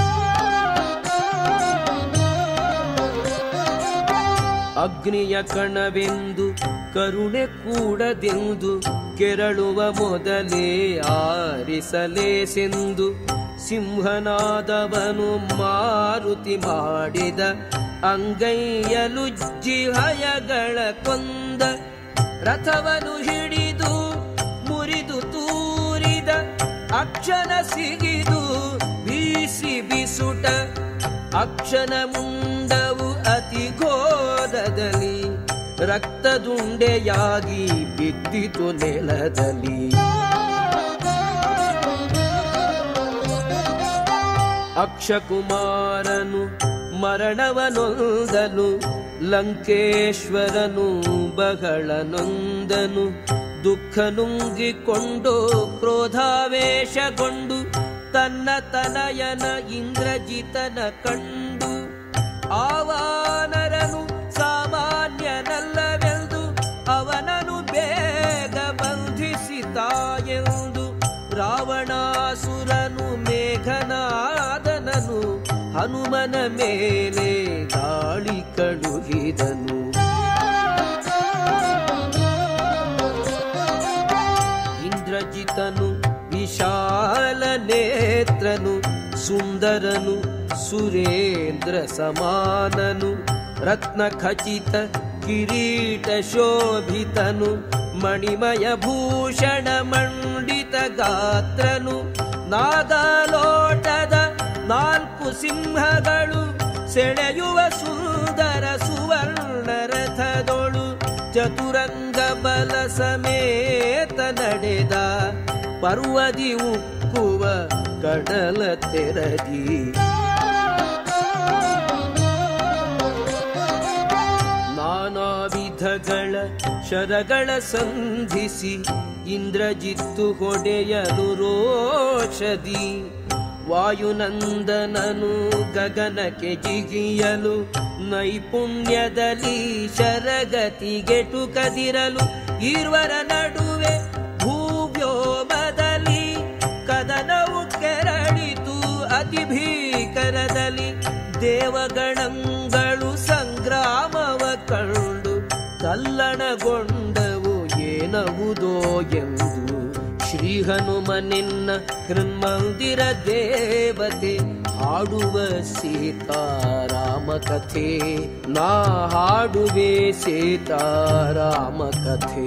ಅಗ್ನಿಯ ಕಣವೆಂದು ಕರುಣೆ ಕೂಡದೆಂದು ಕೆರಳುವ ಮೊದಲೇ ಆರಿಸಲೇಸೆಂದು. ಸಿಂಹನಾದವನು ಮಾರುತಿ ಮಾಡಿದ, ಅಂಗೈಯಲುಜ್ಜಿ ಹಯಗಳ ಕೊಂದ. ರಥವನು ಹಿಡಿದು ಮುರಿದು ತೂರಿದ, ಅಕ್ಷನ ಸಿಗಿದು ಬೀಸಿ ಬಿಸುಟ. ಅಕ್ಷನ ಮುಂಡವು ಅತಿ ಘೋರದಲ್ಲಿ ರಕ್ತದುಂಡೆಯಾಗಿ ಬಿದ್ದಿತು ನೆಲದಲ್ಲಿ. ಅಕ್ಷಕುಮಾರನು ಮರಣವನೊಂದಲು ಲಂಕೇಶ್ವರನು ಬಹಳ ನೊಂದನು, ದುಃಖ ನುಂಗಿಕೊಂಡು ಕ್ರೋಧಾವೇಶಗೊಂಡು ತನ್ನ ತನಯನ ಇಂದ್ರಜಿತನ ಕಂಡು ಆವಾನರನು ಸಾಮಾನ್ಯನಲ್ಲವೆಂದು ಅವನನು ಬೇಗ ಬಂಧಿಸಿತಾಯೆಂದು ರಾವಣಾಸುರನು ಮೇಘನಾದನನು ಹನುಮನ ಮೇಲೆ ದಾಳಿ ಕಳುಹಿದನು. ಇಂದ್ರಜಿತನು ವಿಶಾಲ ನೇತ್ರನು, ಸುಂದರನು ಸುರೇಂದ್ರ ಸಮಾನನು, ರತ್ನ ಖಚಿತ ಕಿರೀಟ ಶೋಭಿತನು, ಮಣಿಮಯ ಭೂಷಣ ಮಂಡಿತ ಗಾತ್ರನು, ನಾಗಲೋಟದ ನಾಲ್ಕು ಸಿಂಹಗಳು ಸೆಳೆಯುವ ಸುಂದರ ಸುವರ್ಣ ರಥದೊಳು ಚತುರಂಗ ಬಲ ಸಮೇತ ನಡೆದ ಪರ್ವದಿ ಉಕ್ಕುವ ಕಡಲ ತೆರದಿ. ನಾನಾ ವಿಧಗಳ ಶರಗಳ ಸಂಧಿಸಿ ಇಂದ್ರಜಿತ್ತು ಹೊಡೆಯಲು ರೋಷದಿ, ವಾಯುನಂದನನು ಗಗನಕ್ಕೆ ಜಿಗಿಯಲು ನೈಪುಣ್ಯದಲ್ಲಿ ಶರಗತಿಗೆಟು ಕದಿರಲು ಇರುವರ ನಡುವೆ ಭೂವ್ಯೋಮದಲ್ಲಿ ಕದನವು ಕೆರಳಿತು ಅತಿ ಭೀಕರದಲ್ಲಿ. ದೇವಗಣಗಳು ಸಂಗ್ರಾಮವ ಕಂಡು ತಲ್ಲಣಗೊಂಡವು ಏನವುದೋ ಎಂದು. ಶ್ರೀ ಹನುಮನಿನ್ನ ಹೃನ್ಮಂದಿರ ದೇವತೆ ಹಾಡುವ ಸೀತಾರಾಮ ಕಥೆ, ನಾ ಹಾಡುವೆ ಸೀತಾರಾಮ ಕಥೆ.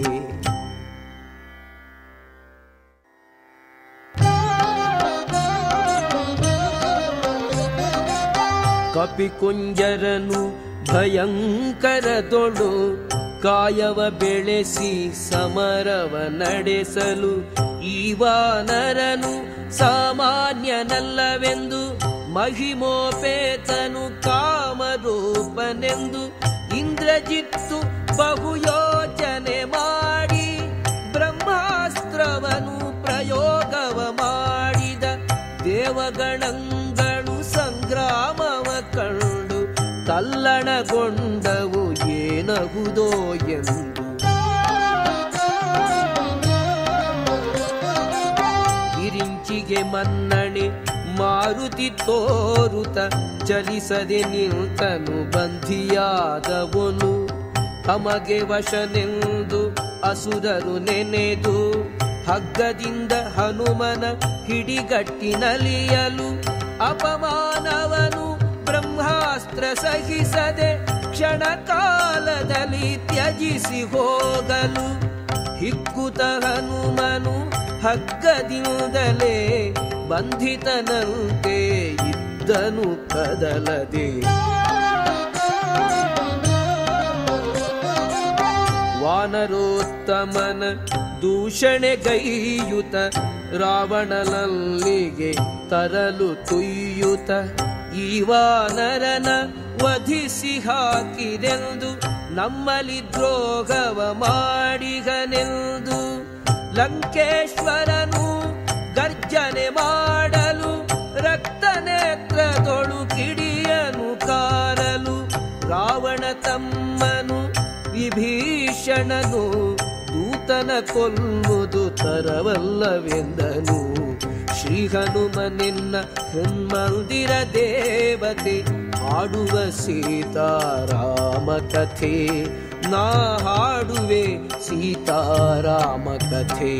ಕಪಿಕುಂಜರನು ಭಯಂಕರದೊಳು ಕಾಯವ ಬೆಳೆಸಿ ಸಮರವ ನಡೆಸಲು ಈ ವಾನರನು ಸಾಮಾನ್ಯನಲ್ಲವೆಂದು ಮಹಿಮೋಪೇತನು ಕಾಮರೂಪನೆಂದು ಇಂದ್ರಜಿತ್ತು ಬಹುಯೋಚನೆ ಮಾಡಿ ಬ್ರಹ್ಮಾಸ್ತ್ರವನು ಪ್ರಯೋಗವ ಮಾಡಿದ. ದೇವಗಣಗಳು ಸಂಗ್ರಾಮವ ಕಂಡು ತಲ್ಲಣಗೊಂಡವು ಏನಗುವುದೋ ಎಂದು. ಕಿರಿಂಚಿಗೆ ಮನ್ನಣೆ ಮಾರುತಿ ತೋರುತ ಚಲಿಸದೆ ನಿಲ್ತನು ಬಂಧಿಯಾದವನು. ತಮಗೆ ವಶನೆಂದು ಅಸುರರು ನೆನೆದು ಹಗ್ಗದಿಂದ ಹನುಮನ ಹಿಡಿಗಟ್ಟಿನಲಿಯಲು ಅಪಮಾನವನು ಬ್ರಹ್ಮಾಸ್ತ್ರ ಸಹಿಸದೆ ಕ್ಷಣ ಕಾಲದಲ್ಲಿ ತ್ಯಜಿಸಿ ಹೋಗಲು. ಹಿಕ್ಕುತ ಹನುಮನು ಹಗ್ಗದಿಂದಲೇ ಬಂಧಿತನಂತೆ ಇದ್ದನು ಕದಲದೆ. ವಾನರೋತ್ತಮನ ದೂಷಣೆಗೈಯುತ ರಾವಣನಲ್ಲಿಗೆ ತರಲು ತುಯ್ಯುತ ಈ ವಾನರನ ವಧಿಸಿ ಹಾಕಿದೆಂದು ನಮ್ಮಲಿ ದ್ರೋಹವ ಮಾಡಿಗನೆಂದು. ಲಂಕೇಶ್ವರನು ಗರ್ಜನೆ ಮಾಡಲು ರಕ್ತನೇತ್ರದೊಳು ಕಿಡಿಯನು ಕಾರಲು. ರಾವಣ ತಮ್ಮನು ವಿಭೀಷಣನು ದೂತನ ಕೊಲ್ಲುವುದು ತರವಲ್ಲವೆಂದನು. ಶ್ರೀ ಹನುಮನಿನ್ನ ಹೃನ್ಮಂದಿರ ದೇವತೆ ಹಾಡುವ ಸೀತಾರಾಮ ಕಥೆ, ನಾ ಹಾಡುವೆ ಸೀತಾರಾಮ ಕಥೆ.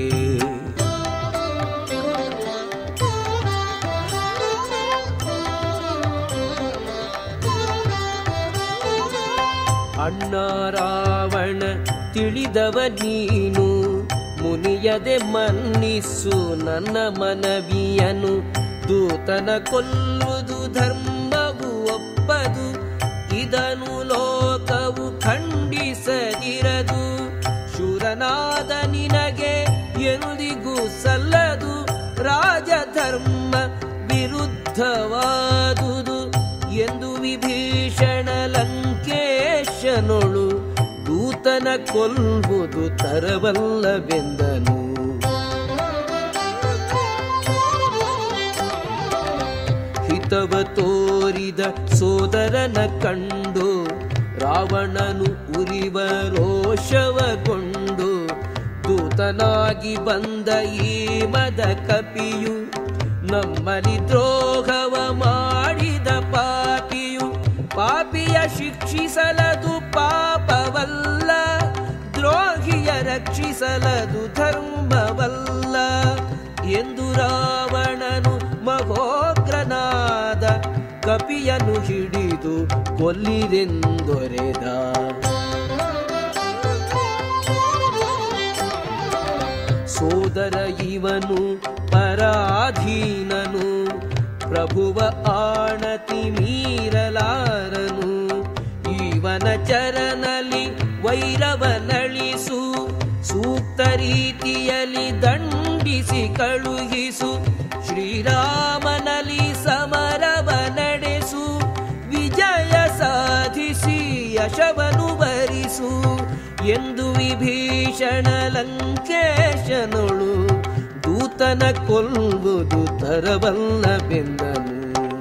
ಅಣ್ಣ ರಾವಣ ತಿಳಿದವ ನೀನು, ಮುನಿಯದೆ ಮನ್ನಿಸು ನನ್ನ ಮನವಿಯನು. ದೂತನ ಕೊಲ್ಲುವುದು ಧರ್ಮವು ಒಪ್ಪದು, ಇದನು ಲೋಕವು ಖಂಡಿಸದಿರದು. ಶೂರನಾದ ನಿನಗೆ ಎಂದಿಗೂ ಸಲ್ಲದು, ರಾಜಧರ್ಮ ವಿರುದ್ಧವಾದುದು ಎಂದು ವಿಭೀಷಣ ಲಂಕೇಶನಿಗೆ ದೂತನ ಕೊಲ್ಲುವುದು ತರವಲ್ಲವೆಂದನು. ಹಿತವ ತೋರಿದ ಸೋದರನ ಕಂಡು ರಾವಣನು ಉರಿವ ರೋಷವಗೊಂಡು ದೂತನಾಗಿ ಬಂದ ಈ ಮದ ಕಪಿಯು ನಮ್ಮಲ್ಲಿ ದ್ರೋಹವ ಮಾಡಿದ ಪಾಪಿಯು ಪಾಪಿಯ ಶಿಕ್ಷಿಸಲದು ಪಾಪವಲ್ಲ, ದ್ರೋಹಿಯ ರಕ್ಷಿಸಲದು ಧರ್ಮವಲ್ಲ ಎಂದು ರಾವಣನು ಮಹೋಗ್ರನಾದ ಕಪಿಯನ್ನು ಹಿಡಿದು ಕೊಲ್ಲಿರೆಂದೊರೆದ. ಸೋದರ ಇವನು ಪರಾಧೀನನು, ಪ್ರಭುವ ಆಣತಿ ಮೀರಲಾರನು. ಇವನ ಚರನಲ್ಲಿ ವೈರವನಳಿಸು, ಸೂಕ್ತ ರೀತಿಯಲ್ಲಿ ದಂಡಿಸಿ ಕಳುಹಿಸು. ಶ್ರೀರಾಮನಲ್ಲಿ ಸಮರವ ನಡೆಸು, ವಿಜಯ ಸಾಧಿಸಿ ಯಶವನು ವರಿಸು ಎಂದು ವಿಭೀಷಣ ಲಂಕೇಶನೊಳು ದೂತನ ಕೊಲ್ಲುವುದು ತರವಲ್ಲವೆಂದನು.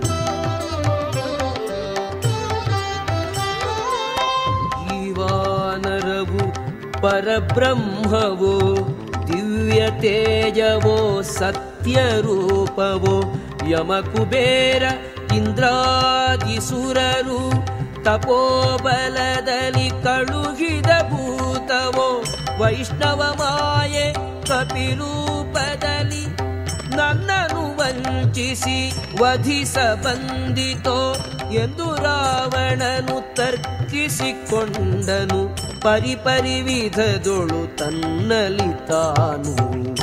ಈ ವಾನರವು ಪರಬ್ರಹ್ಮವೋ, ದಿವ್ಯ ತೇಜವೋ, ಸತ್ಯ ರೂಪವೋ, ಯಮಕುಬೇರ ಇಂದ್ರಾದಿಸುರರು ತಪೋಬಲದಲ್ಲಿ ಕಳುಹಿದ ಭೂತವೋ, ವೈಷ್ಣವ ಮಾಯೆ ಕಪಿರೂಪದಲ್ಲಿ ನನ್ನನ್ನು ವಂಚಿಸಿ ವಧಿಸ ಬಂದಿತೋ ಎಂದು ರಾವಣನು ತರ್ಕಿಸಿಕೊಂಡನು. ಪರಿಪರಿ ವಿಧದೊಳು ತನ್ನಲಿ ತಾನು.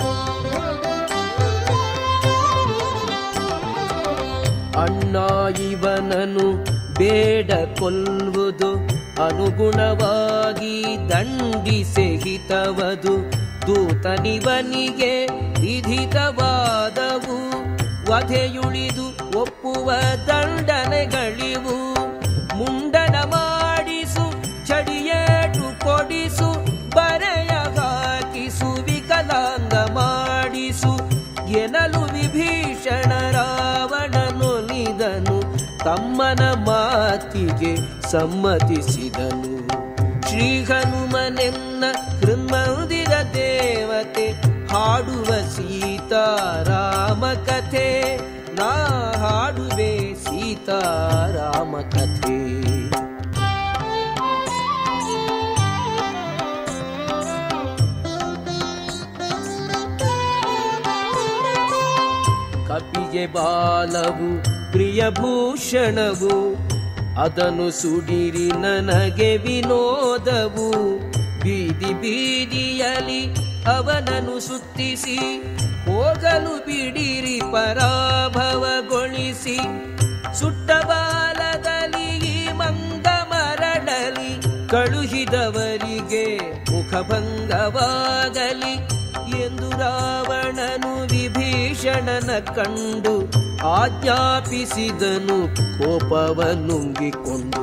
ಅಣ್ಣ ಇವನನು ಬೇಡ ಕೊಲ್ಲುವುದು, ಅನುಗುಣವಾಗಿ ದಂಡಿಸೆ ಹಿತವದು. ದೂತನಿವನಿಗೆ ವಿಧಿತವಾದವು, ವಧೆಯುಳಿದು ಒಪ್ಪುವ ದಂಡನೆಗಳಿವು. ಮುಂಡನ ಮಾಡಿಸು, ಚಡಿಯೇಟು ಕೊಡಿಸು, ಬರೆಯ ಹಾಕಿಸು, ವಿಕಲಾಂಗ ಮಾಡಿಸು ಎನಲು ವಿಭೀಷಣ ರಾವಣನೊಲಿದನು. ತಮ್ಮನ ಮಾತಿಗೆ ಸಮ್ಮತಿಸಿದನು. ಶ್ರೀ ಹನುಮನೆನ್ನ ಹೃನ್ಮಂದಿರ ದೇವತೆ ಹಾಡುವ ಸೀತಾರಾಮ ಕಥೆ, ನಾ ಹಾಡುವೆ ಸೀತಾರಾಮ ಕಥೆ. ಕಪಿಗೆ ಬಾಲವು ಪ್ರಿಯಭೂಷಣವು, ಅದನ್ನು ಸುಡಿರಿ ನನಗೆ ವಿನೋದವು. ಬೀದಿ ಬೀದಿಯಲ್ಲಿ ಅವನನ್ನು ಸುತ್ತಿಸಿ ಹೋಗಲು ಬಿಡಿರಿ ಪರಾಭವಗೊಳಿಸಿ. ಸುಟ್ಟ ಬಾಲದಲ್ಲಿ ಈ ಮಂಗ ಮರಳಲಿ, ಕಳುಹಿದವರಿಗೆ ಮುಖಭಂಗವಾಗಲಿ ಎಂದು ರಾವಣನು ವಿಭೀಷಣನ ಕಂಡು ಆಜ್ಞಾಪಿಸಿದನು ಕೋಪವನ್ನುಂಗಿಕೊಂಡು.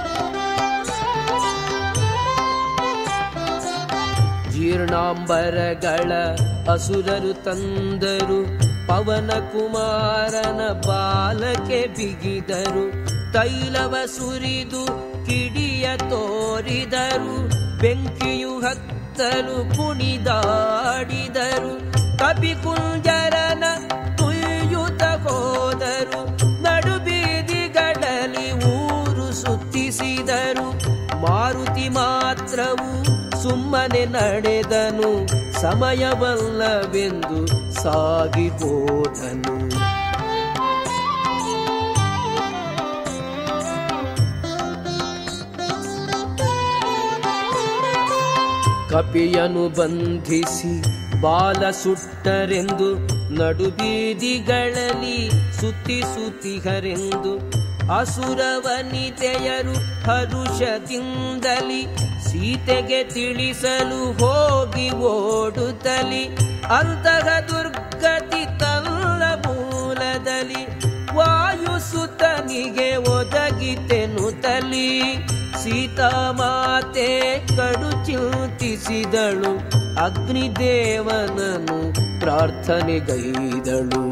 ಜೀರ್ಣಾಂಬರಗಳ ಅಸುರರು ತಂದರು, ಪವನ ಕುಮಾರನ ಬಾಲಕ್ಕೆ ಬಿಗಿದರು. ತೈಲವ ಸುರಿದು ಕಿಡಿಯ ತೋರಿದರು, ಬೆಂಕಿಯು ಹತ್ತಲು ಕುಣಿದಾಡಿದರು. ಕಪಿಕುಂಜರನ ತುಯ್ಯುತ ಹೋದರು, ನಡುಬೀದಿಗಳಲ್ಲಿ ಊರು ಸುತ್ತಿಸಿದರು. ಮಾರುತಿ ಮಾತ್ರವು ಸುಮ್ಮನೆ ನಡೆದನು, ಸಮಯವಲ್ಲವೆಂದು ಸಾಗಿ ಹೋದನು. ಕಪಿಯನು ಬಂಧಿಸಿ ಬಾಲ ಸುಟ್ಟರೆಂದು, ನಡುಬೀದಿಗಳಲ್ಲಿ ಸುತ್ತಿಸುತ್ತಿಹರೆಂದು. ಅಸುರವನಿತೆಯರು ಹರುಷದಿಂದಲಿ ಸೀತೆಗೆ ತಿಳಿಸಲು ಹೋಗಿ ಓಡುತ್ತಲಿ. ಅಂತಹ ದುರ್ಗತಿ ತನ್ನ ಮೂಲದಲ್ಲಿ ವಾಯುಸುತನಿಗೆ ಒದಗಿತೆನುತಲಿ. ಸೀತಾಮಾತೆ ಕಡು ಚಿಂತಿಸಿದಳು, ಅಗ್ನಿದೇವನನ್ನು ಪ್ರಾರ್ಥನೆಗೈದಳು.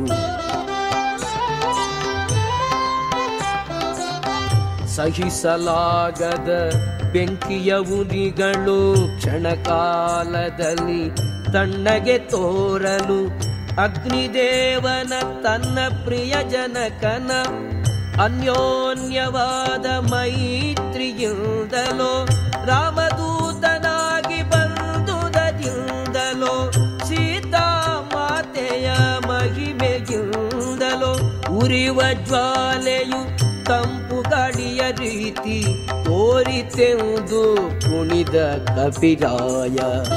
ಸಹಿಸಲಾಗದ ಬೆಂಕಿಯ ಉರಿಗಳು ಕ್ಷಣಕಾಲದಲ್ಲಿ ತಣ್ಣಗೆ ತೋರಲು, ಅಗ್ನಿದೇವನ ತನ್ನ ಪ್ರಿಯ ಜನಕನ ಅನ್ಯೋನ್ಯವಾದ ಮೈತ್ರಿಯಿಂದಲೋ, ರಾಮದೂತನಾಗಿ ಬಂದುದರಿಂದಲೋ, ಸೀತಾಮಾತೆಯ ಮಹಿಮೆಯಿಂದಲೋ, ಉರಿವ ಜ್ವಾಲೆಯು ತಂಪು ಗಾಳಿಯ ರೀತಿ ತೋರಿತೆಂದು ಕುಣಿದ ಕಪಿರಾಯ.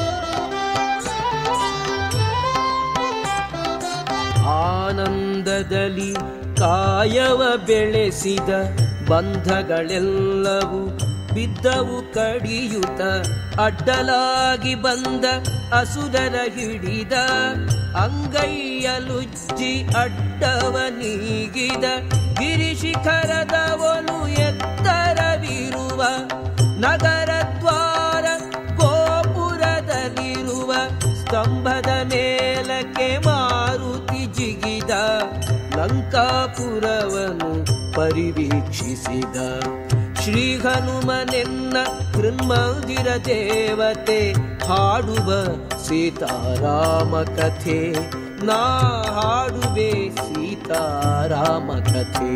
ಆನಂದದಲ್ಲಿ ಕಾಯವ ಬೆಳೆಸಿದ ಬಂಧಗಳೆಲ್ಲವೂ ಬಿದ್ದವು ಕಡಿಯುತ್ತ, ಅಡ್ಡಲಾಗಿ ಬಂದ ಅಸುರರ ಹಿಡಿದ ಅಂಗೈಯಲುಜ್ಜಿ ಅಡ್ಡವ ನೀಗಿದ, ಗಿರಿಶಿಖರದ ಒಲು ಎತ್ತರವಿರುವ ನಗರ ದ್ವಾರ ಗೋಪುರದಲ್ಲಿರುವ ಸ್ತಂಭದ ಮೇಲಕ್ಕೆ ಮಾರುತಿ ಜಿಗಿದ, ಲಂಕಾಪುರವನ್ನು ಪರಿವೀಕ್ಷಿಸಿದ. ಶ್ರೀ ಹನುಮನೆನ್ನ ಕೃನ್ಮಂದಿರ ದೇವತೆ ಹಾಡುವ ಸೀತಾರಾಮ ಕಥೆ, ನಾ ಹಾಡುವೆ ಸೀತಾರಾಮ ಕಥೆ.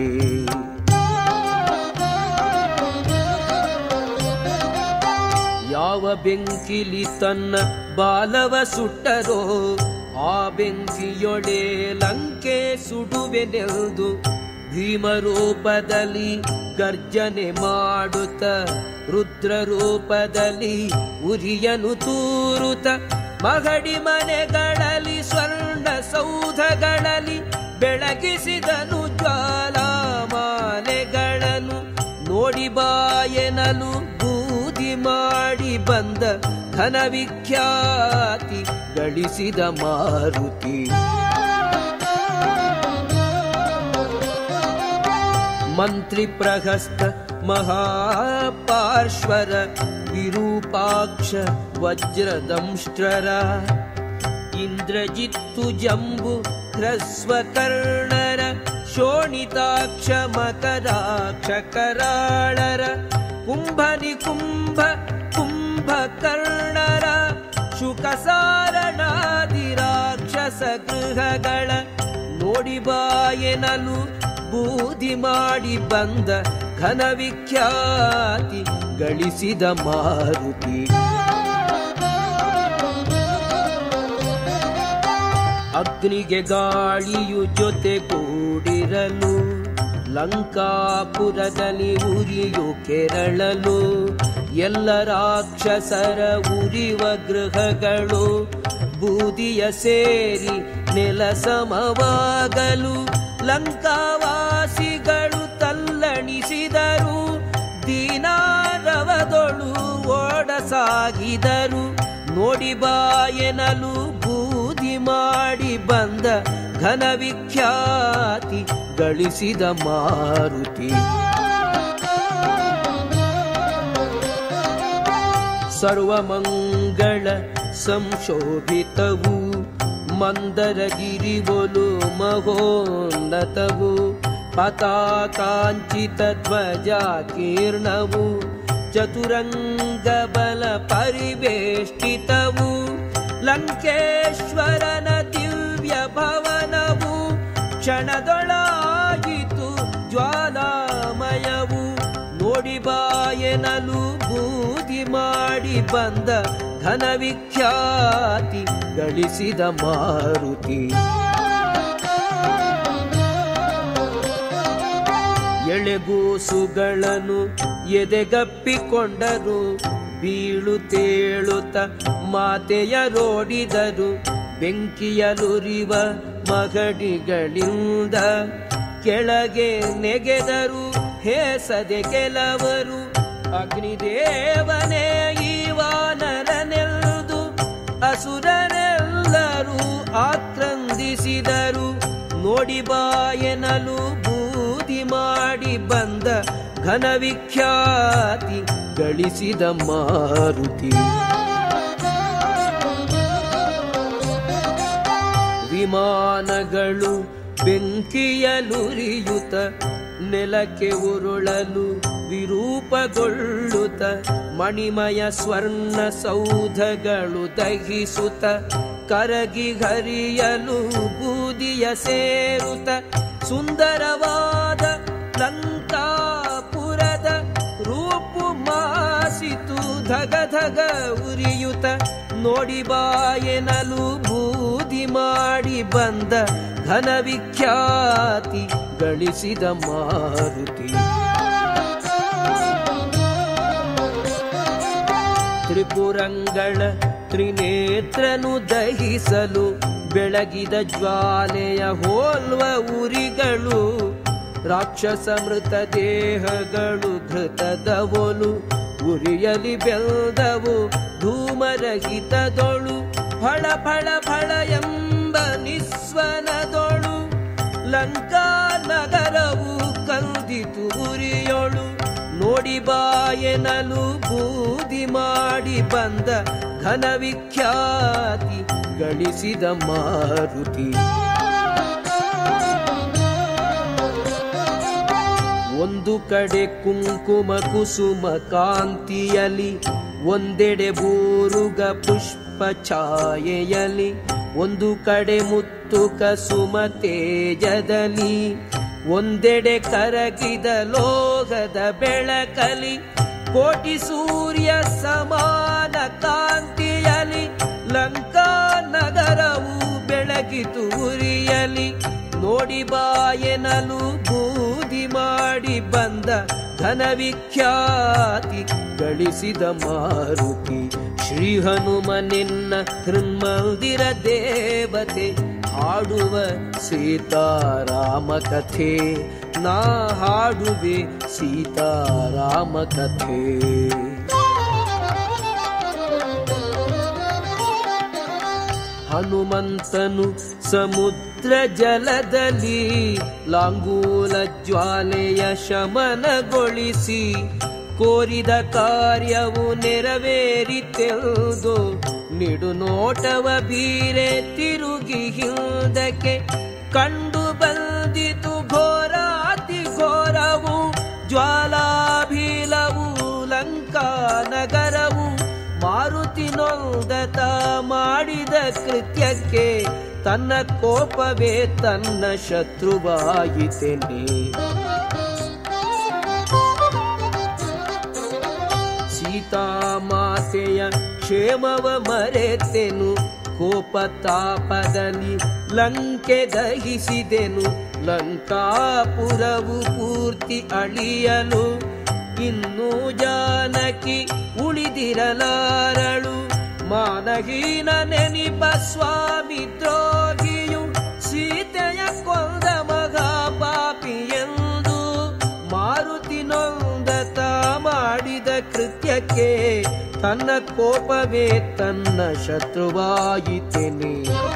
ಯಾವ ಬೆಂಕಿಲಿ ತನ್ನ ಬಾಲವ ಸುಟ್ಟರೋ, ಆ ಬೆಂಕಿಯೊಡೆ ಲಂಕೆ ಸುಡುವೆನೆಂದು ಭೀಮರೂಪದಲ್ಲಿ ಗರ್ಜನೆ ಮಾಡುತ್ತ, ರುದ್ರ ರೂಪದಲ್ಲಿ ಉರಿಯನು ತೂರುತ್ತ, ಮಗಡಿ ಮನೆಗಳಲ್ಲಿ ಸ್ವರ್ಣ ಸೌಧಗಳಲ್ಲಿ ಬೆಳಗಿಸಿದನು ಜ್ವಾಲಾಮಾಲೆಗಳನ್ನು. ನೋಡಿ ಬಾಯೆನಲು ಬೂದಿ ಮಾಡಿ ಬಂದ ಘನ ವಿಖ್ಯಾತಿ ಗಳಿಸಿದ ಮಾರುತಿ. ಮಂತ್ರಿ ಪ್ರಹಸ್ತ ಮಹಾಪಾರ್ಶ್ವರ ವಿರೂಪಾಕ್ಷ ವಜ್ರದಂಷ್ಟ್ರರ, ಇಂದ್ರಜಿತ್ತು ಜಂಬು ಹ್ರಸ್ವಕರ್ಣರ, ಶೋಣಿತಾಕ್ಷ ಮಕರಾಕ್ಷ ಕರಾಳರ, ಕುಂಭನಿ ಕುಂಭ ಕುಂಭಕರ್ಣರ, ಶುಕಸಾರಣಾದಿ ರಾಕ್ಷಸ ಗೃಹಗಳ ನೋಡಿ ಬಾಯೆನಲು ಬೂದಿ ಮಾಡಿ ಬಂದ ಘನ ವಿಖ್ಯಾತಿ ಗಳಿಸಿದ ಮಾರುತಿ. ಅಗ್ನಿಗೆ ಗಾಳಿಯು ಜೊತೆಗೂಡಿರಲು, ಲಂಕಾಪುರದಲ್ಲಿ ಉರಿಯು ಕೆರಳಲು, ಎಲ್ಲ ರಾಕ್ಷಸರ ಉರಿವ ಗೃಹಗಳು ಬೂದಿಯ ಸೇರಿ ನೆಲ ಸಮವಾಗಲು, ಲಂಕಾವಾಸಿಗಳು ತಲ್ಲಣಿಸಿದರು, ದೀನಾರವದೊಳು ಓಡಸಾಗಿದರು. ನೋಡಿ ಬಾಯೆನಲು ಬೂದಿ ಮಾಡಿ ಬಂದ ಘನ ವಿಖ್ಯಾತಿ ಗಳಿಸಿದ ಮಾರುತಿ. ಸರ್ವಮಂಗಳ ಸಂಶೋಭಿತವು ಮಂದರಗಿರಿವೊಲು ಮಹೋನ್ನತವು, ಪತಾಕಾಂಚಿತ ಧ್ವಜಾಕೀರ್ಣವು, ಚತುರಂಗ ಬಲ ಪರಿವೇಷ್ಟಿತವು, ಲಂಕೇಶ್ವರನ ದಿವ್ಯ ಭವನವು ಕ್ಷಣದೊಳಾಗಿತು ಜ್ವಾಲಾಮಯವು. ನೋಡಿ ಬಾಯೆನಲು ಬೂದಿ ಮಾಡಿ ಬಂದ ಘನ ವಿಖ್ಯಾತಿ ಗಳಿಸಿದ ಮಾರುತಿ. ಎಳೆಗೂಸುಗಳನ್ನು ಎದೆಗಪ್ಪಿಕೊಂಡರು, ಬೀಳುತ್ತೇಳುತ್ತ ಮಾತೆಯರೋಡಿದರು, ಬೆಂಕಿಯಲುರಿವ ಮಗಡಿಗಳಿಂದ ಕೆಳಗೆ ನೆಗೆದರು ಹೇಸದೆ ಕೆಲವರು. ಅಗ್ನಿದೇವನೇ ಈ ವಾನರನೆಲ್ದು ಅಸುರರೆಲ್ಲರೂ ಆಕ್ರಂದಿಸಿದರು. ನೋಡಿ ಬಾಯೆನಲು ಬೂದಿ ಮಾಡಿ ಬಂದ ಘನವಿಖ್ಯಾತಿ ಗಳಿಸಿದ ಮಾರುತಿ. ವಿಮಾನಗಳು ಬೆಂಕಿಯಲುರಿಯುತ ನೆಲಕ್ಕೆ ಉರುಳಲು ವಿರೂಪಗೊಳ್ಳುತ್ತ ಮಣಿಮಯ ಸ್ವರ್ಣ ಸೌಧಗಳು ದಹಿಸುತ್ತ ಕರಗಿ ಹರಿಯಲು ಬೂದಿಯ ಸೇರುತ್ತ ಸುಂದರವಾದ ಲಂಕಾಪುರದ ರೂಪು ಮಾಸಿತು ಧಗ ಧಗ ಉರಿಯುತ ನೋಡಿ ಬಾಯೆನಲು ಬೂದಿ ಮಾಡಿ ಬಂದ ಘನವಿಖ್ಯಾತಿ ಗಳಿಸಿದ ಮಾರುತಿ. ತ್ರಿಪುರಂಗಳ ತ್ರಿನೇತ್ರನು ದಹಿಸಲು ಬೆಳಗಿದ ಜ್ವಾಲೆಯ ಹೋಲ್ವ ಉರಿಗಳು ರಾಕ್ಷಸ ಮೃತ ದೇಹಗಳು ಘೃತದವೊಲು ಉರಿಯಲಿ ಬೆಲ್ದವು ಧೂಮರಹಿತದೊಳು ಫಳ ಫಳ ಫಳ ಎಂಬ ನಿಸ್ವನದೊಳು ಲಂಕಾ ನಗರವು ಕಂದಿತು ಉರಿಯೊಳು ನೋಡಿ ಬಾಯೆನಲು ಬೂದಿ ಮಾಡಿ ಬಂದ ಘನವಿಖ್ಯಾತಿ ಗಳಿಸಿದ ಮಾರುತಿ. ಒಂದು ಕಡೆ ಕುಂಕುಮ ಕುಸುಮ ಕಾಂತಿಯಲಿ ಒಂದೆಡೆ ಬೂರುಗ ಪುಷ್ಪ ಛಾಯೆಯಲಿ ಒಂದು ಕಡೆ ಮುತ್ತು ಕಸುಮ ತೇಜದಲ್ಲಿ ಒಂದೆಡೆ ಕರಗಿದ ಲೋಹದ ಬೆಳಕಲಿ ಕೋಟಿ ಸೂರ್ಯ ಸಮಾನ ಕಾಂತಿಯಲಿ ಲಂಕಾ ನಗರವು ಬೆಳಗಿತು ಉರಿಯಲಿ ನೋಡಿ ಬಾಯೆನಲು ಬೂದಿ ಮಾಡಿ ಬಂದ ಘನವಿಖ್ಯಾತಿ ಗಳಿಸಿದ ಮಾರುತಿ. ಶ್ರೀ ಹನುಮನಿನ್ನ ಹೃನ್ಮಂದಿರ ದೇವತೆ ಹಾಡುವ ಸೀತಾರಾಮ ಕಥೆ ನಾ ಹಾಡುವೆ ಸೀತಾರಾಮ ಕಥೆ. ಹನುಮಂತನು ಸಮುದ್ರ ಜಲದಲ್ಲಿ ಲಾಂಗೂಲ ಜ್ವಾಲೆಯ ಶಮನಗೊಳಿಸಿ ಕೋರಿದ ಕಾರ್ಯವು ನೆರವೇರಿತೆಂದು ನಿಡು ನೋಟವ ಬೀರೆ ತಿರುಗಿ ಹಿಂದಕ್ಕೆ ಕಂಡು ಬಂದಿತು ಘೋರಾತಿ ಘೋರವು ಜ್ವಾಲಾಭೀಲವು ಲಂಕಾ ನಗರವು ಮಾರುತಿ ನೊಂದತ ಮಾಡಿದ ಕೃತ್ಯಕ್ಕೆ ತನ್ನ ಕೋಪವೇ ತನ್ನ ಶತ್ರುವಾಯಿತೆನೆ. ಸೀತಾಮಾತೆಯ ಕ್ಷೇಮವ ಮರೆತೆನು ಕೋಪ ತಾಪದಲ್ಲಿ ಲಂಕೆ ದಹಿಸಿದೆನು ಲಂಕಾಪುರವು ಪೂರ್ತಿ ಅಳಿಯಲು ಇನ್ನೂ ಜಾನಕಿ ಉಳಿದಿರಲಾರಳು ಮಾನಹೀನ ನೆನಿಪ ಸ್ವಾಮಿ ದ್ರೋಹಿಯು ಸೀತೆಯ ಕೊಂದ ಮಹಾಪಾಪಿ ಎಂದು ಮಾರುತಿ ನೊಂದತ ಮಾಡಿದ ಕೃತ್ಯಕ್ಕೆ ತನ್ನ ಕೋಪವೇ ತನ್ನ ಶತ್ರುವಾಯಿತೆನೆ.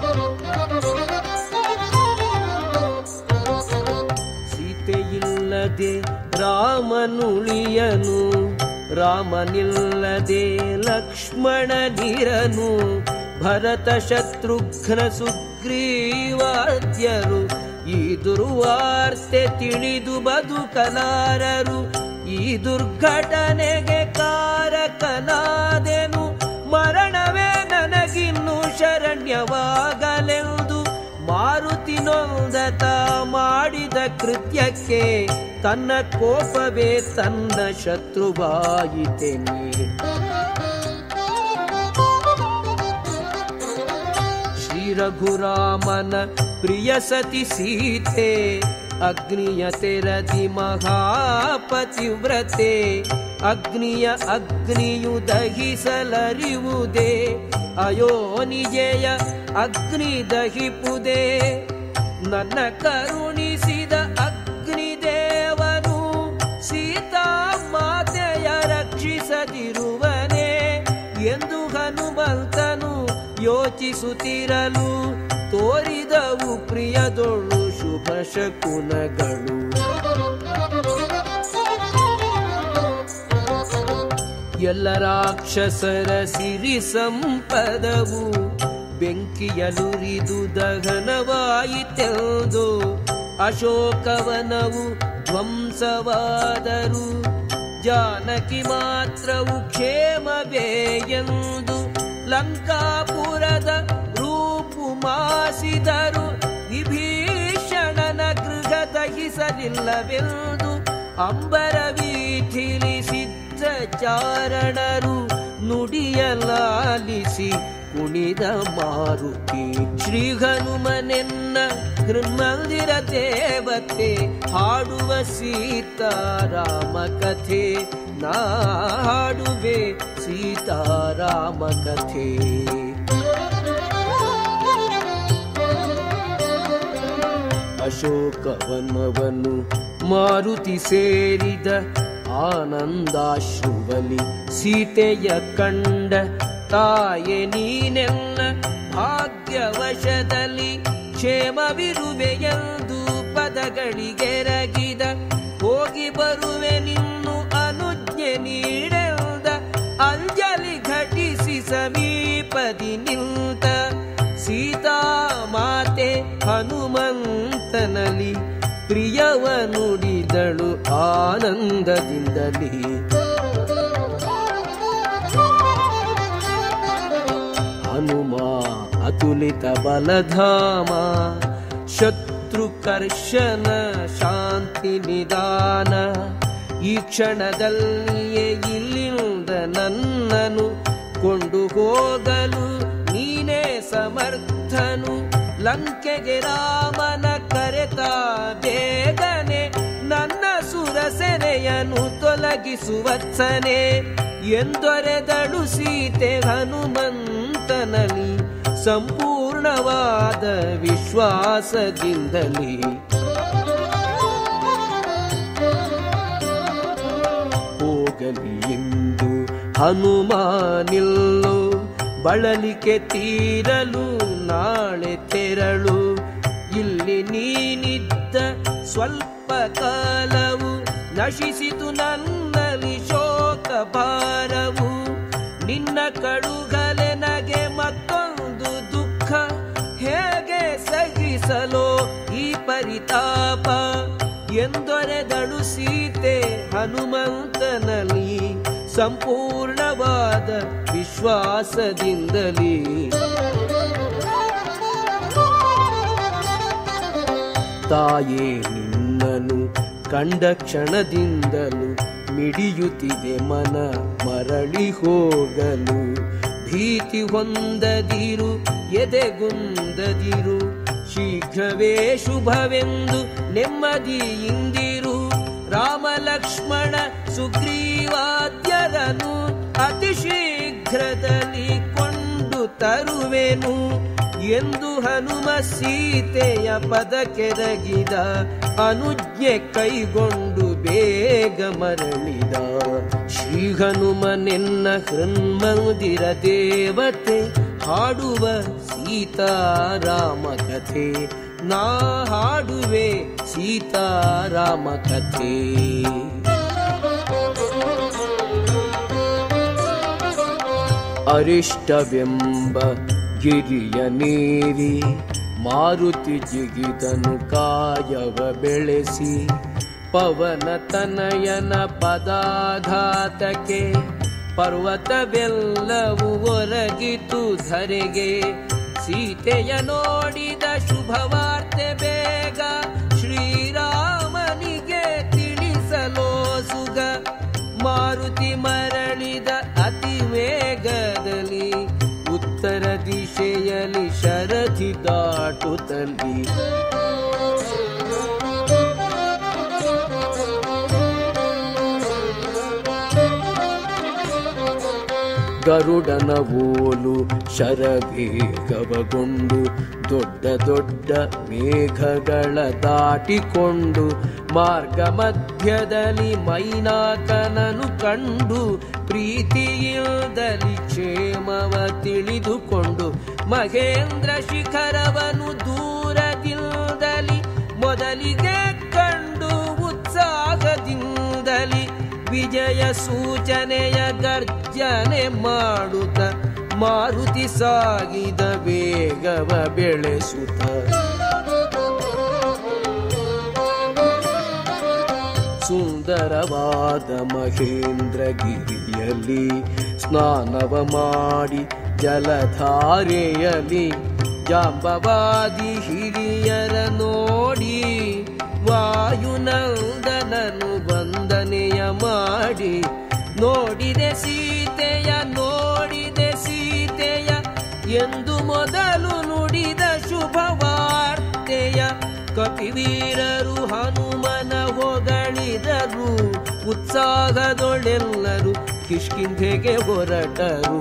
ಸೀತೆಯಿಲ್ಲದೆ ರಾಮನುಳಿಯನು ರಾಮನಿಲ್ಲದೆ ಲಕ್ಷ್ಮಣನಿರನು ಭರತ ಶತ್ರುಘ್ನ ಸುಗ್ರೀವಾದ್ಯರು ಈ ದುರ್ವಾರ್ತೆ ತಿಳಿದು ಬದುಕಲಾರರು. ಈ ದುರ್ಘಟನೆಗೆ ಕಾರಕನಾದೆನು ಮರಣವೇ ನನಗಿನ್ನು ಶರಣ್ಯವಾಗಲೆಂದು ಮಾರುತಿ ನೊಂದತ ಮಾಡಿದ ಕೃತ್ಯಕ್ಕೆ ತನ್ನ ಕೋಪವೇ ತನ್ನ ಶತ್ರುವಾಯಿತೆನೆ. ಶ್ರೀ ರಘುರಾಮನ ಪ್ರಿಯ ಸತಿ ಸೀತೆ ಅಗ್ನಿಯ ತೆರದಿ ಮಹಾಪತಿವ್ರತೆ ಅಗ್ನಿಯ ಅಗ್ನಿಯು ದಹಿಸಲರಿವುದೇ ಅಯೋ ನಿಜೆಯ ಅಗ್ನಿ ದಹಿಪುದೇ ನನ್ನ ಕರುಣಿಸಿದ ಅಗ್ನಿದೇವನು ಸೀತಾ ಮಾತೆಯ ರಕ್ಷಿಸದಿರುವನೇ ಎಂದು ಹನುಮಂತನು ಯೋಚಿಸುತ್ತಿರಲು ತೋರಿದವು ಪ್ರಿಯದೊಳು ಶುಭ ಶಕುನಗಳು. ಎಲ್ಲ ರಾಕ್ಷಸರ ಸಿರಿ ಸಂಪದವು ಬೆಂಕಿಯಲುರಿದು ದಹನವಾಯಿತೆಂದು ಅಶೋಕವನವು ಧ್ವಂಸವಾದರು. ಜಾನಕಿ ಮಾತ್ರವು ಕ್ಷೇಮವೇ ಎಂದು ಲಂಕಾಪುರದ ರೂಪು ಮಾಸಿದರು. ವಿಭೀಷಣನ ಗೃಹ ದಹಿಸಲಿಲ್ಲವೆಂದು ಅಂಬರ ವೀಥಿಲಿ ಸಿದ್ಧ ಚಾರಣರು ನುಡಿಯಲಾಲಿಸಿ ಕುಣಿದ ಮಾರುತಿ. ಶ್ರೀ ಹನುಮನೆನ್ನ ಹೃನ್ಮಂದಿರ ದೇವತೆ ಹಾಡುವ ಸೀತಾರಾಮ ಕಥೆ. ನಾ ಹಾಡುವೆ ಸೀತಾರಾಮ ಕಥೆ. ಅಶೋಕವನವನ್ನು ಮಾರುತಿ ಸೇರಿದ ಆನಂದಾಶ್ರುವಲಿ ಸೀತೆಯ ಕಂಡ ತಾಯೆ ನೀನೆಲ್ಲ ಭಾಗ್ಯವಶದಲ್ಲಿ ಕ್ಷೇಮವಿರುವೆಯೆಂದು ಪದಗಳಿಗೆರಗಿದ. ಹೋಗಿ ಬರುವೆ ನಿನ್ನು ಅನುಜ್ಞೆ ನೀಡೆಲ್ದ ಅಂಜಲಿ ಘಟಿಸಿ ಸಮೀಪದಿ ನಿಂತ. ಸೀತಾಮಾತೆ ಹನುಮಂತನಲ್ಲಿ ಪ್ರಿಯವ ನುಡಿದಳು ಆನಂದದಿಂದಲೇ. ಹನುಮ ಅತುಲಿತ ಬಲಧಾಮ ಶತ್ರುಕರ್ಷನ ಶಾಂತಿ ನಿದಾನ. ಈ ಕ್ಷಣದಲ್ಲಿಯೇ ಇಲ್ಲಿಂದ ನನ್ನನು ಕೊಂಡು ಹೋಗಲು ನೀನೇ ಸಮರ್ಥನು. ಲಂಕೆಗೆ ರಾಮನ ಕರೆತ ಬೇಗನೆ ನನ್ನ ಸುರಸೆನೆಯನ್ನು ತೊಲಗಿಸುವತ್ಸನೆ ಎಂದೊರೆದಳು ಸೀತೆ ಹನುಮಂತನಲ್ಲಿ ಸಂಪೂರ್ಣವಾದ ವಿಶ್ವಾಸದಿಂದಲೇ. ಹೋಗಲಿ ಎಂದು ಹನುಮಾನಿಲ್ಲೋ ಬಳಲಿಕೆ ತೀರಲು ನಾಳೆ ತೆರಳು. ಇಲ್ಲಿ ನೀನಿದ್ದ ಸ್ವಲ್ಪ ಕಾಲವು ನಶಿಸಿತು ನನ್ನಲ್ಲಿ ಶೋಕ ಭಾರವು. ನಿನ್ನ ಕಡುಗಲೆ ನಗೆ ಮತ್ತೊಂದು ದುಃಖ ಹೇಗೆ ಸಹಿಸಲೋ ಈ ಪರಿತಾಪ ಎಂದೊರೆದಳು ಸೀತೆ ಹನುಮಂತನಲ್ಲಿ ಸಂಪೂರ್ಣವಾದ ವಿಶ್ವಾಸದಿಂದಲೇ. ತಾಯೇ ನಿನ್ನನು ಕಂಡ ಕ್ಷಣದಿಂದಲೂ ಮಿಡಿಯುತ್ತಿದೆ ಮನ ಮರಳಿ ಹೋಗಲು. ಭೀತಿ ಹೊಂದದಿರು ಎದೆಗುಂದದಿರು ಶೀಘ್ರವೇ ಶುಭವೆಂದು ನೆಮ್ಮದಿಯಿಂದಿರು. ರಾಮ ಲಕ್ಷ್ಮಣ ಸುಗ್ರೀವಾದ್ಯರನು ಅತಿ ಶೀಘ್ರದಲ್ಲಿ ಕೊಂಡು ತರುವೆನು ಎಂದು ಹನುಮ ಸೀತೆಯ ಪದಕೆರಗಿದ. ಅನುಜ್ಞೆ ಕೈಗೊಂಡು ಬೇಗ ಮರಳಿದ. ಶ್ರೀ ಹನುಮನೆನ್ನ ಹೃನ್ಮಂದಿರ ದೇವತೆ ಹಾಡುವ ಸೀತಾರಾಮ ಕಥೆ. ನಾ ಹಾಡುವೆ ಸೀತಾರಾಮ ಕಥೆ. ಅರಿಷ್ಟವೆಂಬ ಗಿರಿಯ ನೀರಿ ಮಾರುತಿ ಜಿಗಿದನು ಕಾಯವ ಬೆಳೆಸಿ. ಪವನ ತನಯನ ಪದಾಘಾತಕ್ಕೆ ಪರ್ವತವೆಲ್ಲವೂ ಒರಗಿತು ಧರೆಗೆ. ಸೀತೆಯ ನೋಡಿದ ಶುಭವಾರ್ತೆ ಬೇಗ ಶ್ರೀರಾಮನಿಗೆ ತಿಳಿಸಲೋ ಸುಗ. ಮಾರುತಿ ಮರಳಿದ ಅತಿ ವೇಗದಲ್ಲಿ ಉತ್ತರ ದಿಶೆಯಲ್ಲಿ ಶರಧಿ ದಾಟುತ್ತಲಿ. ಗರುಡನ ಓಲು ಶರವೇಗವಗೊಂಡು ದೊಡ್ಡ ದೊಡ್ಡ ಮೇಘಗಳ ದಾಟಿಕೊಂಡು ಮಾರ್ಗ ಮಧ್ಯದಲ್ಲಿ ಮೈನಾಕನನು ಕಂಡು ಪ್ರೀತಿಯಿಲ್ಲದಲಿ ಕ್ಷೇಮವ ತಿಳಿದುಕೊಂಡು ಮಹೇಂದ್ರ ಶಿಖರವನು ದೂರದಿಂದಲಿ ಮೊದಲಿಗೆ ಕಂಡು ಉತ್ಸಾಹದಿಂದಲಿ ವಿಜಯ ವಿಜಯ ಸೂಚನೆಯ ಗರ್ಜನೆ ಮಾಡುತ್ತ ಮಾರುತಿ ಸಾಗಿದ ವೇಗವ ಬೆಳೆಸುತ್ತ ಸುಂದರವಾದ ಮಹೇಂದ್ರಗಿರಿಯಲ್ಲಿ ಸ್ನಾನವ ಮಾಡಿ ಜಲಧಾರೆಯಲ್ಲಿ ಜಾಂಬವಾದಿ ಹಿರಿಯರ ನೋಡಿ ವಾಯುನಂದನನು ವಂದನೆಯ ಮಾಡಿ ನೋಡಿದೆ ಸೀತೆಯ ನೋಡಿದೆ ಸೀತೆಯ ಎಂದು ಮೊದಲು ನುಡಿದ ಶುಭ ವಾರ್ತೆಯ ಕಪಿವೀರರು ಹನುಮನ ಹೊಗಳಿದರು ಉತ್ಸಾಹದೊಳೆಲ್ಲರೂ ಕಿಷ್ಕಿಂಧೆಗೆ ಹೊರಟರು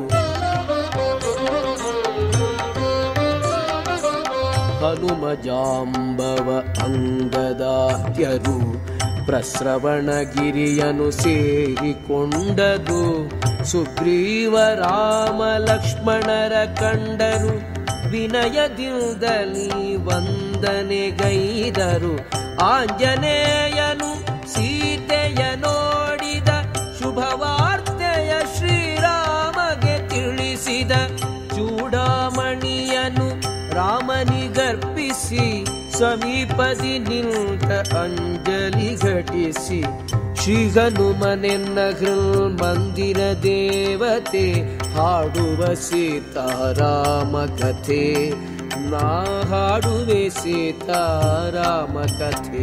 ಹನುಮ ಜಾಂಬವ ಅಂಗದಾತ್ಯರು ಪ್ರಸ್ರವಣಗಿರಿಯನು ಸೇರಿಕೊಂಡರು ಸುಗ್ರೀವ ರಾಮ ಲಕ್ಷ್ಮಣರ ಕಂಡರು ವಿನಯದಿಂದಲೀ ವಂದನೆಗೈದರು ಆಂಜನೇಯನು ಸೀತೆಯ ನೋಡಿದ ಶುಭವಾರ್ತೆಯ ಶ್ರೀರಾಮಗೆ ತಿಳಿಸಿದ ಚೂಡಾಮಣಿಯನು ರಾಮನಿಗರ್ಪಿಸಿ ಸಮೀಪದಿ ನಿಂತ ಅಂಜಲಿ ಘಟಿಸಿ ಶ್ರೀ ಹನುಮನೆನ್ನ ಹೃಲ್ ಮಂದಿರ ದೇವತೆ ಹಾಡುವ ಸೀತಾರಾಮ ಕಥೆ ನಾ ಹಾಡುವೆ ಸೀತಾರಾಮ ಕಥೆ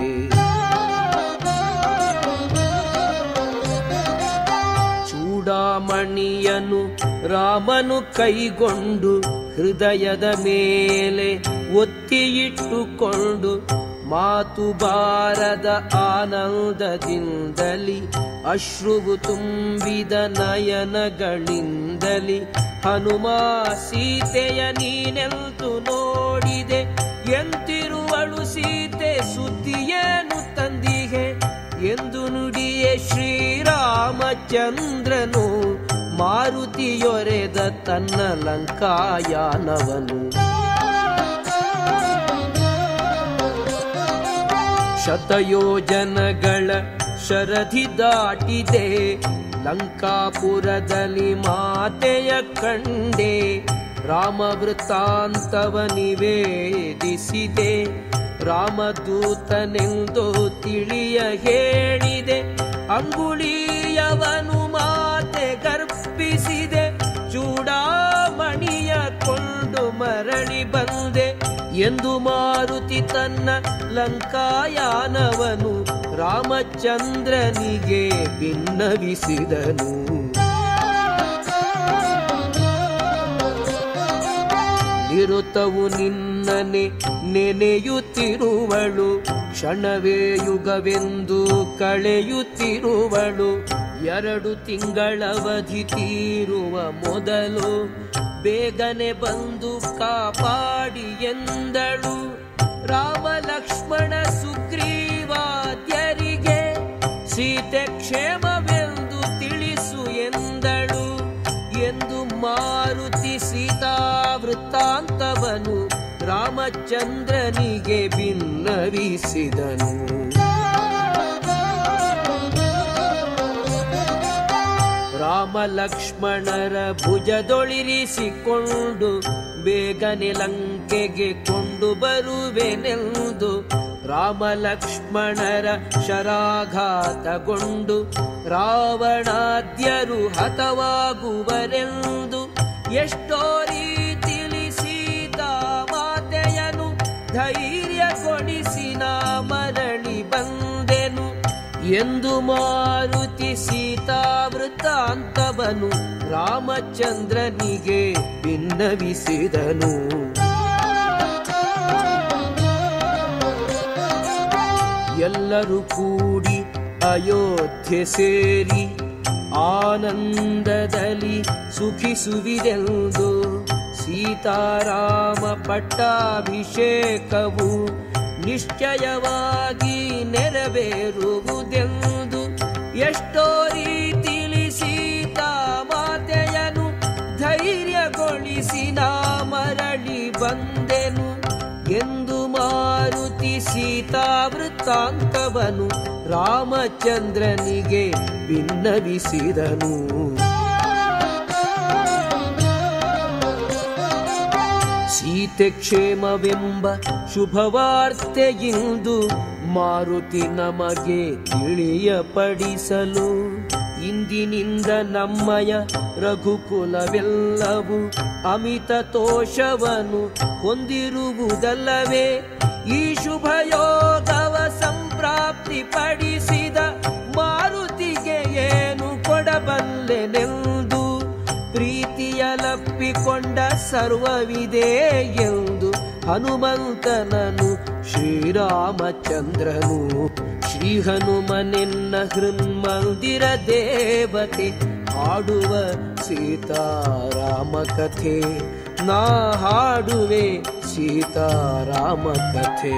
ಚೂಡಾಮಣಿಯನು ರಾಮನು ಕೈಗೊಂಡು ಹೃದಯದ ಮೇಲೆ ಒತ್ತಿಯಿಟ್ಟುಕೊಂಡು ಮಾತು ಬಾರದ ಆನಂದದಿಂದಲಿ ಅಶ್ರುವು ತುಂಬಿದ ನಯನಗಳಿಂದಲಿ ಹನುಮ ಸೀತೆಯ ನೀನೆಂತು ನೋಡಿದೆ ಎಂತಿರುವಳು ಸೀತೆ ಸುದ್ದಿಯೇನು ತಂದಿಗೆ ಎಂದು ನುಡಿಯೇ ಶ್ರೀರಾಮಚಂದ್ರನು ಮಾರುತಿಯೊರೆದ ತನ್ನ ಲಂಕಾಯಾನವನು ಶತಯೋಜನಗಳ ಶರಧಿ ದಾಟಿದೆ ಲಂಕಾಪುರದಲ್ಲಿ ಮಾತೆಯ ಕಂಡೆ ರಾಮವೃತ್ತಾಂತವ ನಿವೇದಿಸಿದೆ ರಾಮದೂತನೆಂದು ತಿಳಿಯ ಹೇಳಿದೆ ಅಂಗುಳಿಯವನು ಮಾತೆ ಗರ್ಭಿಸಿದೆ ಚೂಡಾಮಣಿಯ ಕೊಂಡು ಮರಳಿ ಬಂದೆ ಎಂದು ಮಾರುತಿ ತನ್ನ ಲಂಕಾಯಾನವನು ರಾಮಚಂದ್ರನಿಗೆ ಭಿನ್ನವಿಸಿದನು ನಿರುತವು ನಿನ್ನನೆ ನೆನೆಯುತ್ತಿರುವಳು ಕ್ಷಣವೇ ಯುಗವೆಂದು ಕಳೆಯುತ್ತಿರುವಳು ಎರಡು ತಿಂಗಳವಧಿ ತೀರುವ ಮೊದಲು ಬೇಗನೆ ಬಂದು ಕಾಪಾಡಿ ಎಂದಳು ರಾಮ ಲಕ್ಷ್ಮಣ ಸುಗ್ರೀವಾದ್ಯರಿಗೆ ಸೀತೆ ಕ್ಷೇಮವೆಂದು ತಿಳಿಸು ಎಂದಳು ಎಂದು ಮಾರುತಿ ಸೀತಾ ವೃತ್ತಾಂತವನು ರಾಮಚಂದ್ರನಿಗೆ ಭಿನ್ನವಿಸಿದನು ರಾಮ ಲಕ್ಷ್ಮಣರ ಭುಜದೊಳಿರಿಸಿಕೊಂಡು ಬೇಗನೆ ಲಂಕೆಗೆ ಕೊಂಡು ಬರುವೆನೆಂದು ರಾಮ ಲಕ್ಷ್ಮಣರ ಶರಾಘಾತಗೊಂಡು ರಾವಣಾದ್ಯರು ಹತವಾಗುವರೆಂದು ಎಷ್ಟೋ ರೀತಿಲಿ ಸೀತಾ ಮಾತೆಯನು ಧೈರ್ಯ ಕೊಡಿಸಿ ನಾ ಮರಳಿ ಬಂದೆನು ಎಂದು ಮಾರುತಿ ಸೀತಾ ವೃತ್ತಾಂತವನು ರಾಮಚಂದ್ರನಿಗೆ ಭಿನ್ನವಿಸಿದನು ಎಲ್ಲರೂ ಕೂಡಿ ಅಯೋಧ್ಯೆ ಸೇರಿ ಆನಂದದಲ್ಲಿ ಸುಖಿಸುವಿರೆಂದು ಸೀತಾರಾಮ ಪಟ್ಟಾಭಿಷೇಕವು ನಿಶ್ಚಯವಾಗಿ ನೆರವೇರುವುದೆಂದು ಎಷ್ಟೋ ರೀತಿಲಿ ಸೀತಾ ಮಾತೆಯನು ಧೈರ್ಯಗೊಳಿಸಿ ನಾ ಮರಳಿ ಬಂದೆನು ಎಂದು ಮಾರುತಿ ಸೀ ಸೀತಾ ವೃತ್ತಾಂತವನು ರಾಮಚಂದ್ರನಿಗೆ ಭಿನ್ನವಿಸಿದನು. ಸೀತೆ ಕ್ಷೇಮವೆಂಬ ಶುಭವಾರ್ತೆಯಿಂದು ಮಾರುತಿ ನಮಗೆ ತಿಳಿಯಪಡಿಸಲು ಇಂದಿನಿಂದ ನಮ್ಮಯ ರಘುಕುಲವೆಲ್ಲವೂ ಅಮಿತ ತೋಷವನ್ನು ಹೊಂದಿರುವುದಲ್ಲವೇ? ಈ ಶುಭಯೋಗವ ಸಂಪ್ರಾಪ್ತಿ ಪಡಿಸಿದ ಮಾರುತಿಗೆ ಏನು ಕೊಡಬಲ್ಲೆನೆಂದು ಪ್ರೀತಿಯಲಪ್ಪಿಕೊಂಡ ಸರ್ವವಿದೆ ಎಂದು ಹನುಮಂತನನು ಶ್ರೀರಾಮಚಂದ್ರನು. ಶ್ರೀ ಹನುಮನೆನ್ನ ಹೃನ್ಮಂದಿರ ದೇವತೆ ಹಾಡುವ ಸೀತಾರಾಮ ಕಥೆ. ನಾ ಹಾಡುವೆ ಸೀತಾರಾಮ ಕಥೆ.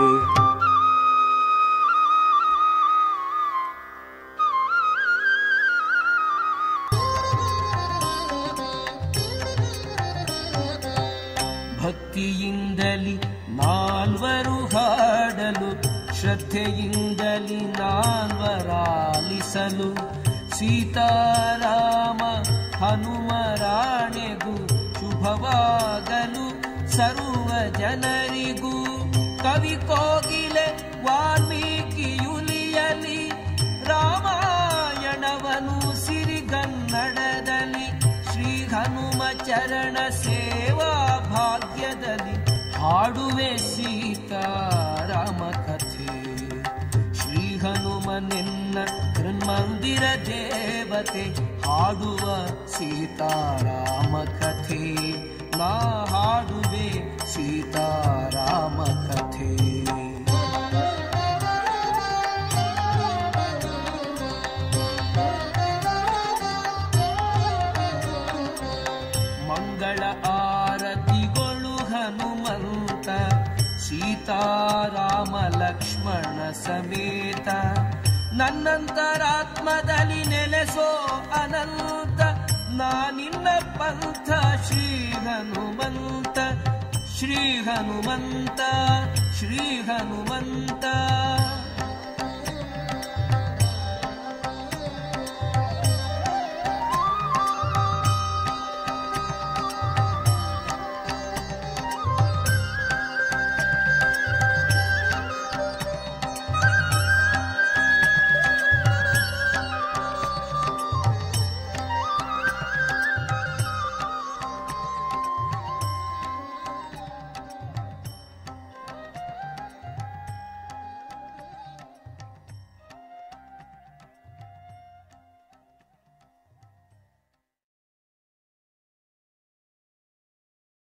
ಭಕ್ತಿಯಿಂದಲಿ ನಾಲ್ವರು ಹಾಡಲು, ಶ್ರದ್ಧೆಯಿಂದಲಿ ನಾಲ್ವರಾಲಿಸಲು, ಸೀತಾರಾಮ ಹನುಮರಾಣೆಗೂ ಶುಭವಾಗಲು ಸರ್ವ ಜನರಿಗೂ. ಕವಿ ಕೋಗಿಲೆ ವಾಲ್ಮೀಕಿಯುಲಿಯಲಿ ರಾಮಾಯಣವನು ಸಿರಿಗನ್ನಡದಲ್ಲಿ, ಶ್ರೀ ಹನುಮ ಚರಣ ಸೇವಾ ಭಾಗ್ಯದಲ್ಲಿ ಹಾಡುವೆ ಸೀತಾರಾಮ ಕಥೆ. ಶ್ರೀ ಹನುಮನೆನ್ನ ಹೃನ್ಮಂದಿರ ದೇವತೆ ಹಾಡುವ ಸೀತಾರಾಮ ಕಥೆ. ನಾ ಹಾಡುವೆ ಸೀತಾರಾಮ ಕಥೆ. ಮಂಗಳ ಆರತಿಗಳು ಹನುಮಂತ, ಸೀತಾರಾಮ ಲಕ್ಷ್ಮಣ ಸಮೇತ. ನನ್ನಂತರಾತ್ಮದಲ್ಲಿ ನೆಲೆಸೋ ಅನಂತ ನಾನಿನ್ನ ಪಂಥ ಶ್ರೀ ಹನುಮಂತ, ಶ್ರೀ ಹನುಮಂತ, ಶ್ರೀ ಹನುಮಂತ.